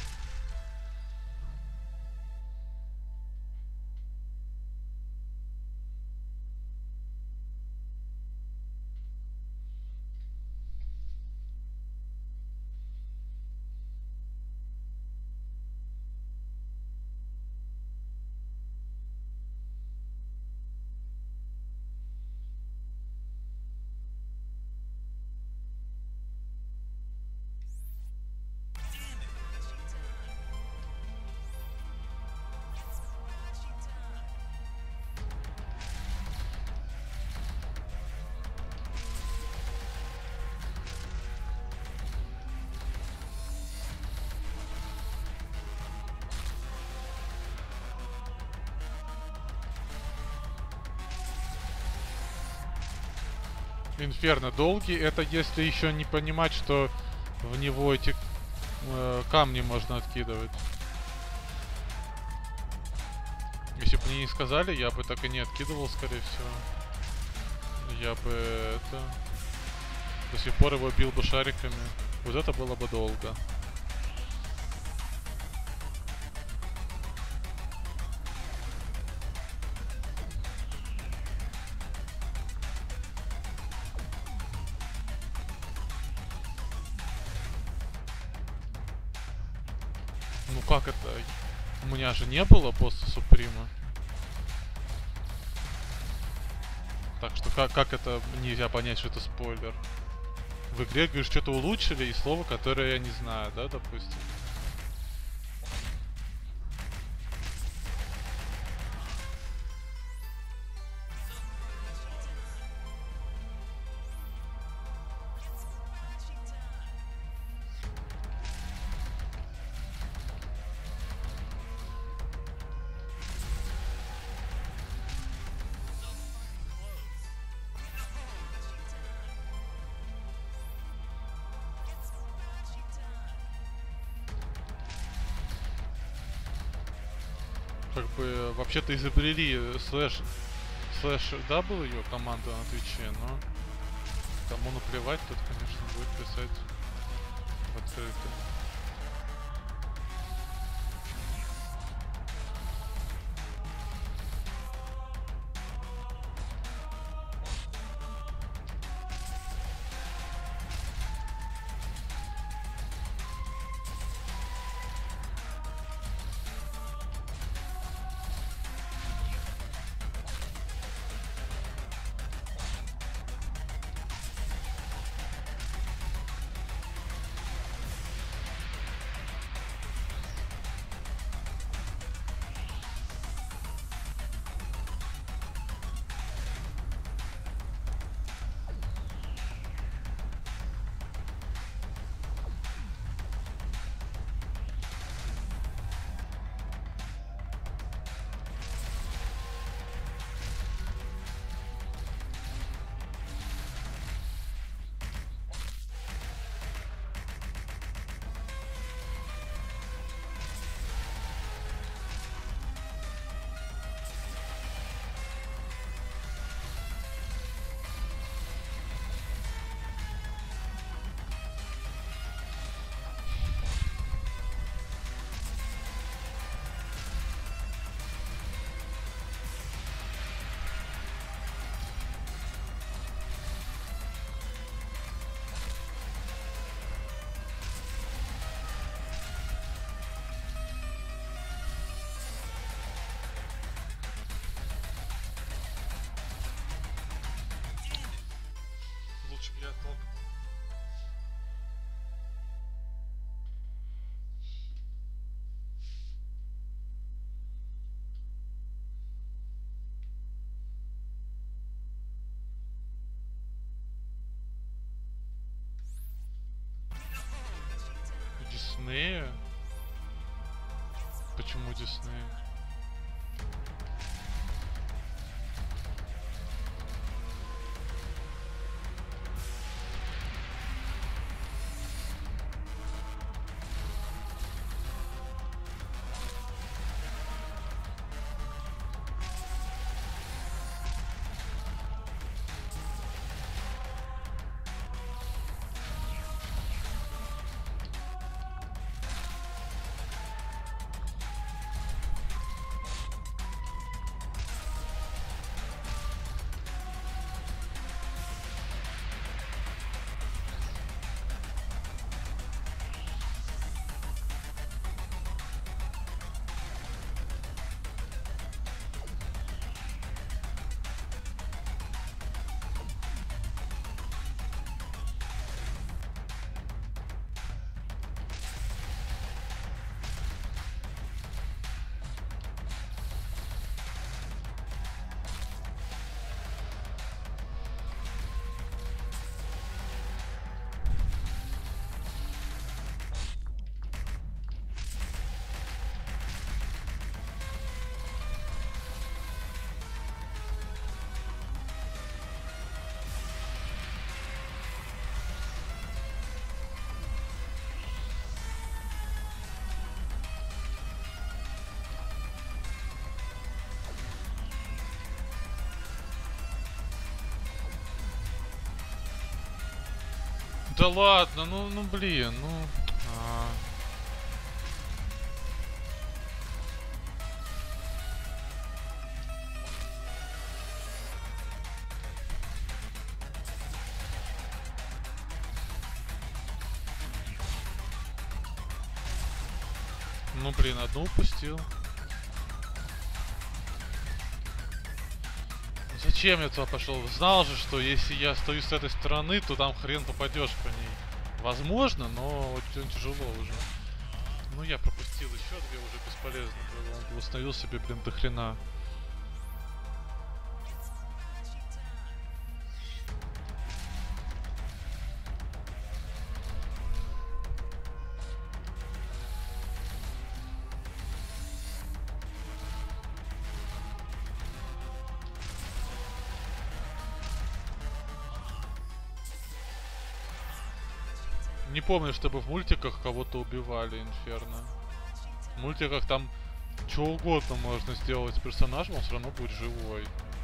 Инферно долгий, это если еще не понимать, что в него эти э, камни можно откидывать. Если бы мне не сказали, я бы так и не откидывал, скорее всего. Я бы это... До сих пор его бил бы шариками. Вот это было бы долго. Ну как это? У меня же не было босса Суприма. Так что как, как это нельзя понять, что это спойлер? В игре, говоришь, что-то улучшили, и слово, которое я не знаю, да, допустим? Как бы вообще-то изобрели слэш слэш W команду на Твиче, но кому наплевать, тот, конечно, будет писать в открытую. Лучше бы я толк. Диснея? Почему Диснея? Да ладно, ну, ну блин, ну... А... Ну блин, одну упустил. Зачем я туда пошел? Знал же, что если я стою с этой стороны, то там хрен попадешь по ней. Возможно, но очень тяжело уже. Ну я пропустил еще две, уже бесполезно было. Он установил себе, блин, до хрена. Не помню, чтобы в мультиках кого-то убивали, Инферно. В мультиках там Что угодно можно сделать с персонажем, он все равно будет живой.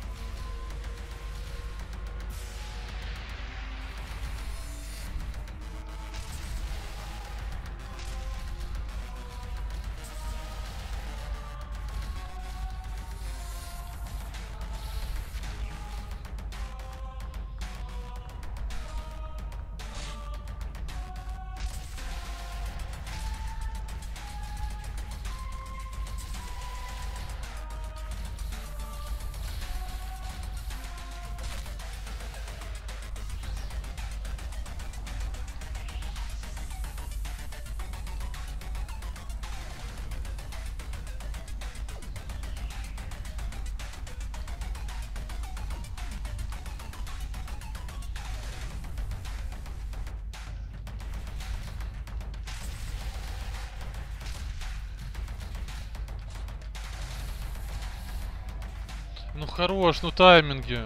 Ну хорош, ну тайминги.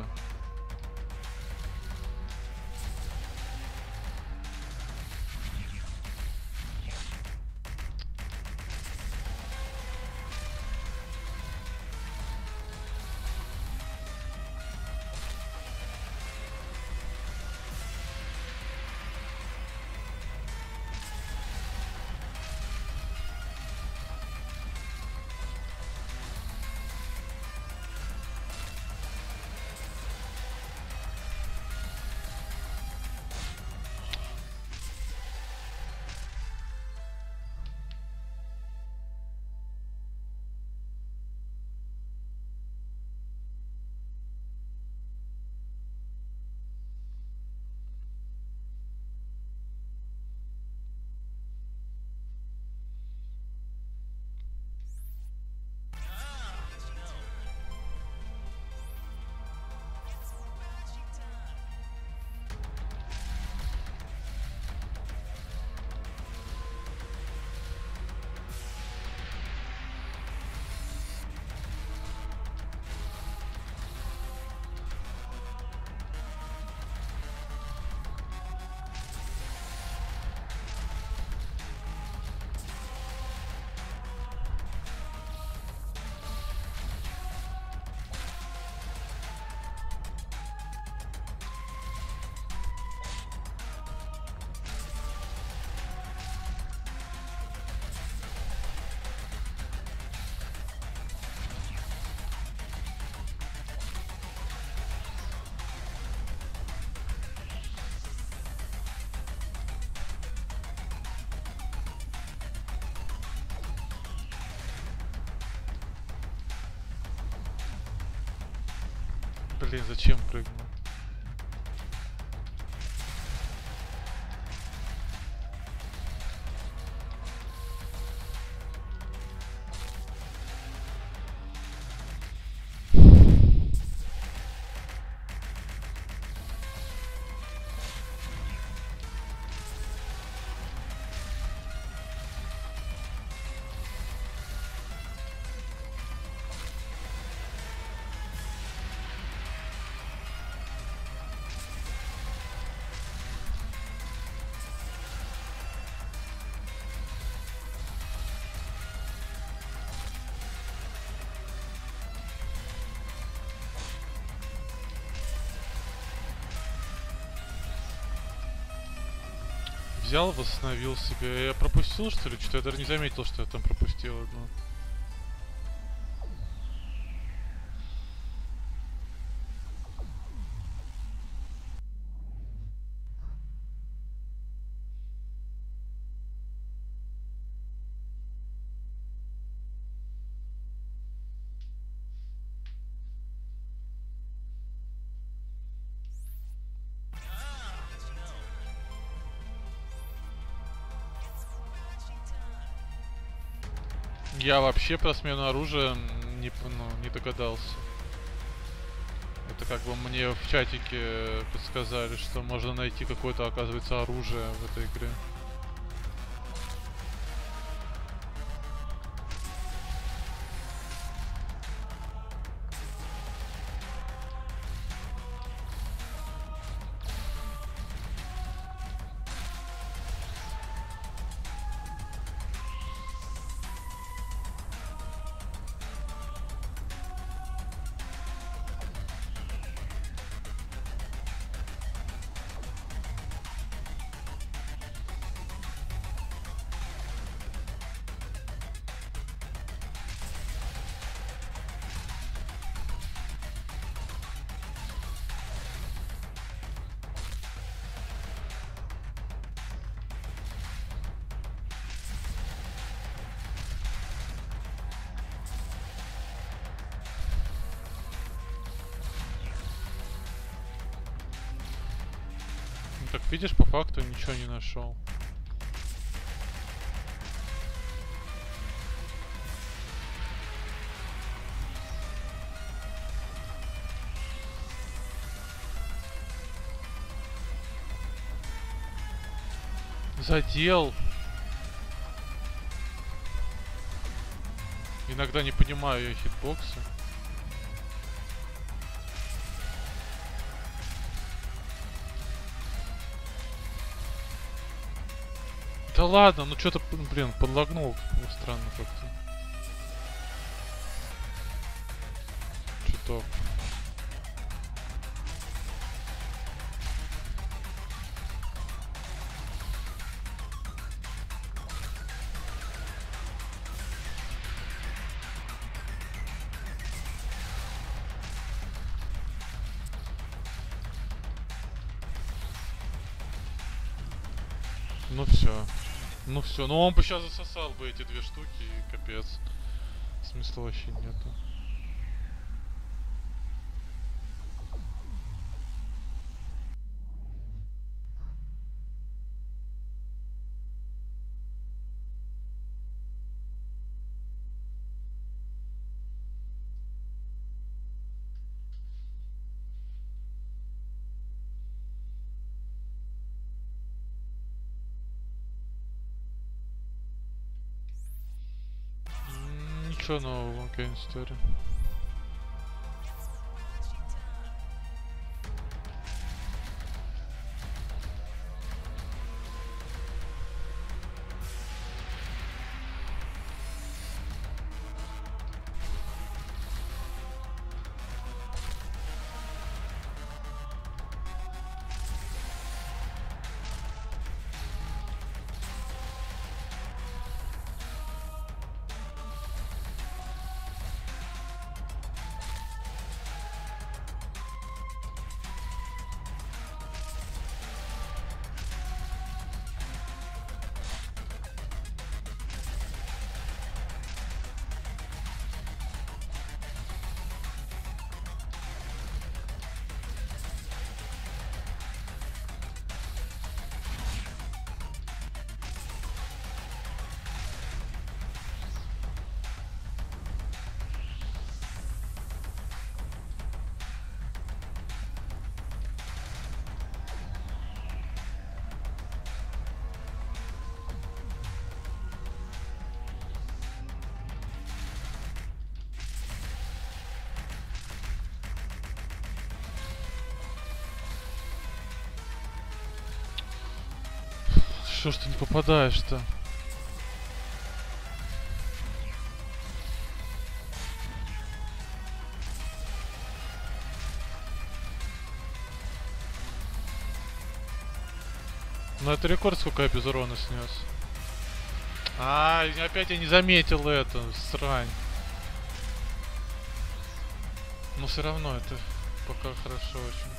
Блин, зачем прыгнул? Взял, восстановил себе. Я пропустил, что ли? Что-то я даже не заметил, что я там пропустил одну. Я вообще про смену оружия не, ну, не догадался. Это как бы мне в чатике подсказали, что можно найти какое-то, оказывается, оружие в этой игре. Так видишь, по факту ничего не нашел. Задел. Иногда не понимаю я хитбоксы. Да ладно, ну что-то, блин, подлагнул. Странно как-то. Чуток. Ну все. Ну все. Ну он бы сейчас засосал бы эти две штуки и капец. Смысла вообще нету. Ничего нового, какая история. Что ж ты не попадаешь-то? Ну это рекорд, сколько я без урона снес. А, опять я не заметил это, срань. Но все равно это пока хорошо очень.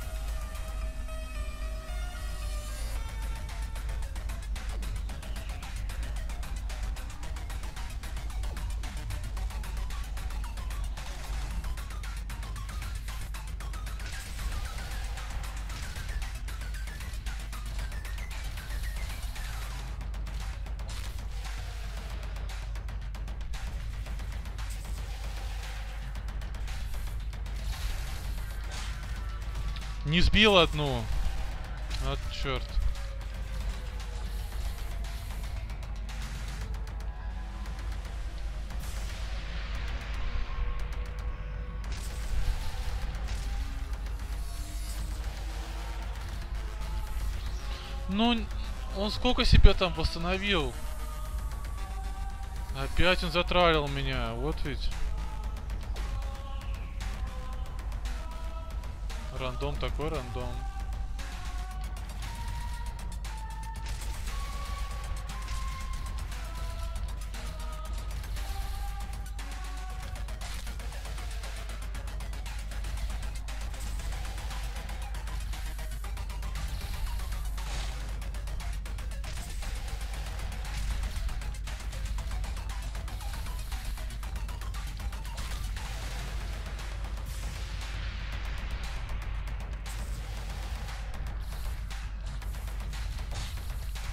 Не сбил одну. Вот черт. Ну, он сколько себе там восстановил? Опять он затралил меня. Вот ведь. Рандом такой рандом.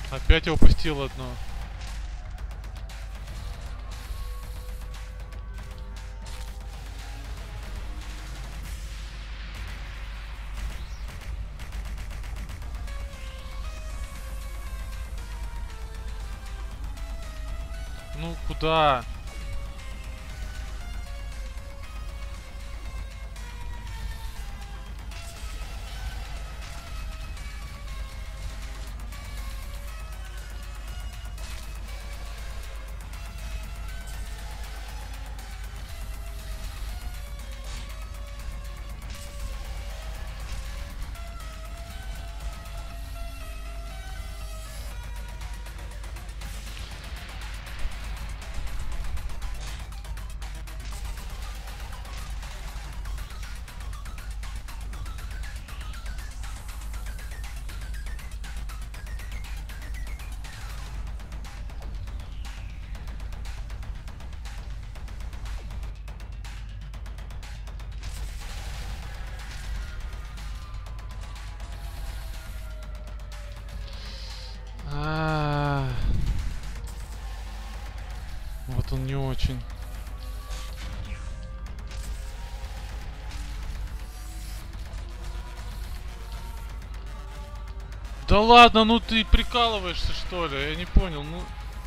Опять я упустил одно. Ну куда? А, вот он не очень. Да ладно, ну ты прикалываешься, что ли? Я не понял, ну...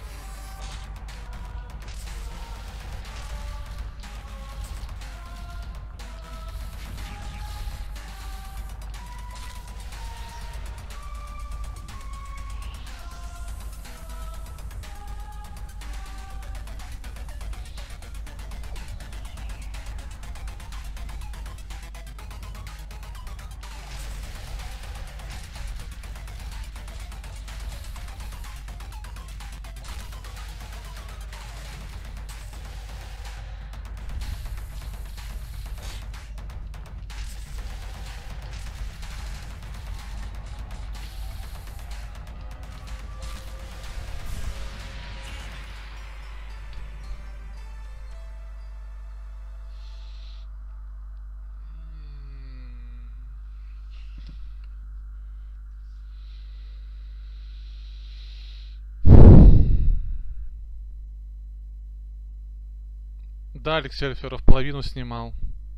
Да, Алексей Альферов половину снимал.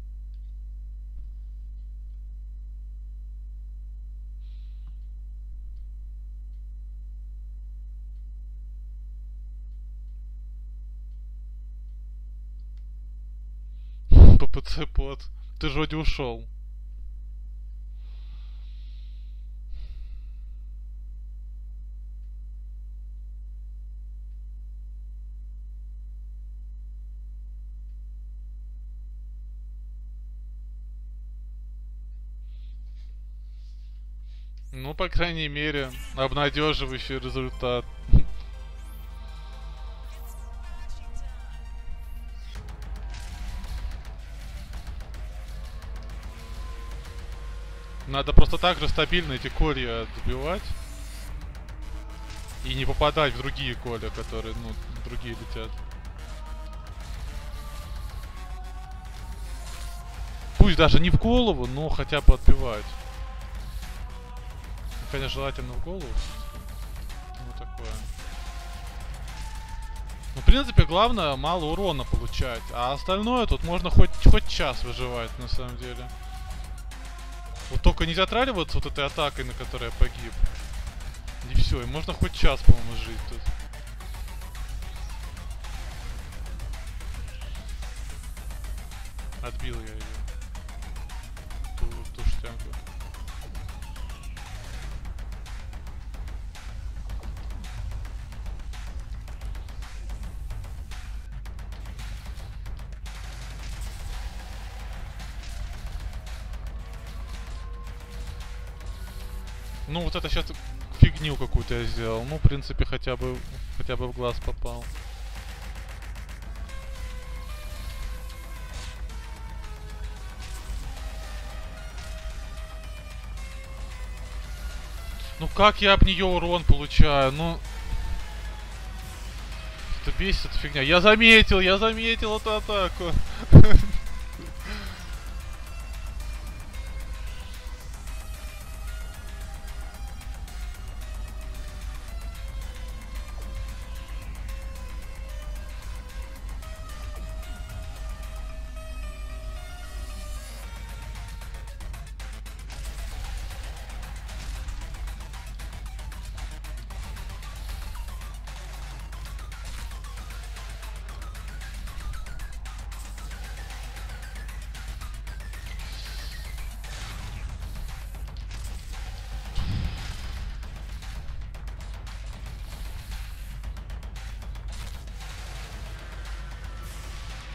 ППЦ под. Ты же вроде ушел. Ну, по крайней мере, обнадеживающий результат. Надо просто так же стабильно эти колья отбивать. И не попадать в другие колья, которые, ну, другие летят. Пусть даже не в голову, но хотя бы отбивать. Конечно, желательно в голову. Ну, такое. Ну, в принципе, главное мало урона получать. А остальное тут можно хоть, хоть час выживать, на самом деле. Вот только не затраливаться вот этой атакой, на которой я погиб. И все, и можно хоть час, по-моему, жить тут. Отбил я ее. Ту, ту штангу. Ну вот это сейчас фигню какую-то я сделал. Ну, в принципе, хотя бы хотя бы в глаз попал. Ну как я об нее урон получаю? Ну... Это бесит, эта фигня. Я заметил, я заметил эту атаку.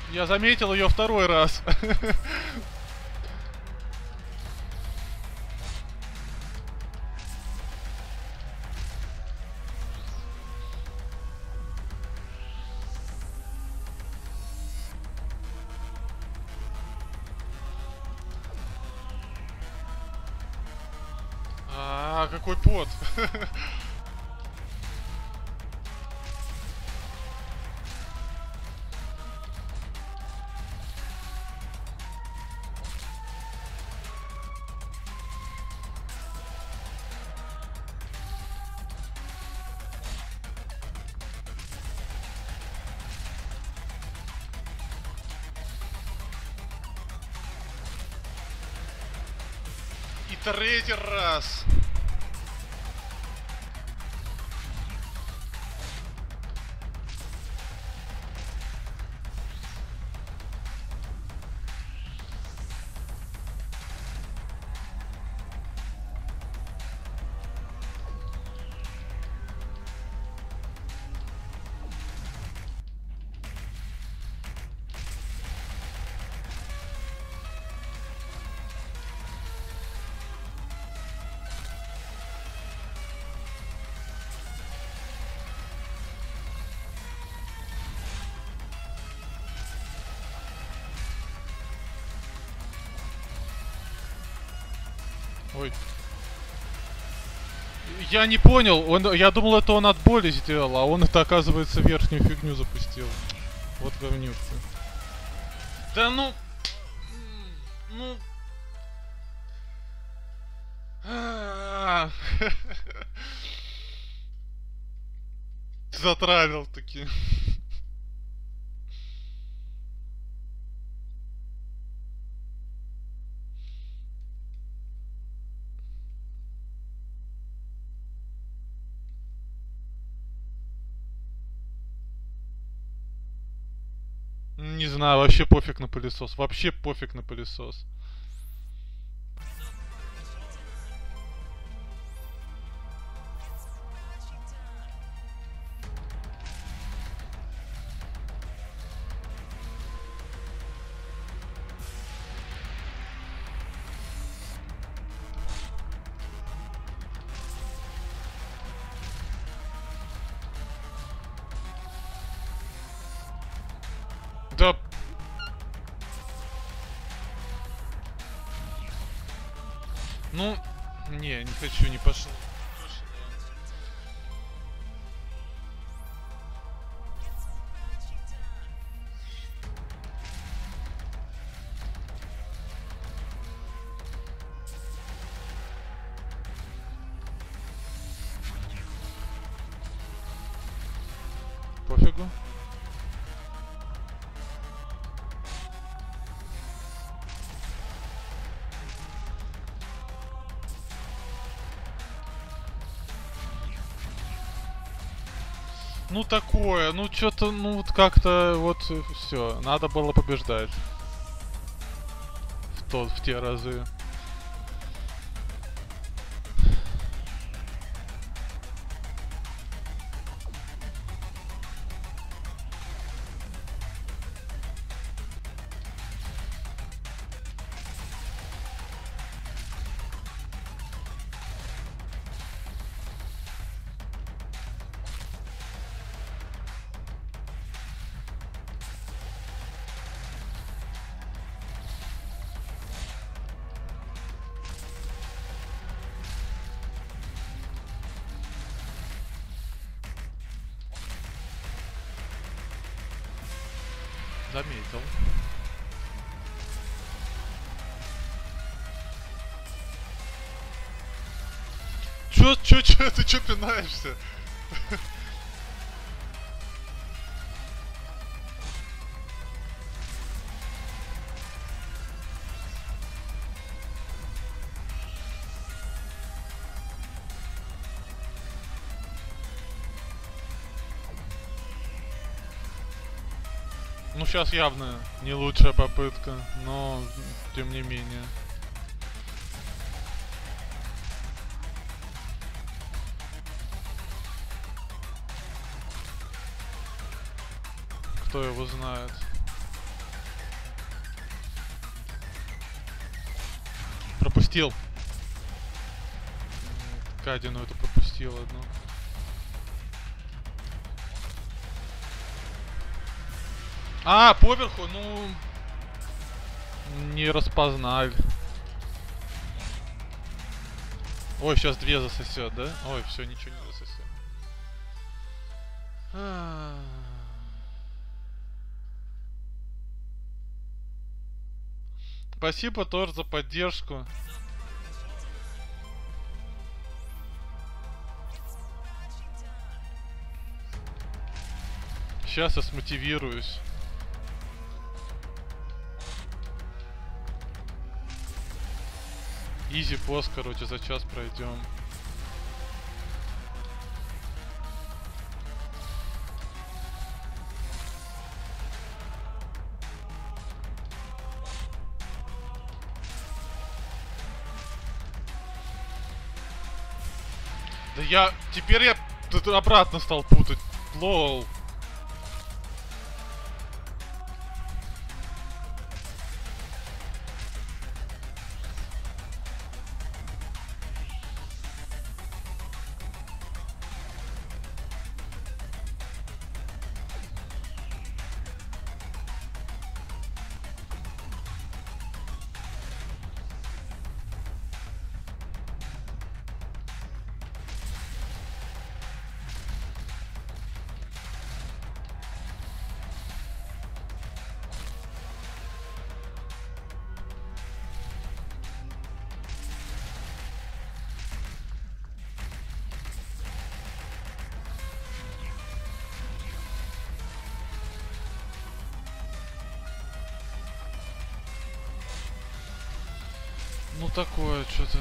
Я заметил ее второй раз. А, какой пот. И третий раз. Ой. Я не понял, он, я думал, это он от боли сделал, а он это, оказывается, верхнюю фигню запустил. Вот говнюк. Да ну... Ну... Затравил таки. Не знаю, вообще пофиг на пылесос. Вообще пофиг на пылесос. Да... Ну, не, не хочу, не пошел. Пофигу. Ну такое, ну что-то, ну вот как-то вот все, надо было побеждать в тот, в те разы. Заметил. Чё, чё, чё, ты чё пинаешься? Ну сейчас явно не лучшая попытка, но тем не менее. Кто его знает? пропустил. Кадину это пропустил одну. А, поверху, ну... Не распознали. Ой, сейчас две засосет, да? Ой, все, ничего не засосет. Спасибо тоже за поддержку. Сейчас я смотивируюсь. Изи босс, короче, за час пройдем. Да я... Теперь я тут обратно стал путать. Лол. Ну такое что-то.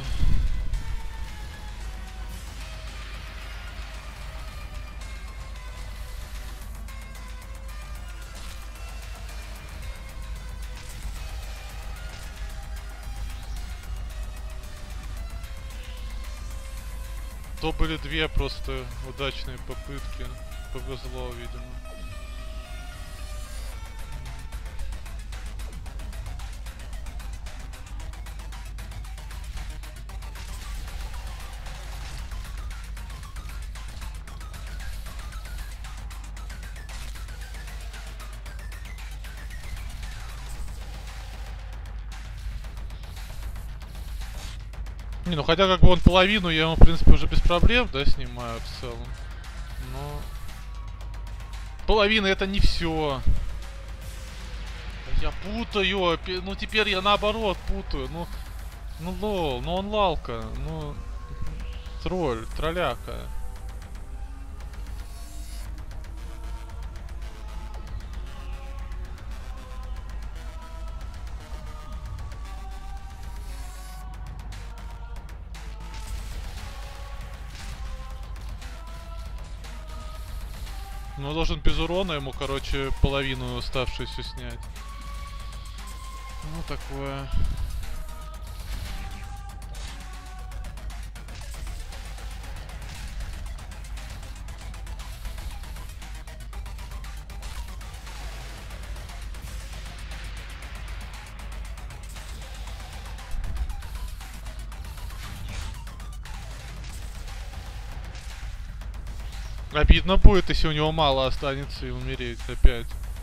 То были две просто удачные попытки. Повезло, видимо. Не, ну хотя как бы он половину, я ему в принципе уже без проблем, да, снимаю в целом. Но... Половина это не все. Я путаю, ну теперь я наоборот путаю, ну... Ну лол, ну он лалка, ну... Тролль, тролляка. Ну, должен без урона ему, короче, половину оставшуюся снять. Ну, такое. Обидно будет, если у него мало останется и умереть опять.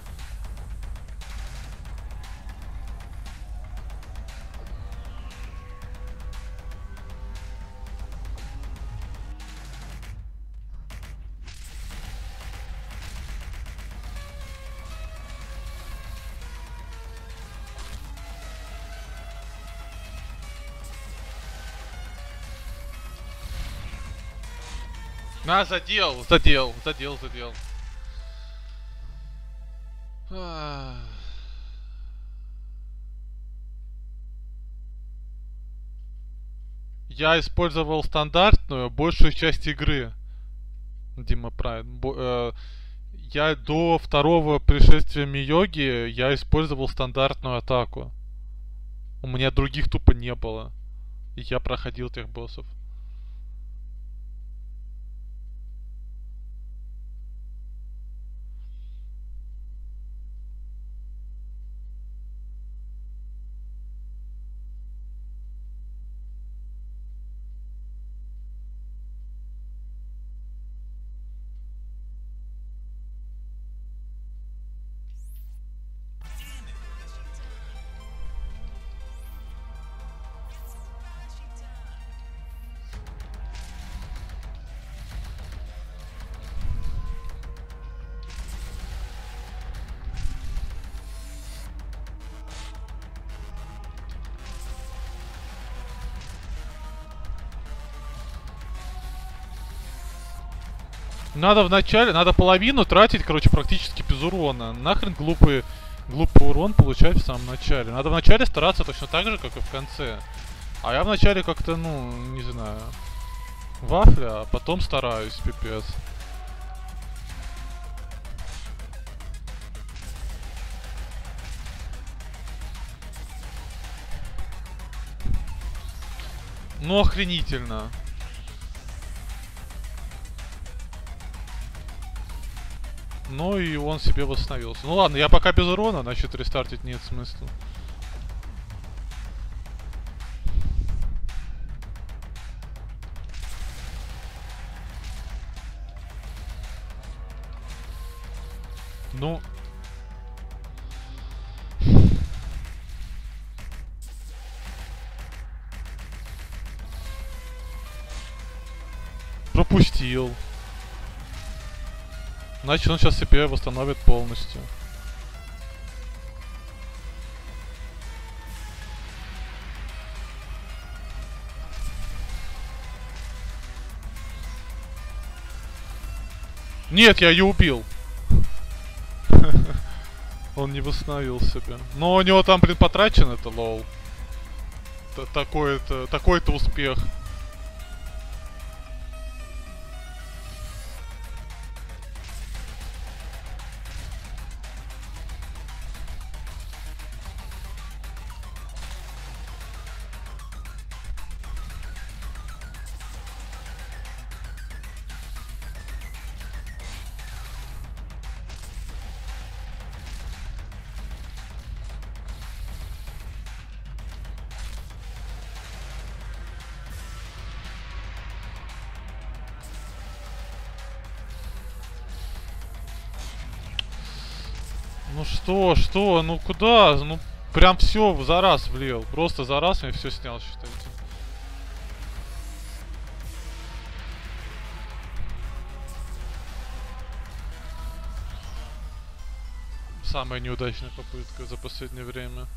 На, задел, задел, задел, задел. Я использовал стандартную большую часть игры. Дима Прайм. Э, я до второго пришествия Миёги я использовал стандартную атаку. У меня других тупо не было. И я проходил тех боссов. Надо вначале, надо половину тратить, короче, практически без урона. Нахрен глупый, глупый урон получать в самом начале. Надо вначале стараться точно так же, как и в конце. А я вначале как-то, ну, не знаю, вафля, а потом стараюсь, пипец. Ну, охренительно. Ну и он себе восстановился. Ну ладно, я пока без урона, значит рестартить нет смысла. Ну... Пропустил. Значит, он сейчас себе восстановит полностью. Нет, я ее убил. Он не восстановил себя. Но у него там, блин, потрачен это, лол. Такой-то, такой-то успех. Ну что, что, ну куда? Ну прям все за раз влил. Просто за раз я все снял, считайте. Самая неудачная попытка за последнее время.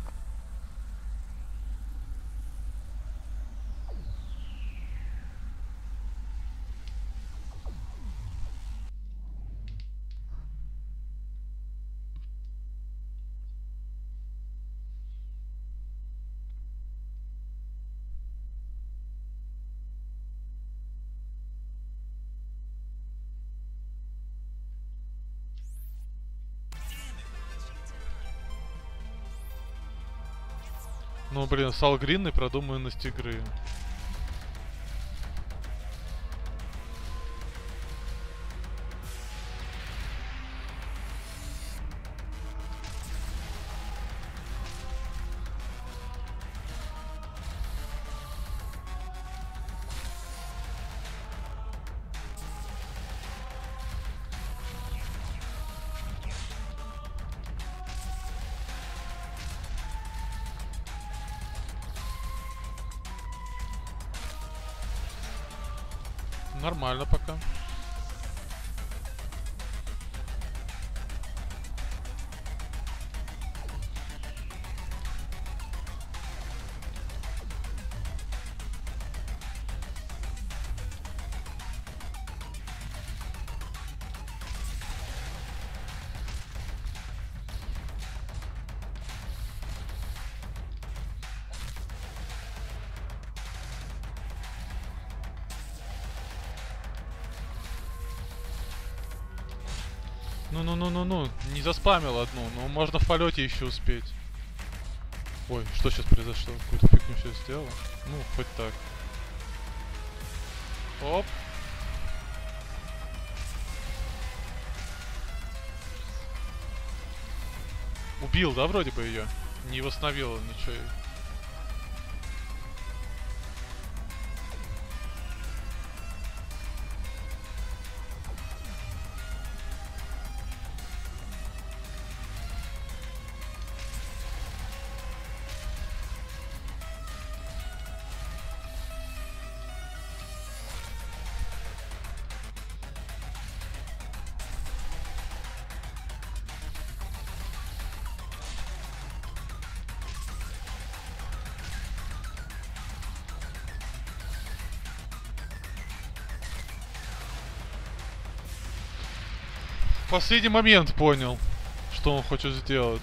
Ну блин, салгринный продуманность игры. Нормально пока. Ну-ну-ну-ну-ну, не заспамил одну, но можно в полете еще успеть. Ой, что сейчас произошло? Какую-то фигню сейчас сделал? Ну, хоть так. Оп. Убил, да, вроде бы ее? Не восстановил ничего. в последний момент понял, что он хочет сделать.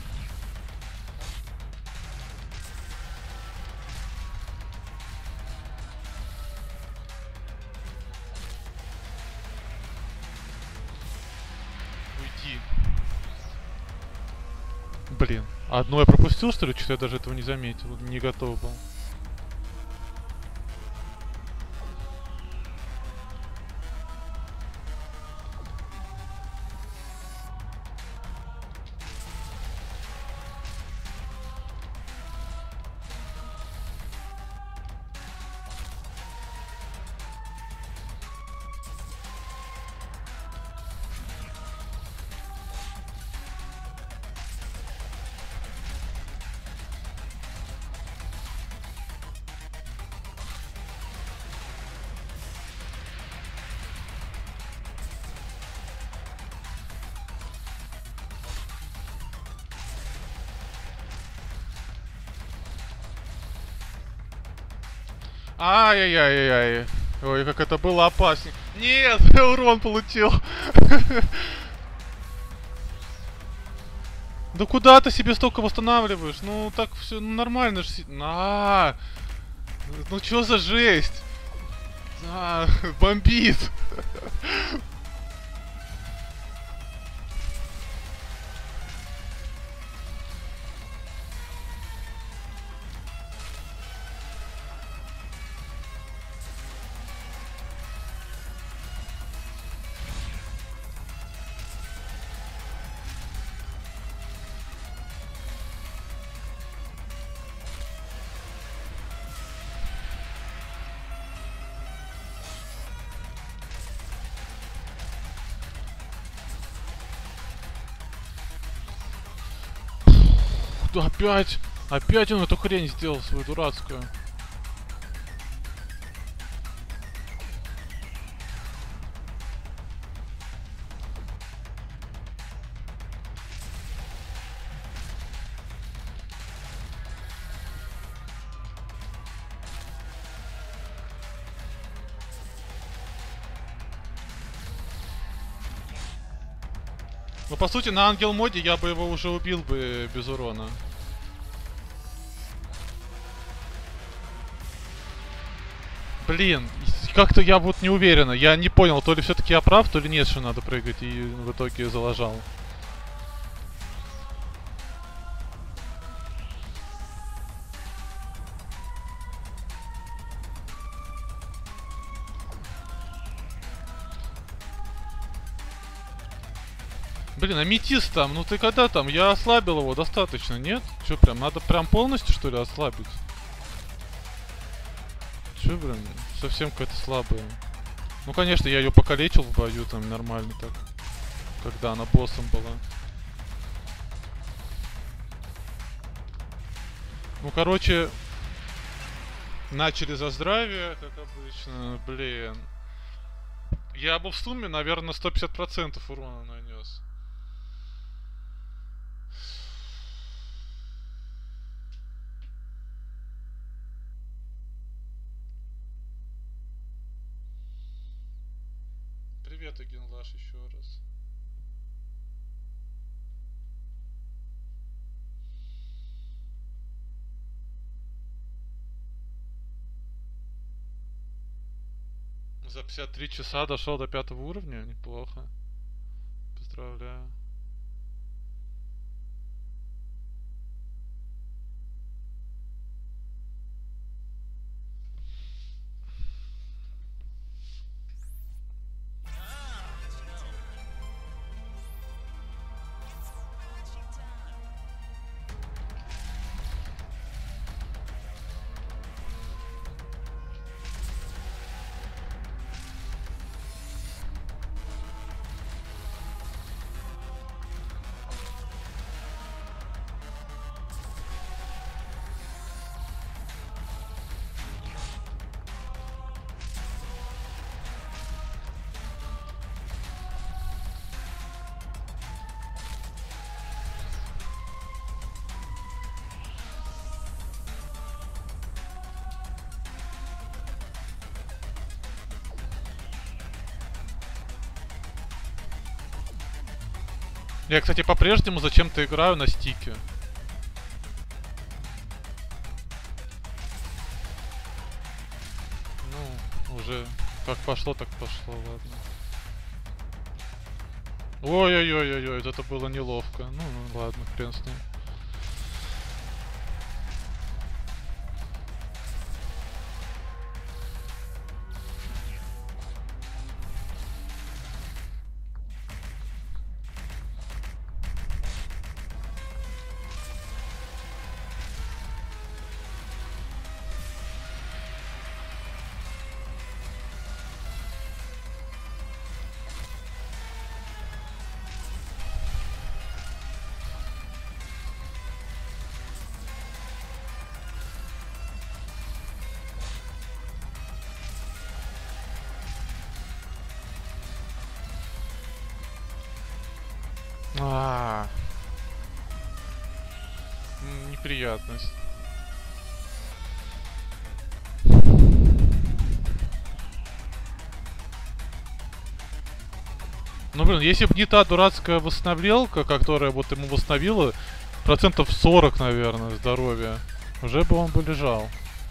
Уйди. Блин, одно я пропустил, что ли? Что-то я даже этого не заметил, не готов был. Ай-яй-яй-яй. Ой, как это было опасно. Нет, урон получил. Да куда ты себе столько восстанавливаешь? Ну так все нормально же. А, ну чё за жесть? А, бомбит. Опять, опять он эту хрень сделал свою дурацкую. Ну, по сути, на ангел моде я бы его уже убил бы без урона. Блин, как-то я вот не уверена. Я не понял, то ли все-таки я прав, то ли нет, что надо прыгать, и в итоге залажал. Блин, аметист там, ну ты когда там? Я ослабил его достаточно, нет? Че, прям, надо прям полностью, что ли, ослабить? Че, блин, совсем какая-то слабая. Ну, конечно, я ее покалечил в бою, там, нормально так. Когда она боссом была. Ну, короче, начали за здравие, как обычно, блин. Я бы в сумме, наверное, сто пятьдесят процентов урона нанес. Привет, Агенлаш, еще раз. За пятьдесят три часа дошел до пятого уровня, неплохо. Поздравляю. Я, кстати, по-прежнему зачем-то играю на стике. Ну, уже как пошло, так пошло, ладно. Ой-ой-ой-ой-ой, это было неловко. Ну, ну ладно, хрен с ним. А, неприятность. Ну блин, если бы не та дурацкая восстановлелка, которая вот ему восстановила, процентов сорок, наверное, здоровья, уже бы он бы лежал.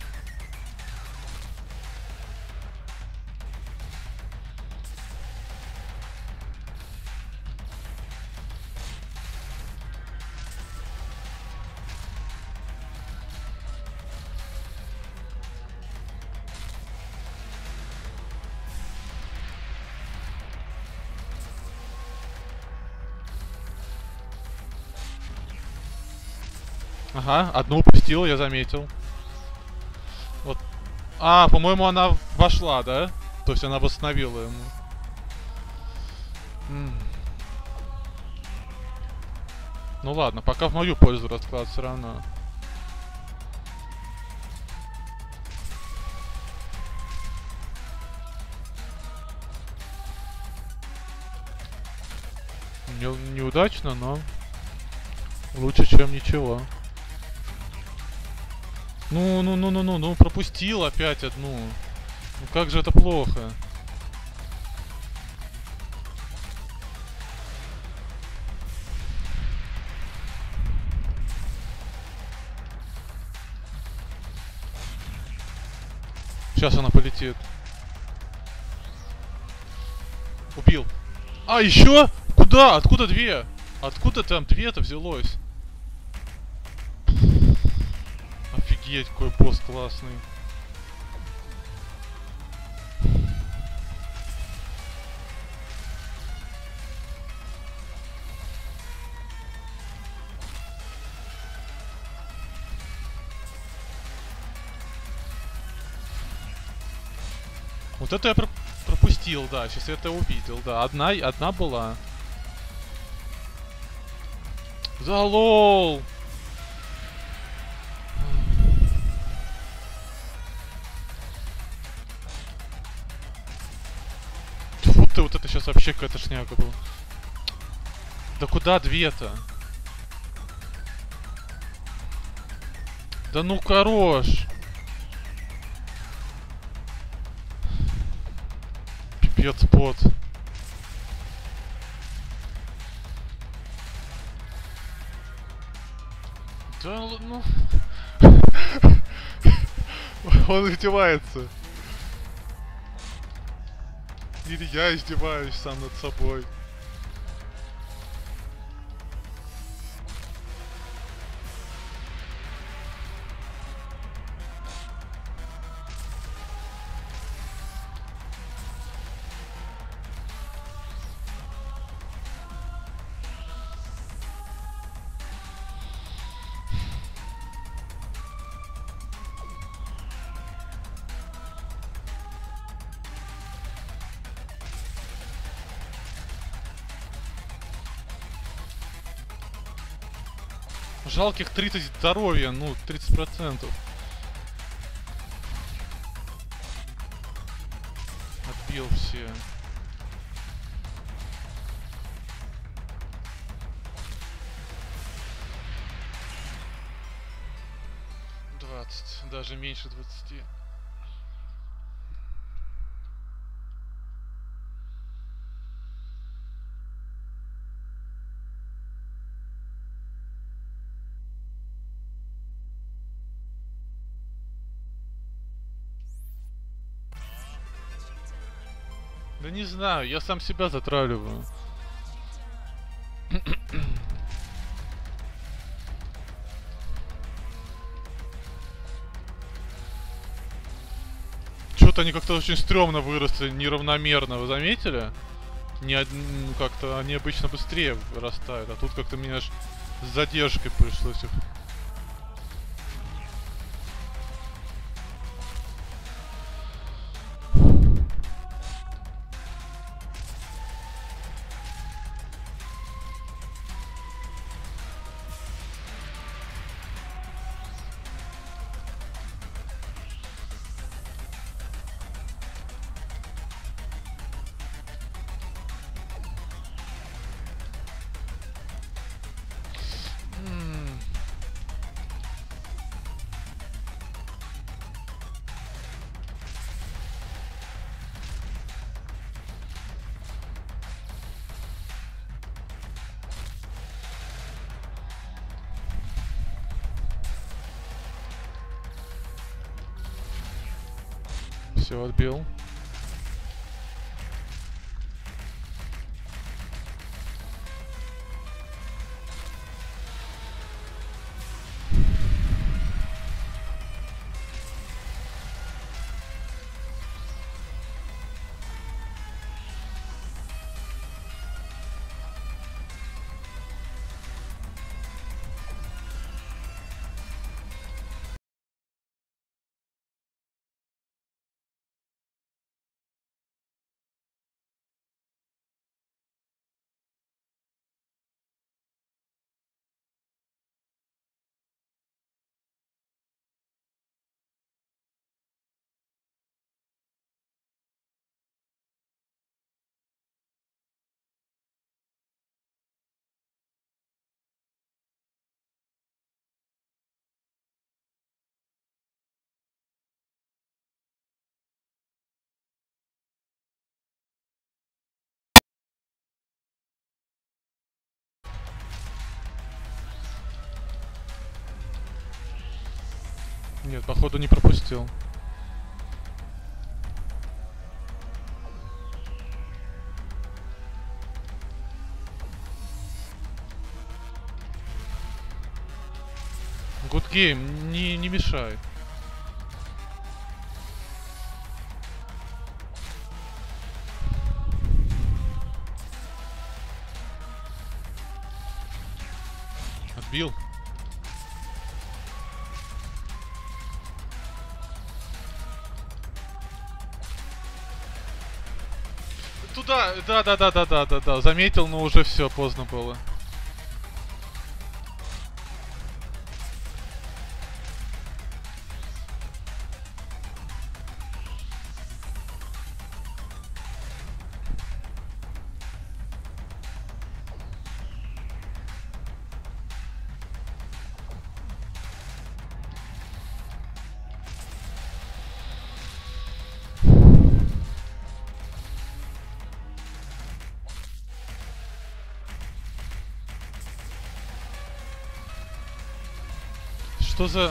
Ага, одну упустил, я заметил. Вот. А, по-моему, она вошла, да? То есть она восстановила ему. М. Ну ладно, пока в мою пользу расклад все равно. Не, неудачно, но лучше, чем ничего. Ну, ну, ну, ну, ну, ну, пропустил опять одну. Ну как же это плохо. Сейчас она полетит. Убил. А, еще? Куда? Откуда две? Откуда там две-то взялось? Офигеть, какой босс классный. Вот это я про пропустил, да, сейчас я это увидел, да. Одна, одна была. Да лол! Фу ты, вот это сейчас вообще какая-то шняга была. Да куда две-то? Да ну хорош! Пипец пот. Да ну... Он издевается. Или я издеваюсь сам над собой. Жалких тридцать здоровья, ну, тридцать процентов. Отбил все. двадцать, даже меньше двадцати. Да не знаю, я сам себя затравливаю. Что-то они как-то очень стрёмно выросли, неравномерно, вы заметили? Не од... ну, как-то они обычно быстрее вырастают, а тут как-то мне аж с задержкой пришлось их. Все, отбил. Нет, походу не пропустил. Good game, не, не мешай. Отбил. Туда, да, да, да, да, да, да, да, заметил, но уже все, поздно было. Что за...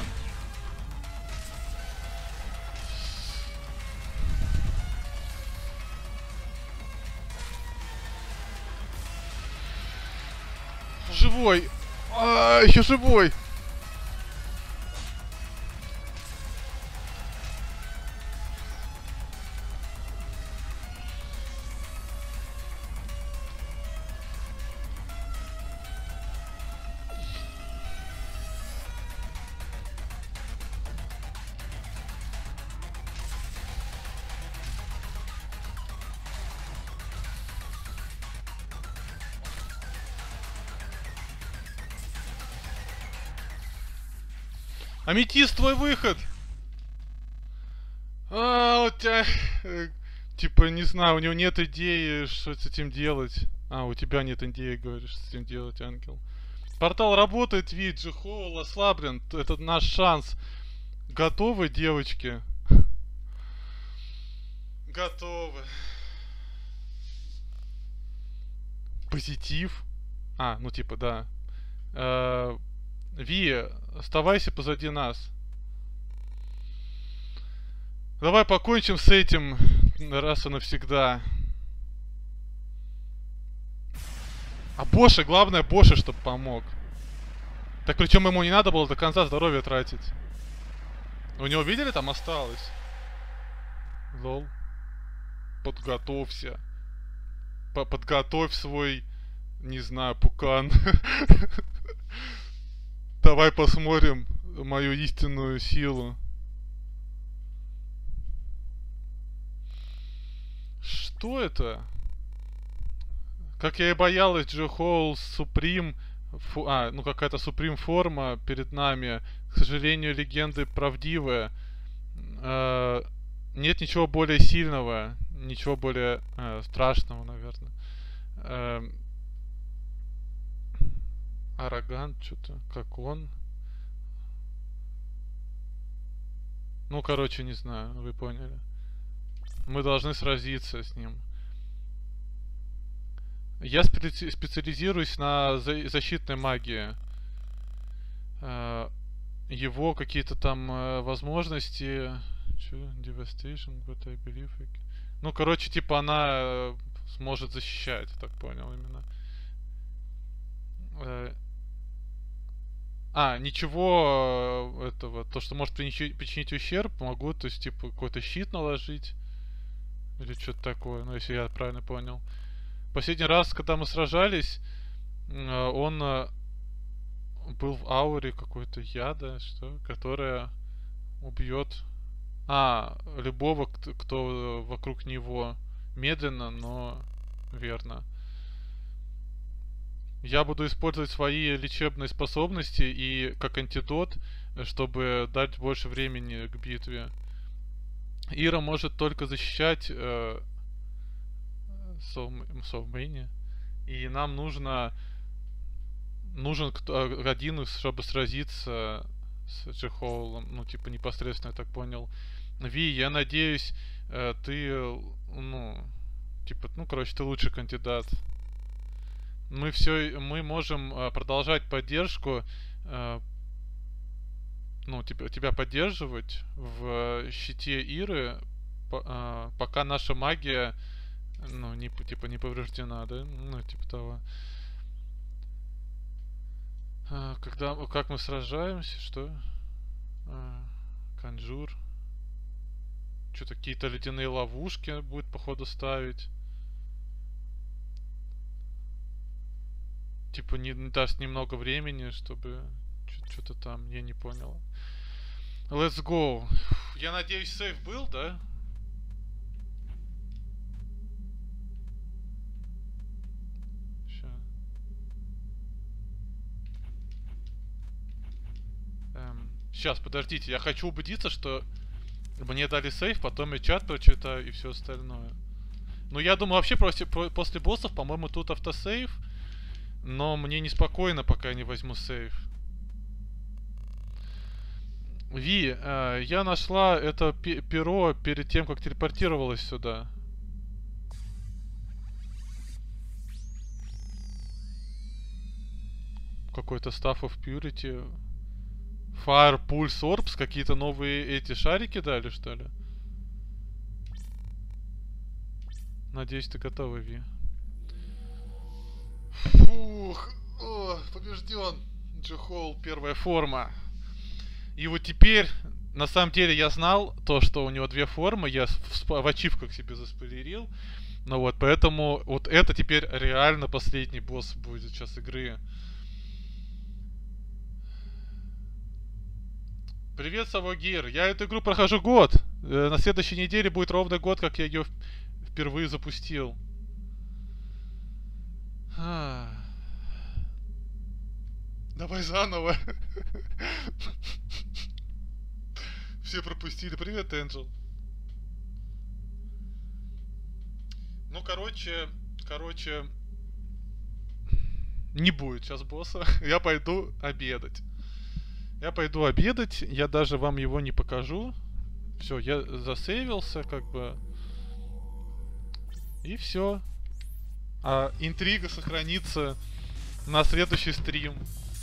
Живой! А, еще живой! Аметист, твой выход! А, у тебя... э, Типа, не знаю, у него нет идеи, что с этим делать. А, у тебя нет идеи, говоришь, что с этим делать, ангел. Портал работает, вид, Джихол ослаблен. Это наш шанс. Готовы, девочки? Готовы. Позитив? А, ну типа, да. Э, Ви, оставайся позади нас. Давай покончим с этим раз и навсегда. А Боши, главное, Боши, чтобы помог. Так причем ему не надо было до конца здоровья тратить. У него, видели, там осталось? Лол. Подготовься. По Подготовь свой, не знаю, пукан. Давай посмотрим мою истинную силу. Что это? Как я и боялась, Джохол Суприм. Фу, а, ну какая-то Суприм форма перед нами. К сожалению, легенды правдивые. Э, нет ничего более сильного, ничего более э, страшного, наверное. Э, Арагант, что-то, как он. Ну, короче, не знаю, вы поняли. Мы должны сразиться с ним. Я специ специализируюсь на за защитной магии. Э, его какие-то там э, возможности. Че? Devastation, what I believe. Ну, короче, типа она э, сможет защищать, так понял именно. Э, а, ничего э, этого. То, что может причинить, причинить ущерб, могу, то есть, типа, какой-то щит наложить. Или что-то такое, ну, если я правильно понял. Последний раз, когда мы сражались, он был в ауре какой-то яда, что, которая убьет, а, любого, кто, кто вокруг него, медленно, но верно. Я буду использовать свои лечебные способности и как антидот, чтобы дать больше времени к битве. Ира может только защищать э, Совмейне. И нам нужно нужен кто, один, чтобы сразиться с Джохолом. Ну, типа, непосредственно, я так понял. Ви, я надеюсь, э, ты, ну, типа, ну, короче, ты лучший кандидат. Мы все, мы можем э, продолжать поддержку, э, ну, тебя, тебя поддерживать в щите Иры, по, э, пока наша магия, ну, не, типа, не повреждена, да? Ну, типа того. А, когда, как мы сражаемся, что? А, Конжур. Что-то какие-то ледяные ловушки будет, походу, ставить. Типа, не даст немного времени, чтобы что-то там, я не понял. Let's go. Я надеюсь, сейф был, да? Сейчас, подождите, я хочу убедиться, что мне дали сейф, потом я чат прочитаю и все остальное. Ну, я думаю, вообще после, после боссов, по-моему, тут автосейв. Но мне неспокойно, пока я не возьму сейф. Ви, э, я нашла это перо перед тем, как телепортировалась сюда. Какой-то Staff of Purity. Fire Pulse Orbs, какие-то новые эти шарики дали, что ли? Надеюсь, ты готова, Ви. Фух, о, побежден. Джохол, первая форма. И вот теперь, на самом деле, я знал то, что у него две формы. Я в, в ачивках себе заспойлерил. Ну вот, поэтому вот это теперь реально последний босс будет сейчас игры. Привет, Савогир. Я эту игру прохожу год. Э, на следующей неделе будет ровно год, как я ее впервые запустил. А. Давай заново. Все пропустили. Привет, Энджел. Ну, короче, короче, не будет сейчас босса. Я пойду обедать. Я пойду обедать, я даже вам его не покажу. Все, я засейвился, как бы. И все. А интрига сохранится на следующий стрим.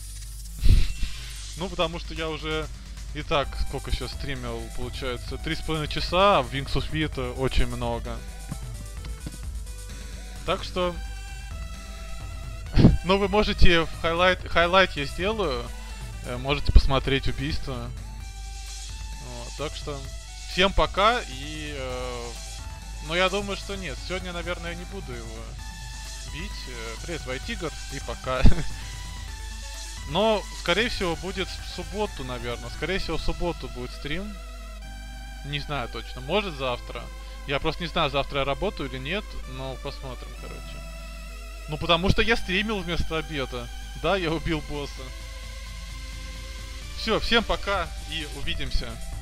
Ну, потому что я уже и так, сколько сейчас стримил, получается, три с половиной часа, а в Wings of V это очень много. Так что... Но вы можете в хайлайт, хайлайт я сделаю, можете посмотреть убийство. Вот, так что всем пока и... Э, но я думаю, что нет. Сегодня, наверное, я не буду его бить. Привет, Вайтигр, и пока. Но, скорее всего, будет в субботу, наверное. Скорее всего, в субботу будет стрим. Не знаю точно. Может, завтра. Я просто не знаю, завтра я работаю или нет. Но посмотрим, короче. Ну, потому что я стримил вместо обеда. Да, я убил босса. Все, всем пока и увидимся.